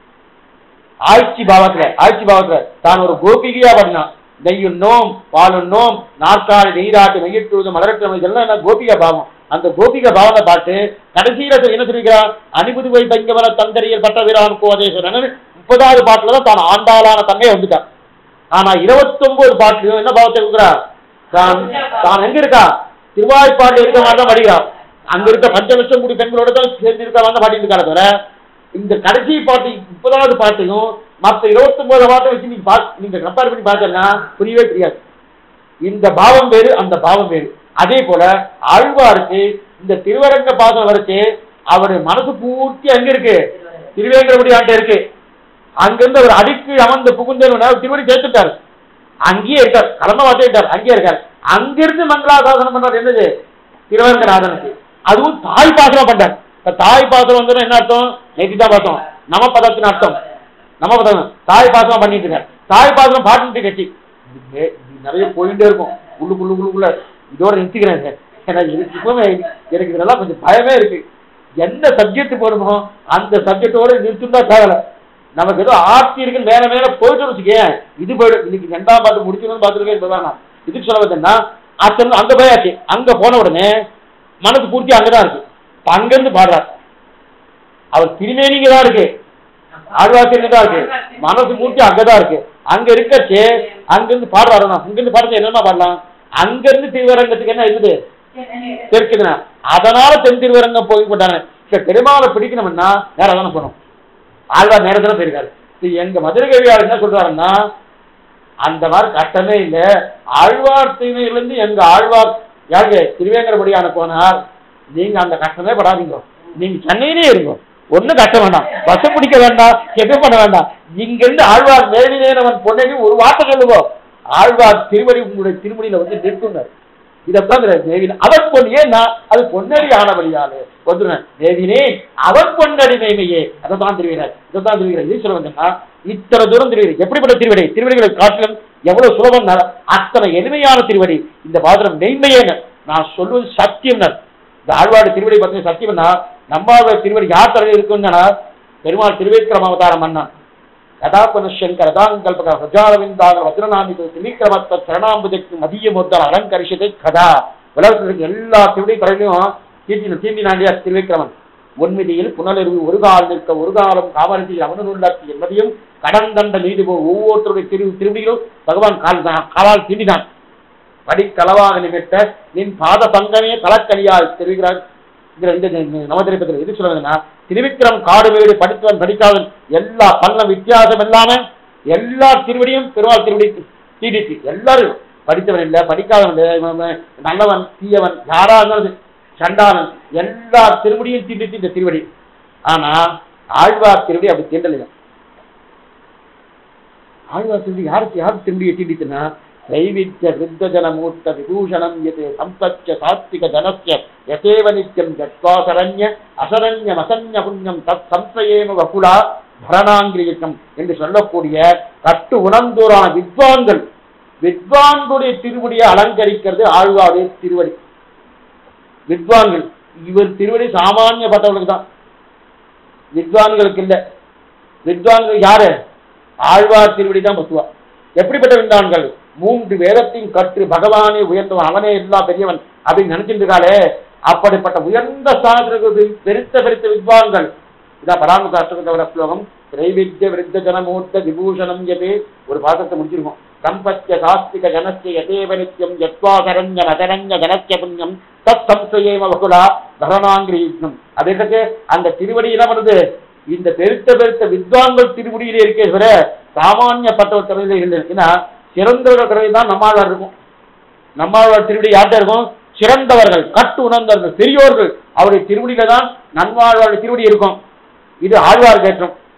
ஆட்சி பாவத்துல, ஆட்சி பாவத்துல தான் ஒரு கோபிகையா பாடினான். நெய்யும் நோம் பாலும் நோம் நாற்காலி நெய்ராட்டு நெய்யிட்டு மலரட்டு இதெல்லாம் என்ன கோபிகா பாவம். அந்த கோபிகா பாவனை பாட்டு கடைசியில என்ன சொல்லிக்கிறான்? அணிபுதுவை பைங்கவர தந்தரியல் பட்ட வீரான் கோதேஸ்வரன் முப்பதாவது பாட்டுலதான் தான் ஆண்டாளான தன்மையை வந்துட்டான். ஆனா இருபத்தி ஒன்பது பாட்டுலயும் என்ன பாவத்தை இருக்கிறா? தான் தான் எங்க இருக்கா? திருவாய்ப்பாடு இருக்க மாதிரி தான் படிக்கிறான். அங்க இருக்க பஞ்ச லட்சம் கோடி பெண்களோட தான் சேர்ந்து இருக்க மாதிரி பாடிட்டு இருக்காரு. தவிர இந்த கடைசி பாட்டு முப்பதாவது பாட்டையும் மற்ற இருபத்தி ஒன்பது பாட்டை வச்சு நீங்க நீங்க கம்பேர் பண்ணி பார்த்தீங்கன்னா புரியவே தெரியாது. இந்த பாவம் வேறு, அந்த பாவம் வேறு. அதே போல ஆழ்வாருக்கு இந்த திருவரங்க பாதம் வரைச்சு அவர் மனசு பூர்த்தி அங்க இருக்கு, திருவேங்கடமுடியாண்ட இருக்கு. அங்கிருந்து அவர் அடிக்கு அமர்ந்த புகுந்தர் திருவடி சேர்த்துட்டாரு, அங்கேயே இருக்கார். கலந்த வார்த்தை இருக்கார், அங்கேயே இருக்கார். அங்கிருந்து மங்களாசாசனம் பண்றாரு. என்னது? திருவரங்கநாதனுக்கு. அதுவும் தாய் பாசனம் பண்றார். தாய் பாசனம் வந்து என்ன அர்த்தம்? நேற்று தான் பார்த்தோம். நம பதத்தின் அர்த்தம் நம பதம். தாய் பாசனம் பண்ணிட்டு இருக்கார். தாய் பாசனம் பாட்டு கட்சி நிறைய போயிட்டே இருக்கும் உள்ளுக்குள்ளுக்குள்ளுக்குள்ள. இதோட நிறுத்திக்கிறேன். எனக்கு இதெல்லாம் கொஞ்சம் பயமே இருக்கு. எந்த சப்ஜெக்ட் போடுமோ அந்த சப்ஜெக்டோட நிறுத்தும் தான் தேவை. நமக்கு ஏதோ ஆர்த்தி இருக்குன்னு மேல மேல போயிட்டு வச்சுக்கேன். இது போயிடும். இன்னைக்கு ரெண்டாம் பாட்டு முடிக்கணும்னு பார்த்துருக்கேன். இப்பதான் இதுக்கு சொல்ல பார்த்தேன்னா அத்தனை அங்க போயாச்சு. அங்க போன உடனே மனசு பூர்த்தி அங்கதான் இருக்கு. அங்கிருந்து பாடுறார். அவர் திருமேனிங்க தான் இருக்கு, ஆழ்வார்த்திங்க தான் இருக்கு, மனசு பூர்த்தி அங்கதான் இருக்கு. அங்க இருக்கச்சு அங்கிருந்து பாடுறாரு. அங்கிருந்து பாடுறது என்னமா பாடலாம்? அங்கிருந்து திருவரங்கத்துக்கு என்ன இருக்குது தெரிக்குதுன்னா அதனால தென் திருவரங்கம் போய் போட்டாங்க. பெருமாளை பிடிக்கணும்னா நேரம் தானே போகணும். ஆழ்வார் நேரத்துல போயிருக்காரு. எங்க மதுரை கவியார் என்ன சொல்றாருன்னா அந்த மாதிரி கட்டமே இல்லை. ஆழ்வார் தீமையிலிருந்து எங்க ஆழ்வார் யாரு திருவேங்கடமுடியான போனார். நீங்க அந்த கஷ்டமே படாதீங்க. நீங்க சென்னையிலே இருங்க, ஒன்னும் கஷ்டம் வேண்டாம், பஸ் பிடிக்க வேண்டாம், எதுவும் பண்ண வேண்டாம். இங்க இருந்து ஆழ்வார் மேலினேனவன் பொன்னையும் ஒரு வார்த்தை சொல்லுவோம். ஆழ்வார் திருவடி உங்களுடைய திருமணியில வந்து நிற்குனர். இதான் தேவின அவன் பொன். ஏன்னா அது பொன்னடி ஆனபடியாலே வந்துடுறேன். தேவினே அவன் பொன்னடி நெய்மையே. அதை தான் திருவிழா, இதை தான் திருவிழா. இது சொல்ல வந்தா இத்தனை தூரம் திருவிழை. எப்படிப்பட்ட திருவடி? திருவடிகளை காட்டிலும் எவ்வளவு சுலபம், அத்தனை எளிமையான திருவடி. இந்த பாத்திரம் நெய்மையேன்னு நான் சொல்வது சத்தியம். இந்த ஆழ்வாடு திருவடி பார்த்தீங்கன்னா சத்தியம்னா நம்மாழ்வார் திருவடி யார் தலையில் இருக்குன்னா பெருமாள் திருவேக்கிரம அவதாரம் பண்ணான். கதாபனசங்கர கல்பக பிரஜாரவிந்தாக வஜ்ரநாமிக்கு திரிவிக்ரமத்த சரணாம்புஜக்கு மதிய முதல் அலங்கரிஷதை கதா. உலகத்திற்கு எல்லா திருவடி தலையிலும் தீட்டின தீண்டினாண்டியா திருவிக்ரமன். ஒன்மிதியில் புனலெருவி ஒரு கால் நிற்க ஒரு காலம் காமரத்தில் அவனுள்ளாக்கி என்பதையும் கடந்தண்ட நீதி போ ஒவ்வொருத்தருடைய திரு திருவடியிலும் பகவான் கால் காலால் தீண்டினான். படிக்கலவாக நிமிட்ட நின் பாத பங்கமே கலக்கணியால் தெரிவிக்கிறார். இந்த நவதிரிப்பத்தில் எது சொல்லுவதுன்னா திருவிக்ரம் காடு வீடு படித்தவன் படிக்காதவன் எல்லா பல்ல வித்தியாசம் இல்லாம எல்லா திருவடியும் பெருமாள் திருவடி தீடிச்சு. எல்லாரும் படித்தவன் இல்லை, படிக்காதவன், நல்லவன், தீயவன், யாரா இருந்தாலும் சண்டாளன், எல்லா திருவடியும் தீண்டிச்சு இந்த திருவடி. ஆனா ஆழ்வார் திருவடி அப்படி தீண்டல. ஆழ்வார் திருவடி யாருக்கு யாருக்கு திருவடியை தீண்டிச்சுன்னா தைவித்ய விருத்தஜனமூர்த்த விபூஷணம் யதே சம்பத்ய சாத்விக ஜனஸ்ய யதேவ நித்யம் ஜத்வாசரண்ய அசரண்யம் அசன்ய புண்ணியம் தத் சம்சயேம வகுலா பரணாங்கிரியம் என்று சொல்லக்கூடிய கட்டு உணர்ந்தோரான வித்வான்கள், வித்வான்களுடைய திருவடியை அலங்கரிக்கிறது ஆழ்வாருடைய திருவடி. வித்வான்கள் இவர் திருவடி சாமானியப்பட்டவர்களுக்கு தான், வித்வான்களுக்கு இல்லை. வித்வான்கள் யாரு? ஆழ்வார் திருவடி தான் பத்துவா. எப்படிப்பட்ட வித்வான்கள்? மூன்று வேதத்தையும் கற்று பகவானே உயர்ந்தவன், அவனே எல்லா பெரியவன் அப்படின்னு நினைச்சிட்டு இருக்காளே, அப்படிப்பட்ட உயர்ந்த ஸ்தானத்திற்கு பெருத்த பெருத்த வித்வான்கள். இதான் பராமுக அஷ்டகவர ஸ்லோகம். திரைவித்ய விருத்த ஜனமூர்த்த விபூஷணம் எது ஒரு பாசத்தை முடிச்சிருக்கோம். சம்பத்ய சாஸ்திக ஜனஸ்ய யதேவ நித்யம் யத்வாகரண்ய நகரண்ய ஜனஸ்ய புண்ணியம் தத் சம்சயேம வகுலா தரணாங்கிரி யுக்னம். அதற்கு அந்த திருவடியில வருது இந்த பெருத்த பெருத்த வித்வான்கள் திருவடியிலே இருக்கே தவிர சாமானியப்பட்டவர் தலையில இல்லை. ஏன்னா சிறந்தவர்கள் தலையில் தான் நம்மாழ்வார் இருக்கும். நம்மாழ்வார் திருவடி யார்கிட்ட இருக்கும்? சிறந்தவர்கள், கட்டு உணர்ந்தவர்கள், பெரியோர்கள், அவருடைய திருவடியில தான் நன்மாழ்வாருடைய திருவடி இருக்கும். இது ஆழ்வார் கேட்டும்.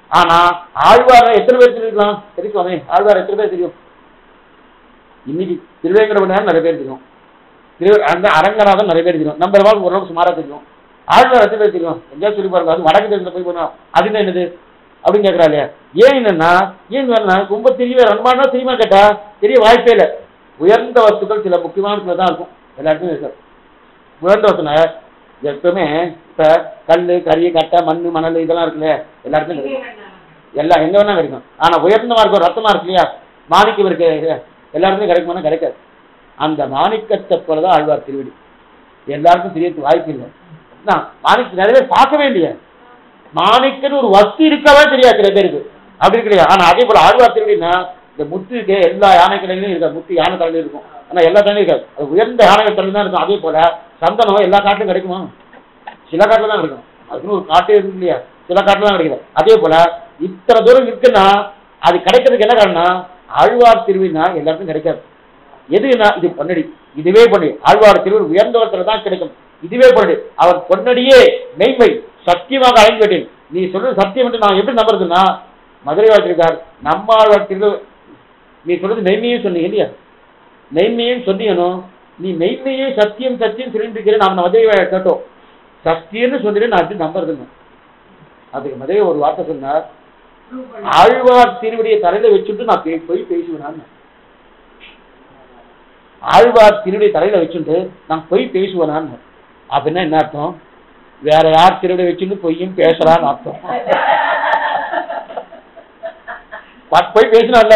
ஆனா ஆழ்வார எத்தனை பேர் தெரிஞ்சுக்கலாம்? சரி சுவாமி, ஆழ்வார் எத்தனை பேர் தெரியும்? இன்னைக்கு திருவேங்கடவனார் நிறைய பேர் தெரியும், திரு அந்த அரங்கநாதன் நிறைய பேர் தெரியும், நம்ம வாழ்க்கை ஓரளவுக்கு சுமாரா தெரியும். ஆழ்வார் எத்தனை பேர் தெரியும்? எங்கேயா சொல்லி பாருங்க. அது வடக்கு தெரிஞ்ச போய் போனோம், அதுதான் என்னது அப்படின்னு கேட்கறா இல்லையா? ஏன் என்னன்னா, ஏன் ரொம்ப தெரியவே ரொம்ப தெரியுமா கேட்டா தெரிய வாய்ப்பே இல்லை. உயர்ந்த வஸ்துக்கள் சில முக்கியமான தான் இருக்கும், எல்லாருக்குமே இருக்காது. உயர்ந்த வஸ்துனா எப்பவுமே இப்ப கல்லு கறி கட்டை மண்ணு மணல் இதெல்லாம் இருக்குல்ல, எல்லாருக்குமே கிடைக்கும், எல்லாம் எங்க வேணா கிடைக்கும். ஆனா உயர்ந்தமா இருக்கும், ரத்தமா இருக்கு இல்லையா, மாணிக்கம் இருக்கு, எல்லாருக்குமே கிடைக்குமானா கிடைக்காது. அந்த மாணிக்கத்தை போலதான் ஆழ்வார் திருவடி. எல்லாருக்கும் தெரியறதுக்கு வாய்ப்பு இல்லை. மாணிக்க நிறைய பேர் பார்க்கவே இல்லையா, மாணிக்கன்னு ஒரு வஸ்து இருக்கவே தெரியாது சில பேருக்கு, அப்படி கிடையாது. ஆனா அதே போல ஆழ்வார் திருவடினா இந்த முத்து இருக்கு, எல்லா யானை கலையிலும் இருக்காது, முத்து யானை தலையிலும் இருக்கும், ஆனா எல்லா தலையிலும் இருக்காது, அது உயர்ந்த யானை தலையில தான் இருக்கும். அதே போல சந்தனம் எல்லா காட்டிலும் கிடைக்குமா? சில காட்டுல தான் கிடைக்கும், அதுக்குன்னு ஒரு காட்டே இருக்கு இல்லையா, சில காட்டுல தான் கிடைக்குது. அதே போல இத்தனை தூரம் இருக்குன்னா அது கிடைக்கிறதுக்கு என்ன காரணம்? ஆழ்வார் திருவினா எல்லாருக்கும் கிடைக்காது. எதுனா இது பொன்னடி, இதுவே பொன்னடி. ஆழ்வார் திருவி உயர்ந்தவர்களை தான் கிடைக்கும், இதுவே பொன்னடி. அவர் பொன்னடியே மெய்மை சத்தியமாக அடைந்து விட்டேன். நீ சொல்றது சத்தியம் என்று நான் எப்படி நம்புறதுன்னா, மதுரை வாழ்த்திருக்கார் நம்ம ஆழ்வார் திரு, நீ சொல்றது மெய்மையும் சொன்னீங்க இல்லையா, மெய்மையும் சொன்னீங்கன்னு நீ மெய்மையே சத்தியம் சத்தியம் சொல்லிட்டு இருக்கிறேன். நாம மதுரை கேட்டோம், சத்தியம்னு சொன்னேன் நான் அப்படி நம்புறதுன்னு. அதுக்கு மதுரை ஒரு வார்த்தை சொன்னார், ஆழ்வார் திருவடியை தலையில வச்சுட்டு நான் போய் பேசுவேன். ஆழ்வார் திருவடியை தலையில வச்சுட்டு நான் போய் பேசுவேன் அப்படின்னா என்ன அர்த்தம்? வேற யார் திருவிடை வச்சுன்னு பொய்யும் பேசலான்னு அர்த்தம். போய் பேசினான்ல,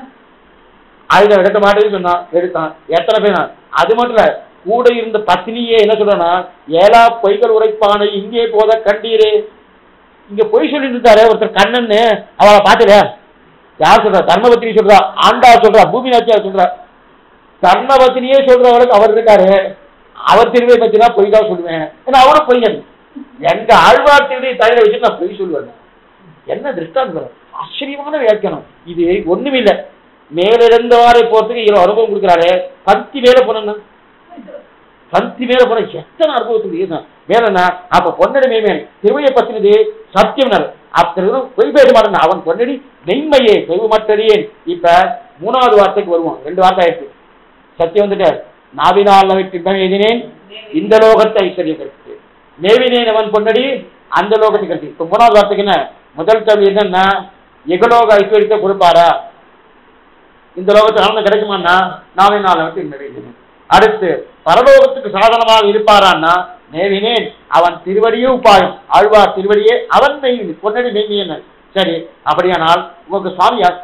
ஆயுதம் எடுக்க மாட்டேன்னு சொன்னான், எடுத்தான். எத்தனை பேர்? அது மட்டும் இல்ல, கூட இருந்த பத்தினியே என்ன சொல்றா, ஏழா பொய்கள் உரைப்பானை இங்கே போத கண்டீரே. இங்க பொய் சொல்லிட்டு இருந்தாரு ஒருத்தர் கண்ணன்னு, அவளை பாத்துல யார் சொல்றா? தர்மபத்தினி சொல்றா, ஆண்டா சொல்றா, பூமி நாச்சியார் சொல்றா. தர்மபத்தினியே சொல்றவளுக்கு அவர் இருக்காரு, அவர் திருவியை பத்தி தான் பொய் தான் சொல்லுவேன். ஏன்னா அவரும் பொய்யன். எங்க ஆழ்வார் திருவியை தலையில வச்சுட்டு நான் பொய் சொல்லுவேன். என்ன திருஷ்டாந்தம், ஆச்சரியமான வியாக்கியானம். இது ஒண்ணுமே இல்லை, மேலிருந்தவாரை போறதுக்கு இவ்வளவு அனுபவம் கொடுக்குறாரு. பத்தி மேல போன பத்தி மேல போன எத்தனை அனுபவத்துக்கு மேலன்னா, அப்ப பொன்னடி மெய்மேன் திருவையை பத்தினது சத்தியம். அப்ப பொய் பேச மாட்டேன், அவன் பொன்னடி மெய்மையே பொய்வு மற்றடியே. இப்ப மூணாவது வார்த்தைக்கு வருவோம், ரெண்டு வார்த்தை ஆயிடுச்சு. சத்தியம் வந்துட்டு நாவினால் எழுதினேன் இந்த லோகத்தை ஐஸ்வர்யம் கருத்து, மேவினேன் அவன் பொன்னடி அந்த லோகத்தை கருத்து. இப்ப மூணாவது வார்த்தைக்கு என்ன? முதல் கல்வி என்னன்னா, எகலோக ஐஸ்வர்யத்தை கொடுப்பாரா, இந்த லோகத்துக்கு ஆனந்தம் கிடைக்குமான்னா நாவினால் எழுதினேன். அடுத்து பரலோகத்துக்கு சாதனமாக இருப்பாரான்னா மேவினேன் அவன் திருவடியே உபாயம், ஆழ்வார் திருவடியே அவன் மெய் பொன்னடி மெய்மையன். சரி, அப்படியானால் உங்களுக்கு சுவாமியார்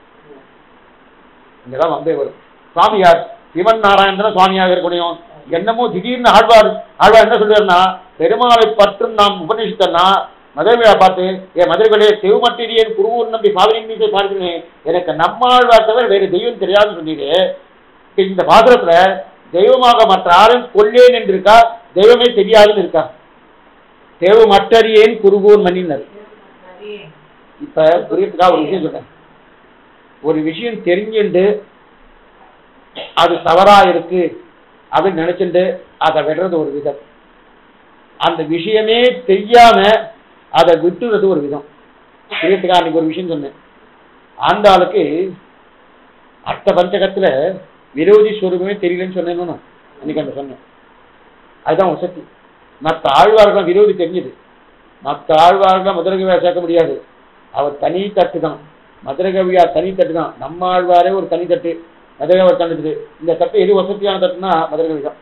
இங்கதான் வந்தே வரும். சுவாமியார் சிவன் நாராயணன் சுவாமியாக இருக்க முடியும். என்னமோ திடீர்னு ஆழ்வார் ஆழ்வார் என்ன சொல்றாருன்னா, பெருமாளை பற்றும் நாம் உபநிஷித்தன்னா மதுரை பார்த்து, என் மதுரைகளே செவமட்டிரியன் குருவூர் நம்பி பாவனின் மீது பார்க்கிறேன், எனக்கு நம்மாழ்வார் தவிர வேறு தெய்வம் தெரியாதுன்னு சொன்னீங்க. இந்த பாசுரத்துல தெய்வமாக மற்ற யாரும் கொல்லேன் என்று இருக்கா, தெய்வமே தெரியாதுன்னு இருக்கா? தேவமட்டறியேன் குருகூர் மன்னினர். இப்ப புரியத்துக்காக ஒரு விஷயம் சொல்றேன். ஒரு விஷயம் தெரிஞ்சுண்டு அது தவறா இருக்கு அப்படின்னு நினைச்சுட்டு அதை விடுறது ஒரு விதம், அந்த விஷயமே தெரியாம அதை விட்டுறது ஒரு விதம். புரியத்துக்காக அன்னைக்கு ஒரு விஷயம் சொன்னேன். அந்த ஆளுக்கு அர்த்த பஞ்சகத்துல விரோதி ஸ்வரூபமே தெரியலன்னு சொன்னேன்னு அன்னைக்கு அந்த சொன்னேன். அதுதான் ஒரு சக்தி. மற்ற ஆழ்வார்கள் விரோதி தெரிஞ்சது, மற்ற ஆழ்வார்கள் மதுரை கவியார் சேர்க்க முடியாது, அவர் தனி தட்டு தான். மதுரை கவியார் தனி தட்டு தான், நம்ம ஆழ்வாரே ஒரு தனி தட்டு, மதுரை அவர் தட்டு. இந்த தட்டு எது வசதியான தட்டுனா மதுரை கவி தான்.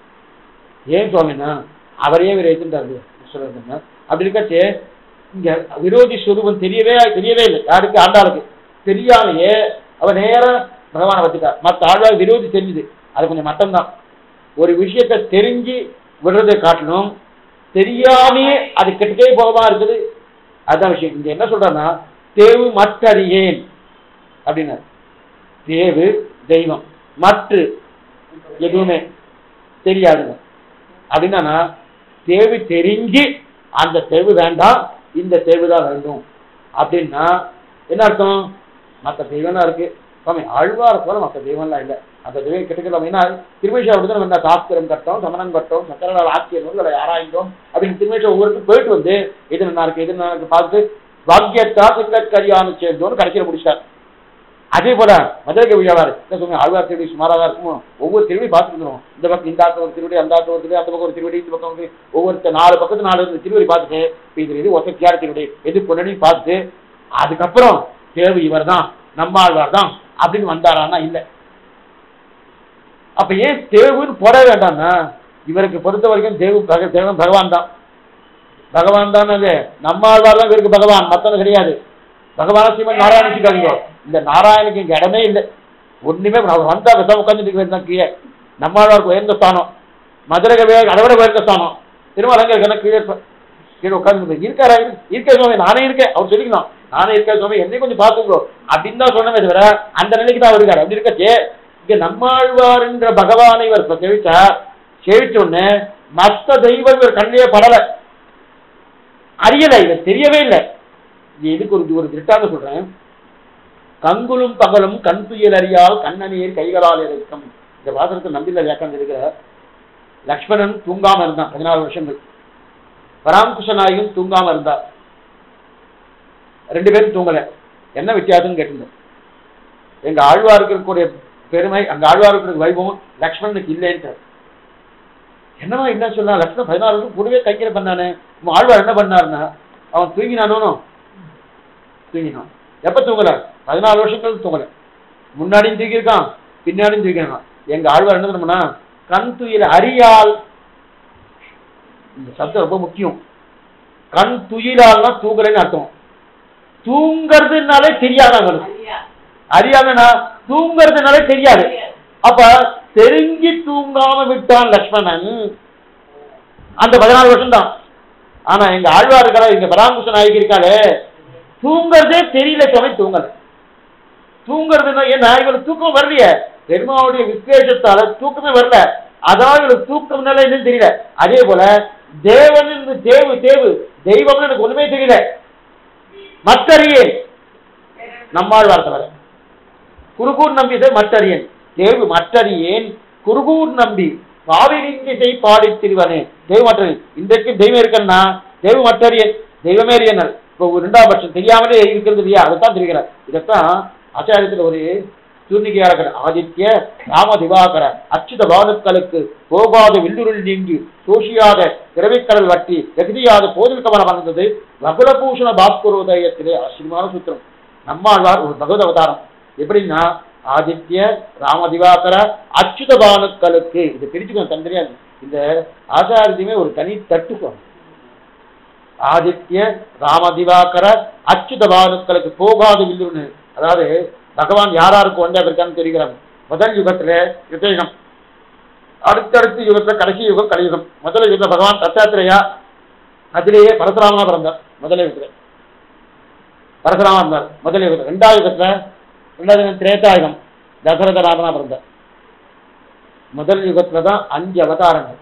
ஏன் சுவாமின்னா அவரே இவர் எடுத்துட்டாரு சொல்லுங்க. அப்படி இருக்காச்சு இங்க விரோதி ஸ்வரூபம் தெரியவே தெரியவே இல்லை யாருக்கு? ஆண்டாளுக்கு தெரியாமையே அவர் நேரம் பகவானை வச்சுட்டார். மற்ற ஆழ்வார் விரோதி தெரிஞ்சுது, அது கொஞ்சம் மட்டம்தான். ஒரு விஷயத்தை தெரிஞ்சு விடுறதை காட்டணும், தெரியாமையே அது கெட்டே போகமா இருக்குது, அதுதான் விஷயம். இங்க என்ன சொல்றேன்னா, தேவு மற்றறியேன் அப்படின்னா, தேவு தெய்வம் மற்ற எதுவுமே தெரியாதுங்க அப்படின்னா, தேவு தெரிஞ்சு அந்த தேவு வேண்டாம் இந்த தேவு தான் வேண்டும் அப்படின்னா என்ன அர்த்தம்? மற்ற தெய்வம்லாம் இருக்கு சுவாமி, ஆழ்வார் போல மற்ற தெய்வம்லாம் இல்லை, அந்த தெய்வம் கெட்டுக்கலாம். ஏன்னா திருமேஷா அப்படிதான் வந்தா, சாஸ்திரம் கட்டோம் சமணம் கட்டோம் சக்கரவால் ஆட்சியர் நூல்களை ஆராய்ந்தோம் அப்படின்னு திருமேஷா ஒவ்வொருத்தரும் போயிட்டு வந்து எது நல்லா இருக்கு எது நல்லா இருக்கு பார்த்து பாக்கியத்தா சிங்கக்கரியானு சேர்ந்தோன்னு கடைசியில் முடிச்சார். அதே போல மதுரை கவியாளர் என்ன சொல்லுங்க, ஆழ்வார் திருவடி சுமாராக தான் இருக்கும். ஒவ்வொரு திருவிடையும் பார்த்துருக்கணும். இந்த பக்கம் இந்த ஆத்த ஒரு திருவடி, அந்த ஆத்த ஒரு திருவடி, அந்த பக்கம் ஒரு திருவடி, இந்த பக்கம் ஒவ்வொருத்த நாலு பக்கத்து நாலு திருவடி பார்த்துட்டு இது இது ஒசத்தியார் திருவடி எது பொண்ணு பார்த்துட்டு அதுக்கப்புறம் தேவு இவர் தான் நம்மாழ்வார் தான் அப்படின்னு வந்தாரான்னா இல்லை. அப்ப ஏன் தேவுன்னு போட வேண்டாம்னா இவருக்கு பொறுத்த வரைக்கும் தேவு தேவன் பகவான் தான். பகவான் தான் அது நம்மாழ்வார் தான் இவருக்கு பகவான், மத்தவங்க கிடையாது. பகவான சீமன் நாராயணிச்சுக்காதீங்க. இந்த நாராயணுக்கு இங்க இடமே இல்லை. ஒண்ணுமே அவர் வந்தா விசா உட்காந்துட்டு கீழே. நம்மாழ்வாருக்கு உயர்ந்த ஸ்தானம், மதுரை கவியாக அதை விட உயர்ந்த ஸ்தானம். திருமலங்க கீழே கீழே உட்காந்து இருக்காரா இருக்க சுவாமி, நானே இருக்கேன் அவர் சொல்லிக்கலாம். நானே இருக்க சுவாமி என்னை கொஞ்சம் பார்த்துக்கோ அப்படின்னு தான் சொன்னமே தவிர அந்த நிலைக்கு தான் இருக்காரு. அப்படி இருக்கச்சே இங்க நம்மாழ்வார் என்ற பகவானை இவர் செவிச்சா செவிச்சோன்னு மற்ற தெய்வம் இவர் கண்ணிலே படலை, அறியலை, இவர் தெரியவே இல்லை. இதுக்கு ஒரு ஒரு திட்டாக சொல்றேன். கங்குலும் பகலும் கண் துயல் அறியால் கண்ணநீர் கைகளால் இருக்கும். இந்த வாசகத்தை நம்பில வியாக்கம் இருக்கிற லக்ஷ்மணன் தூங்காம இருந்தான் பதினாறு வருஷங்கள். பராமகிருஷ்ண நாயகன் தூங்காம இருந்தார். ரெண்டு பேரும் தூங்கல. என்ன வித்தியாசம்னு கேட்டிருந்தேன். எங்க ஆழ்வாருக்கு இருக்கக்கூடிய பெருமை, அங்க ஆழ்வாருக்கு வைபவம் லக்ஷ்மணனுக்கு இல்லைன்ட்டு. என்னவா என்ன சொன்னா, லக்ஷ்மணன் பதினாறு வருஷம் கூடவே கைக்கிற பண்ணானே, ஆழ்வார் என்ன பண்ணாருன்னா அவன் தூங்கினானோ தூங்கினான். எப்ப தூங்கல? பதினாலு வருஷங்கள் தூங்கல. முன்னாடியும் தூக்கியிருக்கான், பின்னாடியும் தூக்கிருக்கான். எங்க ஆழ்வார் என்ன பண்ணா கண் துயில அறியால், இந்த சப்தம் ரொம்ப முக்கியம். கண் துயிலால்னா தூங்குறேன்னு அர்த்தம். தூங்குறதுனாலே தெரியாத, அறியாதனா தூங்குறதுனாலே தெரியாது. அப்ப தெரிஞ்சு தூங்காம விட்டான் லக்ஷ்மணன். அந்த பதினாலு வருஷம் தான். ஆனா எங்க ஆழ்வார் இருக்கா, எங்க பராமகிருஷ்ண நாயகி இருக்காளே, தூங்குறதே தெரியல சுவாமி. தூங்கல. தூங்குறதுன்னா ஏன்னா இவளுக்கு தூக்கம் வரலையே, பெருமாவுடைய விசேஷத்தால தூக்கமே வரல. அதாவது இவளுக்கு தூக்கம்னால என்னன்னு தெரியல. அதே போல தேவன் தேவு தேவு தெய்வம்னு எனக்கு ஒண்ணுமே தெரியல. மற்றறியேன் நம்மாழ்வார் தவிர. குருகூர் நம்பி மற்றறியேன் தேவு மற்றறியேன் குருகூர் நம்பி பாவிரிசை பாடி திரிவனே. தெய்வம் மற்றறியன். இன்றைக்கு தெய்வம் இருக்கன்னா தெய்வம் மற்றறியன், தெய்வமே அறியனல். இப்போ இரண்டாம் பட்சம் தெரியாமலே இருக்கிறது இல்லையா, அதைத்தான் தெரிகிறார். இதைத்தான் ஆச்சாரியத்தில் ஒரு சூர்ணிகையாளர் ஆதித்ய ராம திவாகர அச்சுத பானுக்களுக்கு போகாத வில்லுருள் நீங்கி சோஷியாத திரவிக்கடல் வட்டி எகுதியாத போதில் கவனம் வந்தது வகுலபூஷண பாஸ்கரோதயத்திலே ஆச்சரியமான சூத்திரம். நம்மாழ்வார் ஒரு பகவத் அவதாரம். எப்படின்னா ஆதித்ய ராம திவாகர அச்சுத பானுக்களுக்கு, இதை பிரிச்சுக்கணும் தந்திரியா. இந்த ஆச்சாரியமே ஒரு தனி தட்டு. ஆதித்ய ராம திவாகர அச்சுத பானுக்களுக்கு போகாத வில்லுன்னு, அதாவது பகவான் யாராருக்கு வந்தா இருக்கான்னு தெரிகிறாங்க. முதல் யுகத்துல யுகம், அடுத்தடுத்த யுகத்துல கடைசி யுகம் கலியுகம். முதல் யுகத்துல பகவான் தத்தாத்திரேயா, அதிலேயே பரசுராமனா பிறந்தார். முதல் யுகத்துல பரசுராமா இருந்தார் முதல் யுகத்துல. ரெண்டாவது யுகத்துல ரெண்டாவது திரேதாயுகம் தசரத ராமனா பிறந்தார். முதல் யுகத்துலதான் அஞ்சு அவதாரங்கள்.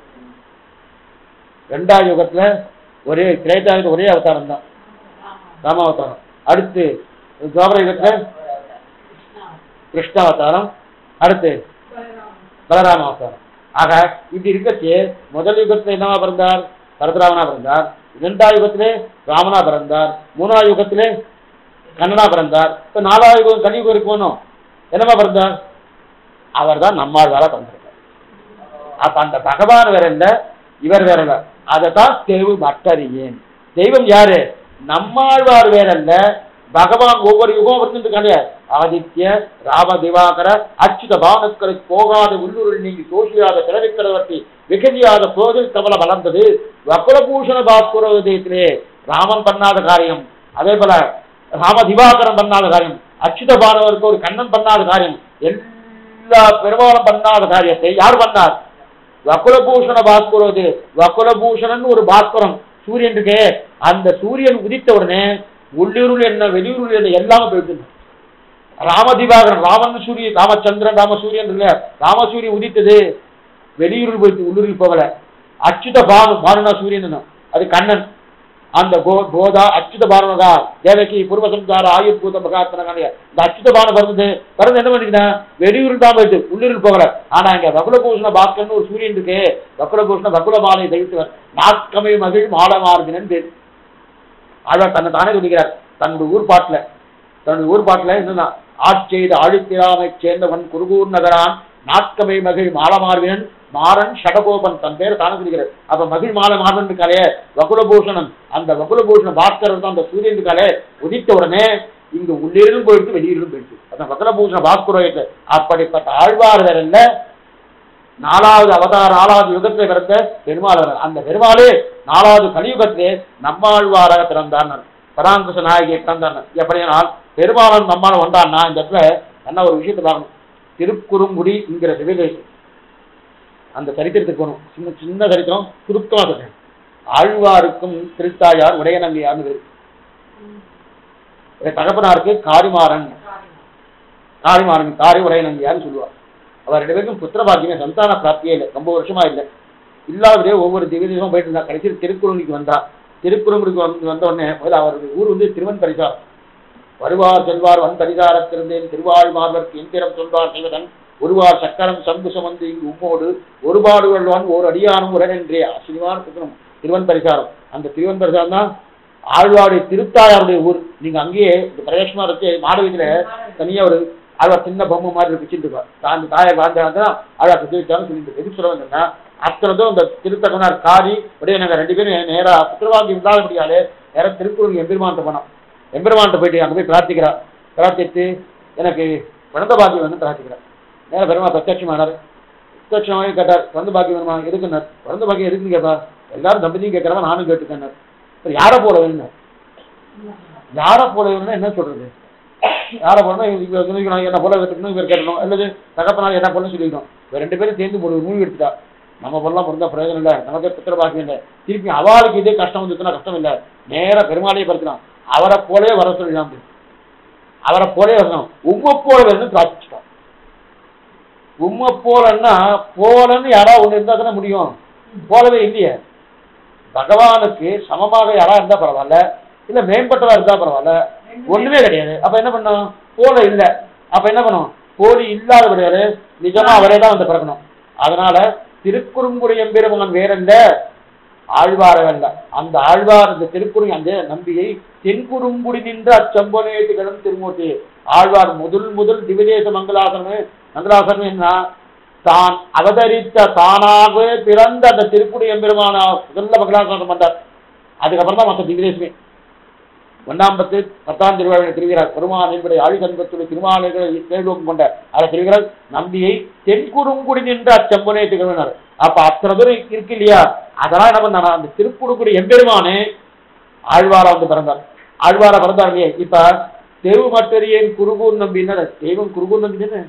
ரெண்டாவது யுகத்துல ஒரே திரேதாயுகத்துல ஒரே அவதாரம் தான், ராமாவதாரம். அடுத்து துவாபர யுகத்துல கிருஷ்ணாவதாரம், அடுத்து பலராம அவதாரம். ஆக இப்படி இருக்கச்சு முதல் யுகத்துல என்னவா பிறந்தார்? பரசுராமனா பிறந்தார். இரண்டாவது யுகத்திலே ராமனா பிறந்தார். மூணாவது யுகத்திலே கண்ணனா பிறந்தார். இப்ப நாலாவது யுகம் கலியுகம் இருக்கணும், என்னவா பிறந்தார்? அவர் தான் நம்மாழ்வாரா பிறந்திருக்கார். அப்ப அந்த பகவான் வேற இல்ல, இவர் வேற இல்ல. அதைத்தான் தெய்வ மற்றறியேன். தெய்வம் யாரு? நம்மாழ்வார் வேற இல்ல, பகவான். ஒவ்வொரு யுகம் இருந்துட்டு ஆதித்ய ராம திவாகர அச்சுத பானுக்களுக்கு போகாத உள்ளூரில் நீங்கி தோஷியாத பிறவிக்கடவர்த்தி விகதியாத போதில் கவல வளர்ந்தது வகுலபூஷண பாஸ்கரோதயத்திலே ராமன் பண்ணாத காரியம், அதே போல ராம திவாகரம் பண்ணாத காரியம், அச்சுத பானவருக்கு ஒரு கண்ணன் பண்ணாத காரியம், எல்லா பெருமாளும் பண்ணாத காரியத்தை யார் பண்ணார்? வகுலபூஷண பாஸ்கரோது. வகுலபூஷணன் ஒரு பாஸ்கரம் சூரியன் இருக்கே, அந்த சூரியன் உதித்த உடனே உள்ளூரில் என்ன வெளியூரில் என்ன எல்லாமே போயிட்டு. ராமதிவாகரன் ராமன் சூரியன், ராமச்சந்திரன் ராமசூரியன் இல்ல, ராமசூரியன் உதித்தது வெளியூரில் போயிட்டு உள்ளூரில் போகல. அச்சுத பானு, பானுனா சூரியன், அது கண்ணன். அந்த கோ கோதா அச்சுத பானுகா தேவகி பூர்வசம்சார ஆயுர்பூத மகாத்மனாக இந்த அச்சுத பானு பிறந்தது. பிறந்து என்ன பண்ணிக்கினா வெளியூரில் தான் போயிட்டு உள்ளூரில் போகல. ஆனா இங்க வகுலபூஷண பாஸ்கர்னு ஒரு சூரியன் இருக்கு. வகுலபூஷண வகுல மாலை தவிர்த்தவர் நாட்கமை மகிழ் மாலமார்பினன் பேர். ஆழ்வார் தன்னை தானே சொல்லிக்கிறார் தன்னுடைய ஊர் பாட்டுல தன்னுடைய ஊர் பாட்டுல என்னன்னா ஆட்செய்து ஆழித்திராமை சேர்ந்தவன் குருகூர் நகரான் நாட்கமை மகிழ் மாலமார்வினன் மாறன் ஷடகோபன் தன் பேர் தானே சொல்லிக்கிறார். அப்ப மகிழ் மாலை மாறன் இருக்காளே வகுலபூஷணன், அந்த வகுலபூஷண பாஸ்கரர் தான் அந்த சூரியன் இருக்காளே உதித்த உடனே இங்க உள்ளிருந்தும் போயிடுச்சு வெளியிலும் போயிடுச்சு. அதான் வகுலபூஷண பாஸ்கரோயத்தை அப்படிப்பட்ட ஆழ்வார் வேற இல்ல, நாலாவது அவதார நாலாவது யுகத்திலே பிறந்த பெருமாள். அந்த பெருமாளே நாலாவது கலியுகத்திலே நம்மாழ்வாராக பிறந்தான், பராங்குச நாயகியை பிறந்தான். எப்படியானால் பெருமாளன் நம்மால் வந்தான்னா இந்த இடத்துல என்ன ஒரு விஷயத்தை பார்க்கணும். திருக்குறுங்குடி என்கிற சிவதேசம் அந்த சரித்திரத்துக்கு போகணும். சின்ன சின்ன சரித்திரம் சுருக்கமாக சொல்றேன். ஆழ்வாருக்கும் திருத்தாயார் உடையநங்கையார்னு பேரு. தகப்பனாருக்கு காரிமாறன், காரிமாறன் காரி உடையநங்கையார்னு சொல்லுவார். அவர் ரெண்டு பேருக்கும் புத்திர பாக்கியமே சந்தான பிராப்தியே இல்லை, ரொம்ப வருஷமா இல்லை. இல்லாதே ஒவ்வொரு திவ்யதேசமும் போயிட்டு இருந்தா. கடைசியில் திருக்குறங்குடிக்கு வந்தா. திருக்குறங்குடிக்கு வந்து வந்த உடனே முதல்ல அவருடைய ஊர் வந்து திருவன் பரிசாரம். வருவார் செல்வார் வன் பரிசாரத்திருந்தேன் திருவாழ் மார்பர்க்கு எந்திரம் சொல்வார் செய்வதன் ஒருவார் சக்கரம் சங்கு சுமந்து இங்கு உம்மோடு ஒருபாடு வெள்வான் ஓர் அடியானும் உடன் என்றே ஆச்சரியமான புத்தகம் திருவன் பரிசாரம். அந்த திருவன் பரிசாரம் தான் ஆழ்வாருடைய திருத்தாயாருடைய ஊர். நீங்க அங்கேயே இந்த பிரதேசமா இருக்கு மாடவீதியில தனியா ஒரு ஆழ்வார் சின்ன பொம்மை மாதிரி வச்சுட்டு இருப்பார். அந்த தாயார் வாழ்ந்தான் ஆழ்வார் சுத்தி வச்சாலும் சொல்லிட்டு எதுக்கு சொல்ல வந்தேன்னா அத்தனதும் இந்த திருத்தகனார் காரி உடையநகர் ரெண்டு பேரும் நேரா புத்திரவாங்கி இல்லாத முடியாது நேரம் திருக்குறள் எம்பெருமான்ட்ட போனோம். எம்பெருமான்ட்ட போயிட்டு அங்கே போய் பிரார்த்திக்கிறார். பிரார்த்தித்து எனக்கு குழந்தை பாக்கியம் வந்து பிரார்த்திக்கிறார். நேர பெருமா பிரத்யட்சமானார். பிரத்யட்சமாக கேட்டார் குழந்தை பாக்கியம் வேணுமா? எதுக்குன்னார். குழந்தை பாக்கியம் எதுக்குன்னு கேட்பா. எல்லாரும் தம்பதியும் கேட்கறவா நானும் கேட்டுக்கேன்னார். சரி யாரை போல வேணும்? யாரை போல வேணும்னா என்ன சொல்றது? யாரை போலனா என்ன போல கேட்டுக்கணும், இவர் கேட்கணும், அல்லது தகப்பனால் என்ன போல சொல்லிக்கணும். இவர் ரெண்டு பேரும் சேர்ந்து ஒரு மூவி எடுத்துட்டா. நம்ம பொருளாம் பொருந்தா பிரயோஜனம் இல்லை, நமக்கு புத்திர பாக்கியம் இல்லை. திருப்பி அவளுக்கு இதே கஷ்டம் வந்துச்சுன்னா கஷ்டம் இல்லை, நேர பெருமாளையே படுத்தலாம். அவரை போலே வர சொல்லலாம், அவரை போலே வரணும். உம்மை போல வேணும்னு பிரார்த்திச்சுட்டான். உம்மை போலன்னா போலன்னு யாராவது ஒண்ணு இருந்தா தானே முடியும். போலவே இல்லையே. பகவானுக்கு சமமாக யாரா இருந்தா பரவாயில்ல, இல்ல மேம்பட்டவா இருந்தா பரவாயில்ல, ஒண்ணுமே கிடையாது. அப்ப என்ன பண்ணும்? போல இல்ல. அப்ப என்ன பண்ணும்? போலி இல்லாதவர்கள் நிஜமா அவரே தான் வந்து பிறக்கணும். அதனால திருக்குறுங்குடி எம்பெருமான் வேறல்ல, ஆழ்வாரல்ல. அந்த ஆழ்வார் இந்த திருக்குறள் அந்த நம்பியை தென்குறுங்குடி நின்று அச்சம்பனேதிகளும் திருமூர்த்தி ஆழ்வார் முதல் முதல் திவ்யதேச மங்களாசனமே மங்களாசனம் என்ன தான் அவதரித்த தானாகவே பிறந்த அந்த திருக்குடி எம்பெருமான முதல்ல மங்களாசனம் பண்றார். அதுக்கப்புறம் தான் மற்ற திவ்யதேசமே. ஒன்னாம் பத்து பத்தாம் திருவிழாவை திருவிழார் பெருமான் என்பதை ஆழிசன்பத்துடைய திருமாலைகளை கேள்வம் கொண்ட அதை திருவிழார் நம்பியை தென்குறுங்குடி நின்று அச்சம்பனே திகழ்வினார். அப்ப அத்தனை பேர் இருக்கு இல்லையா? அதெல்லாம் என்ன பண்ணா அந்த திருக்குறுங்குடி எம்பெருமானே ஆழ்வாரா வந்து பிறந்தார். ஆழ்வாரா பிறந்தார் இல்லையே. இப்ப தெரு மட்டரியன் குருகூர் நம்பி என்ன தெய்வம் குருகூர் நம்பி என்ன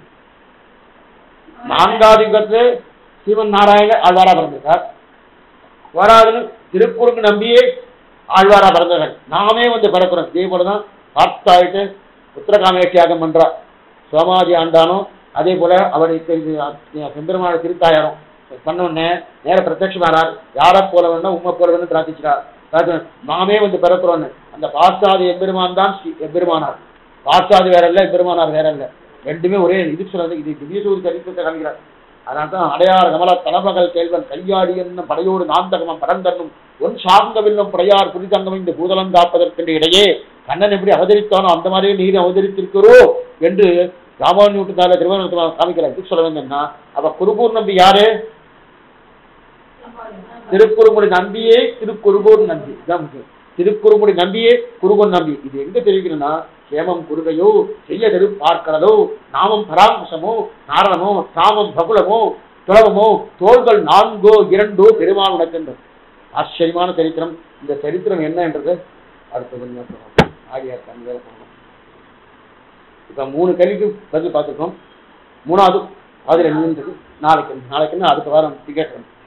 நான்காவது யுகத்திலே சிவன் நாராயண ஆழ்வாரா பிறந்திருக்கார். வராதுன்னு திருக்குறுங்கு நம்பியே ஆழ்வாரா பிறந்தவர்கள் நாமே வந்து பிறக்கிறோம். இதே போலதான் பார்த்தாயிட்டு உத்தரகாமேட்டியாகம் பண்றார். சோமாதி ஆண்டானும் அதே போல அவருக்கு செம்பெருமான திருத்தாயாரும் பண்ண உடனே நேர பிரத்யட்சமானார். யாரை போல வேணும் உண்மை போல வேணும் பிரார்த்திச்சார். நாமே வந்து பிறக்கிறோன்னு அந்த பாஸ்தாதி எம்பெருமான் தான் எம்பெருமானார். பாஸ்தாதி வேற இல்லை, எம்பெருமானார் வேற இல்லை. ரெண்டுமே ஒரே இது சொல்றது. இது திவ்யசூரி சரித்திரத்தை காமிக்கிறார். அதனால தான் அடையாறு கமல தனமகள் கேள்வன் கையாடி என்னும் படையோடு நாந்தகமம் பரந்தன்னும் ஒன் சார்ந்தவில்லும் படையார் புரிதங்கம் இந்த பூதலம் காப்பதற்கு இடையே கண்ணன் எப்படி அவதரித்தானோ அந்த மாதிரியே நீர் அவதரித்திருக்கிறோ என்று ராமானுஜால திருவண்ணாமலை காமிக்கிறார். இது சொல்ல வேண்டும்னா அப்ப குருகூர் நம்பி யாரு? திருக்குறுங்குடி நம்பியே திருக்குறுகூர் நம்பி தான் முக்கியம். திருக்குறுங்குடி நம்பியே குருகூர் நம்பி. இது எங்க தெரிவிக்கணும்னா சேமம் குருகையோ செய்ய தெரு பார்க்கிறதோ நாமம் பராங்குசமோ நாரணமோ சாமம் பகுலமோ துளவமோ தோள்கள் நான்கோ இரண்டோ பெருமாள் உனக்கென்று ஆச்சரியமான சரித்திரம். இந்த சரித்திரம் என்ன என்றது அடுத்த ஆகிய இப்ப மூணு கேள்விக்கு பதில் பார்த்துருக்கோம். மூணாவது அதுல நின்றது நாளைக்கு நாளைக்குன்னு அடுத்த வாரம் டிக்கெட்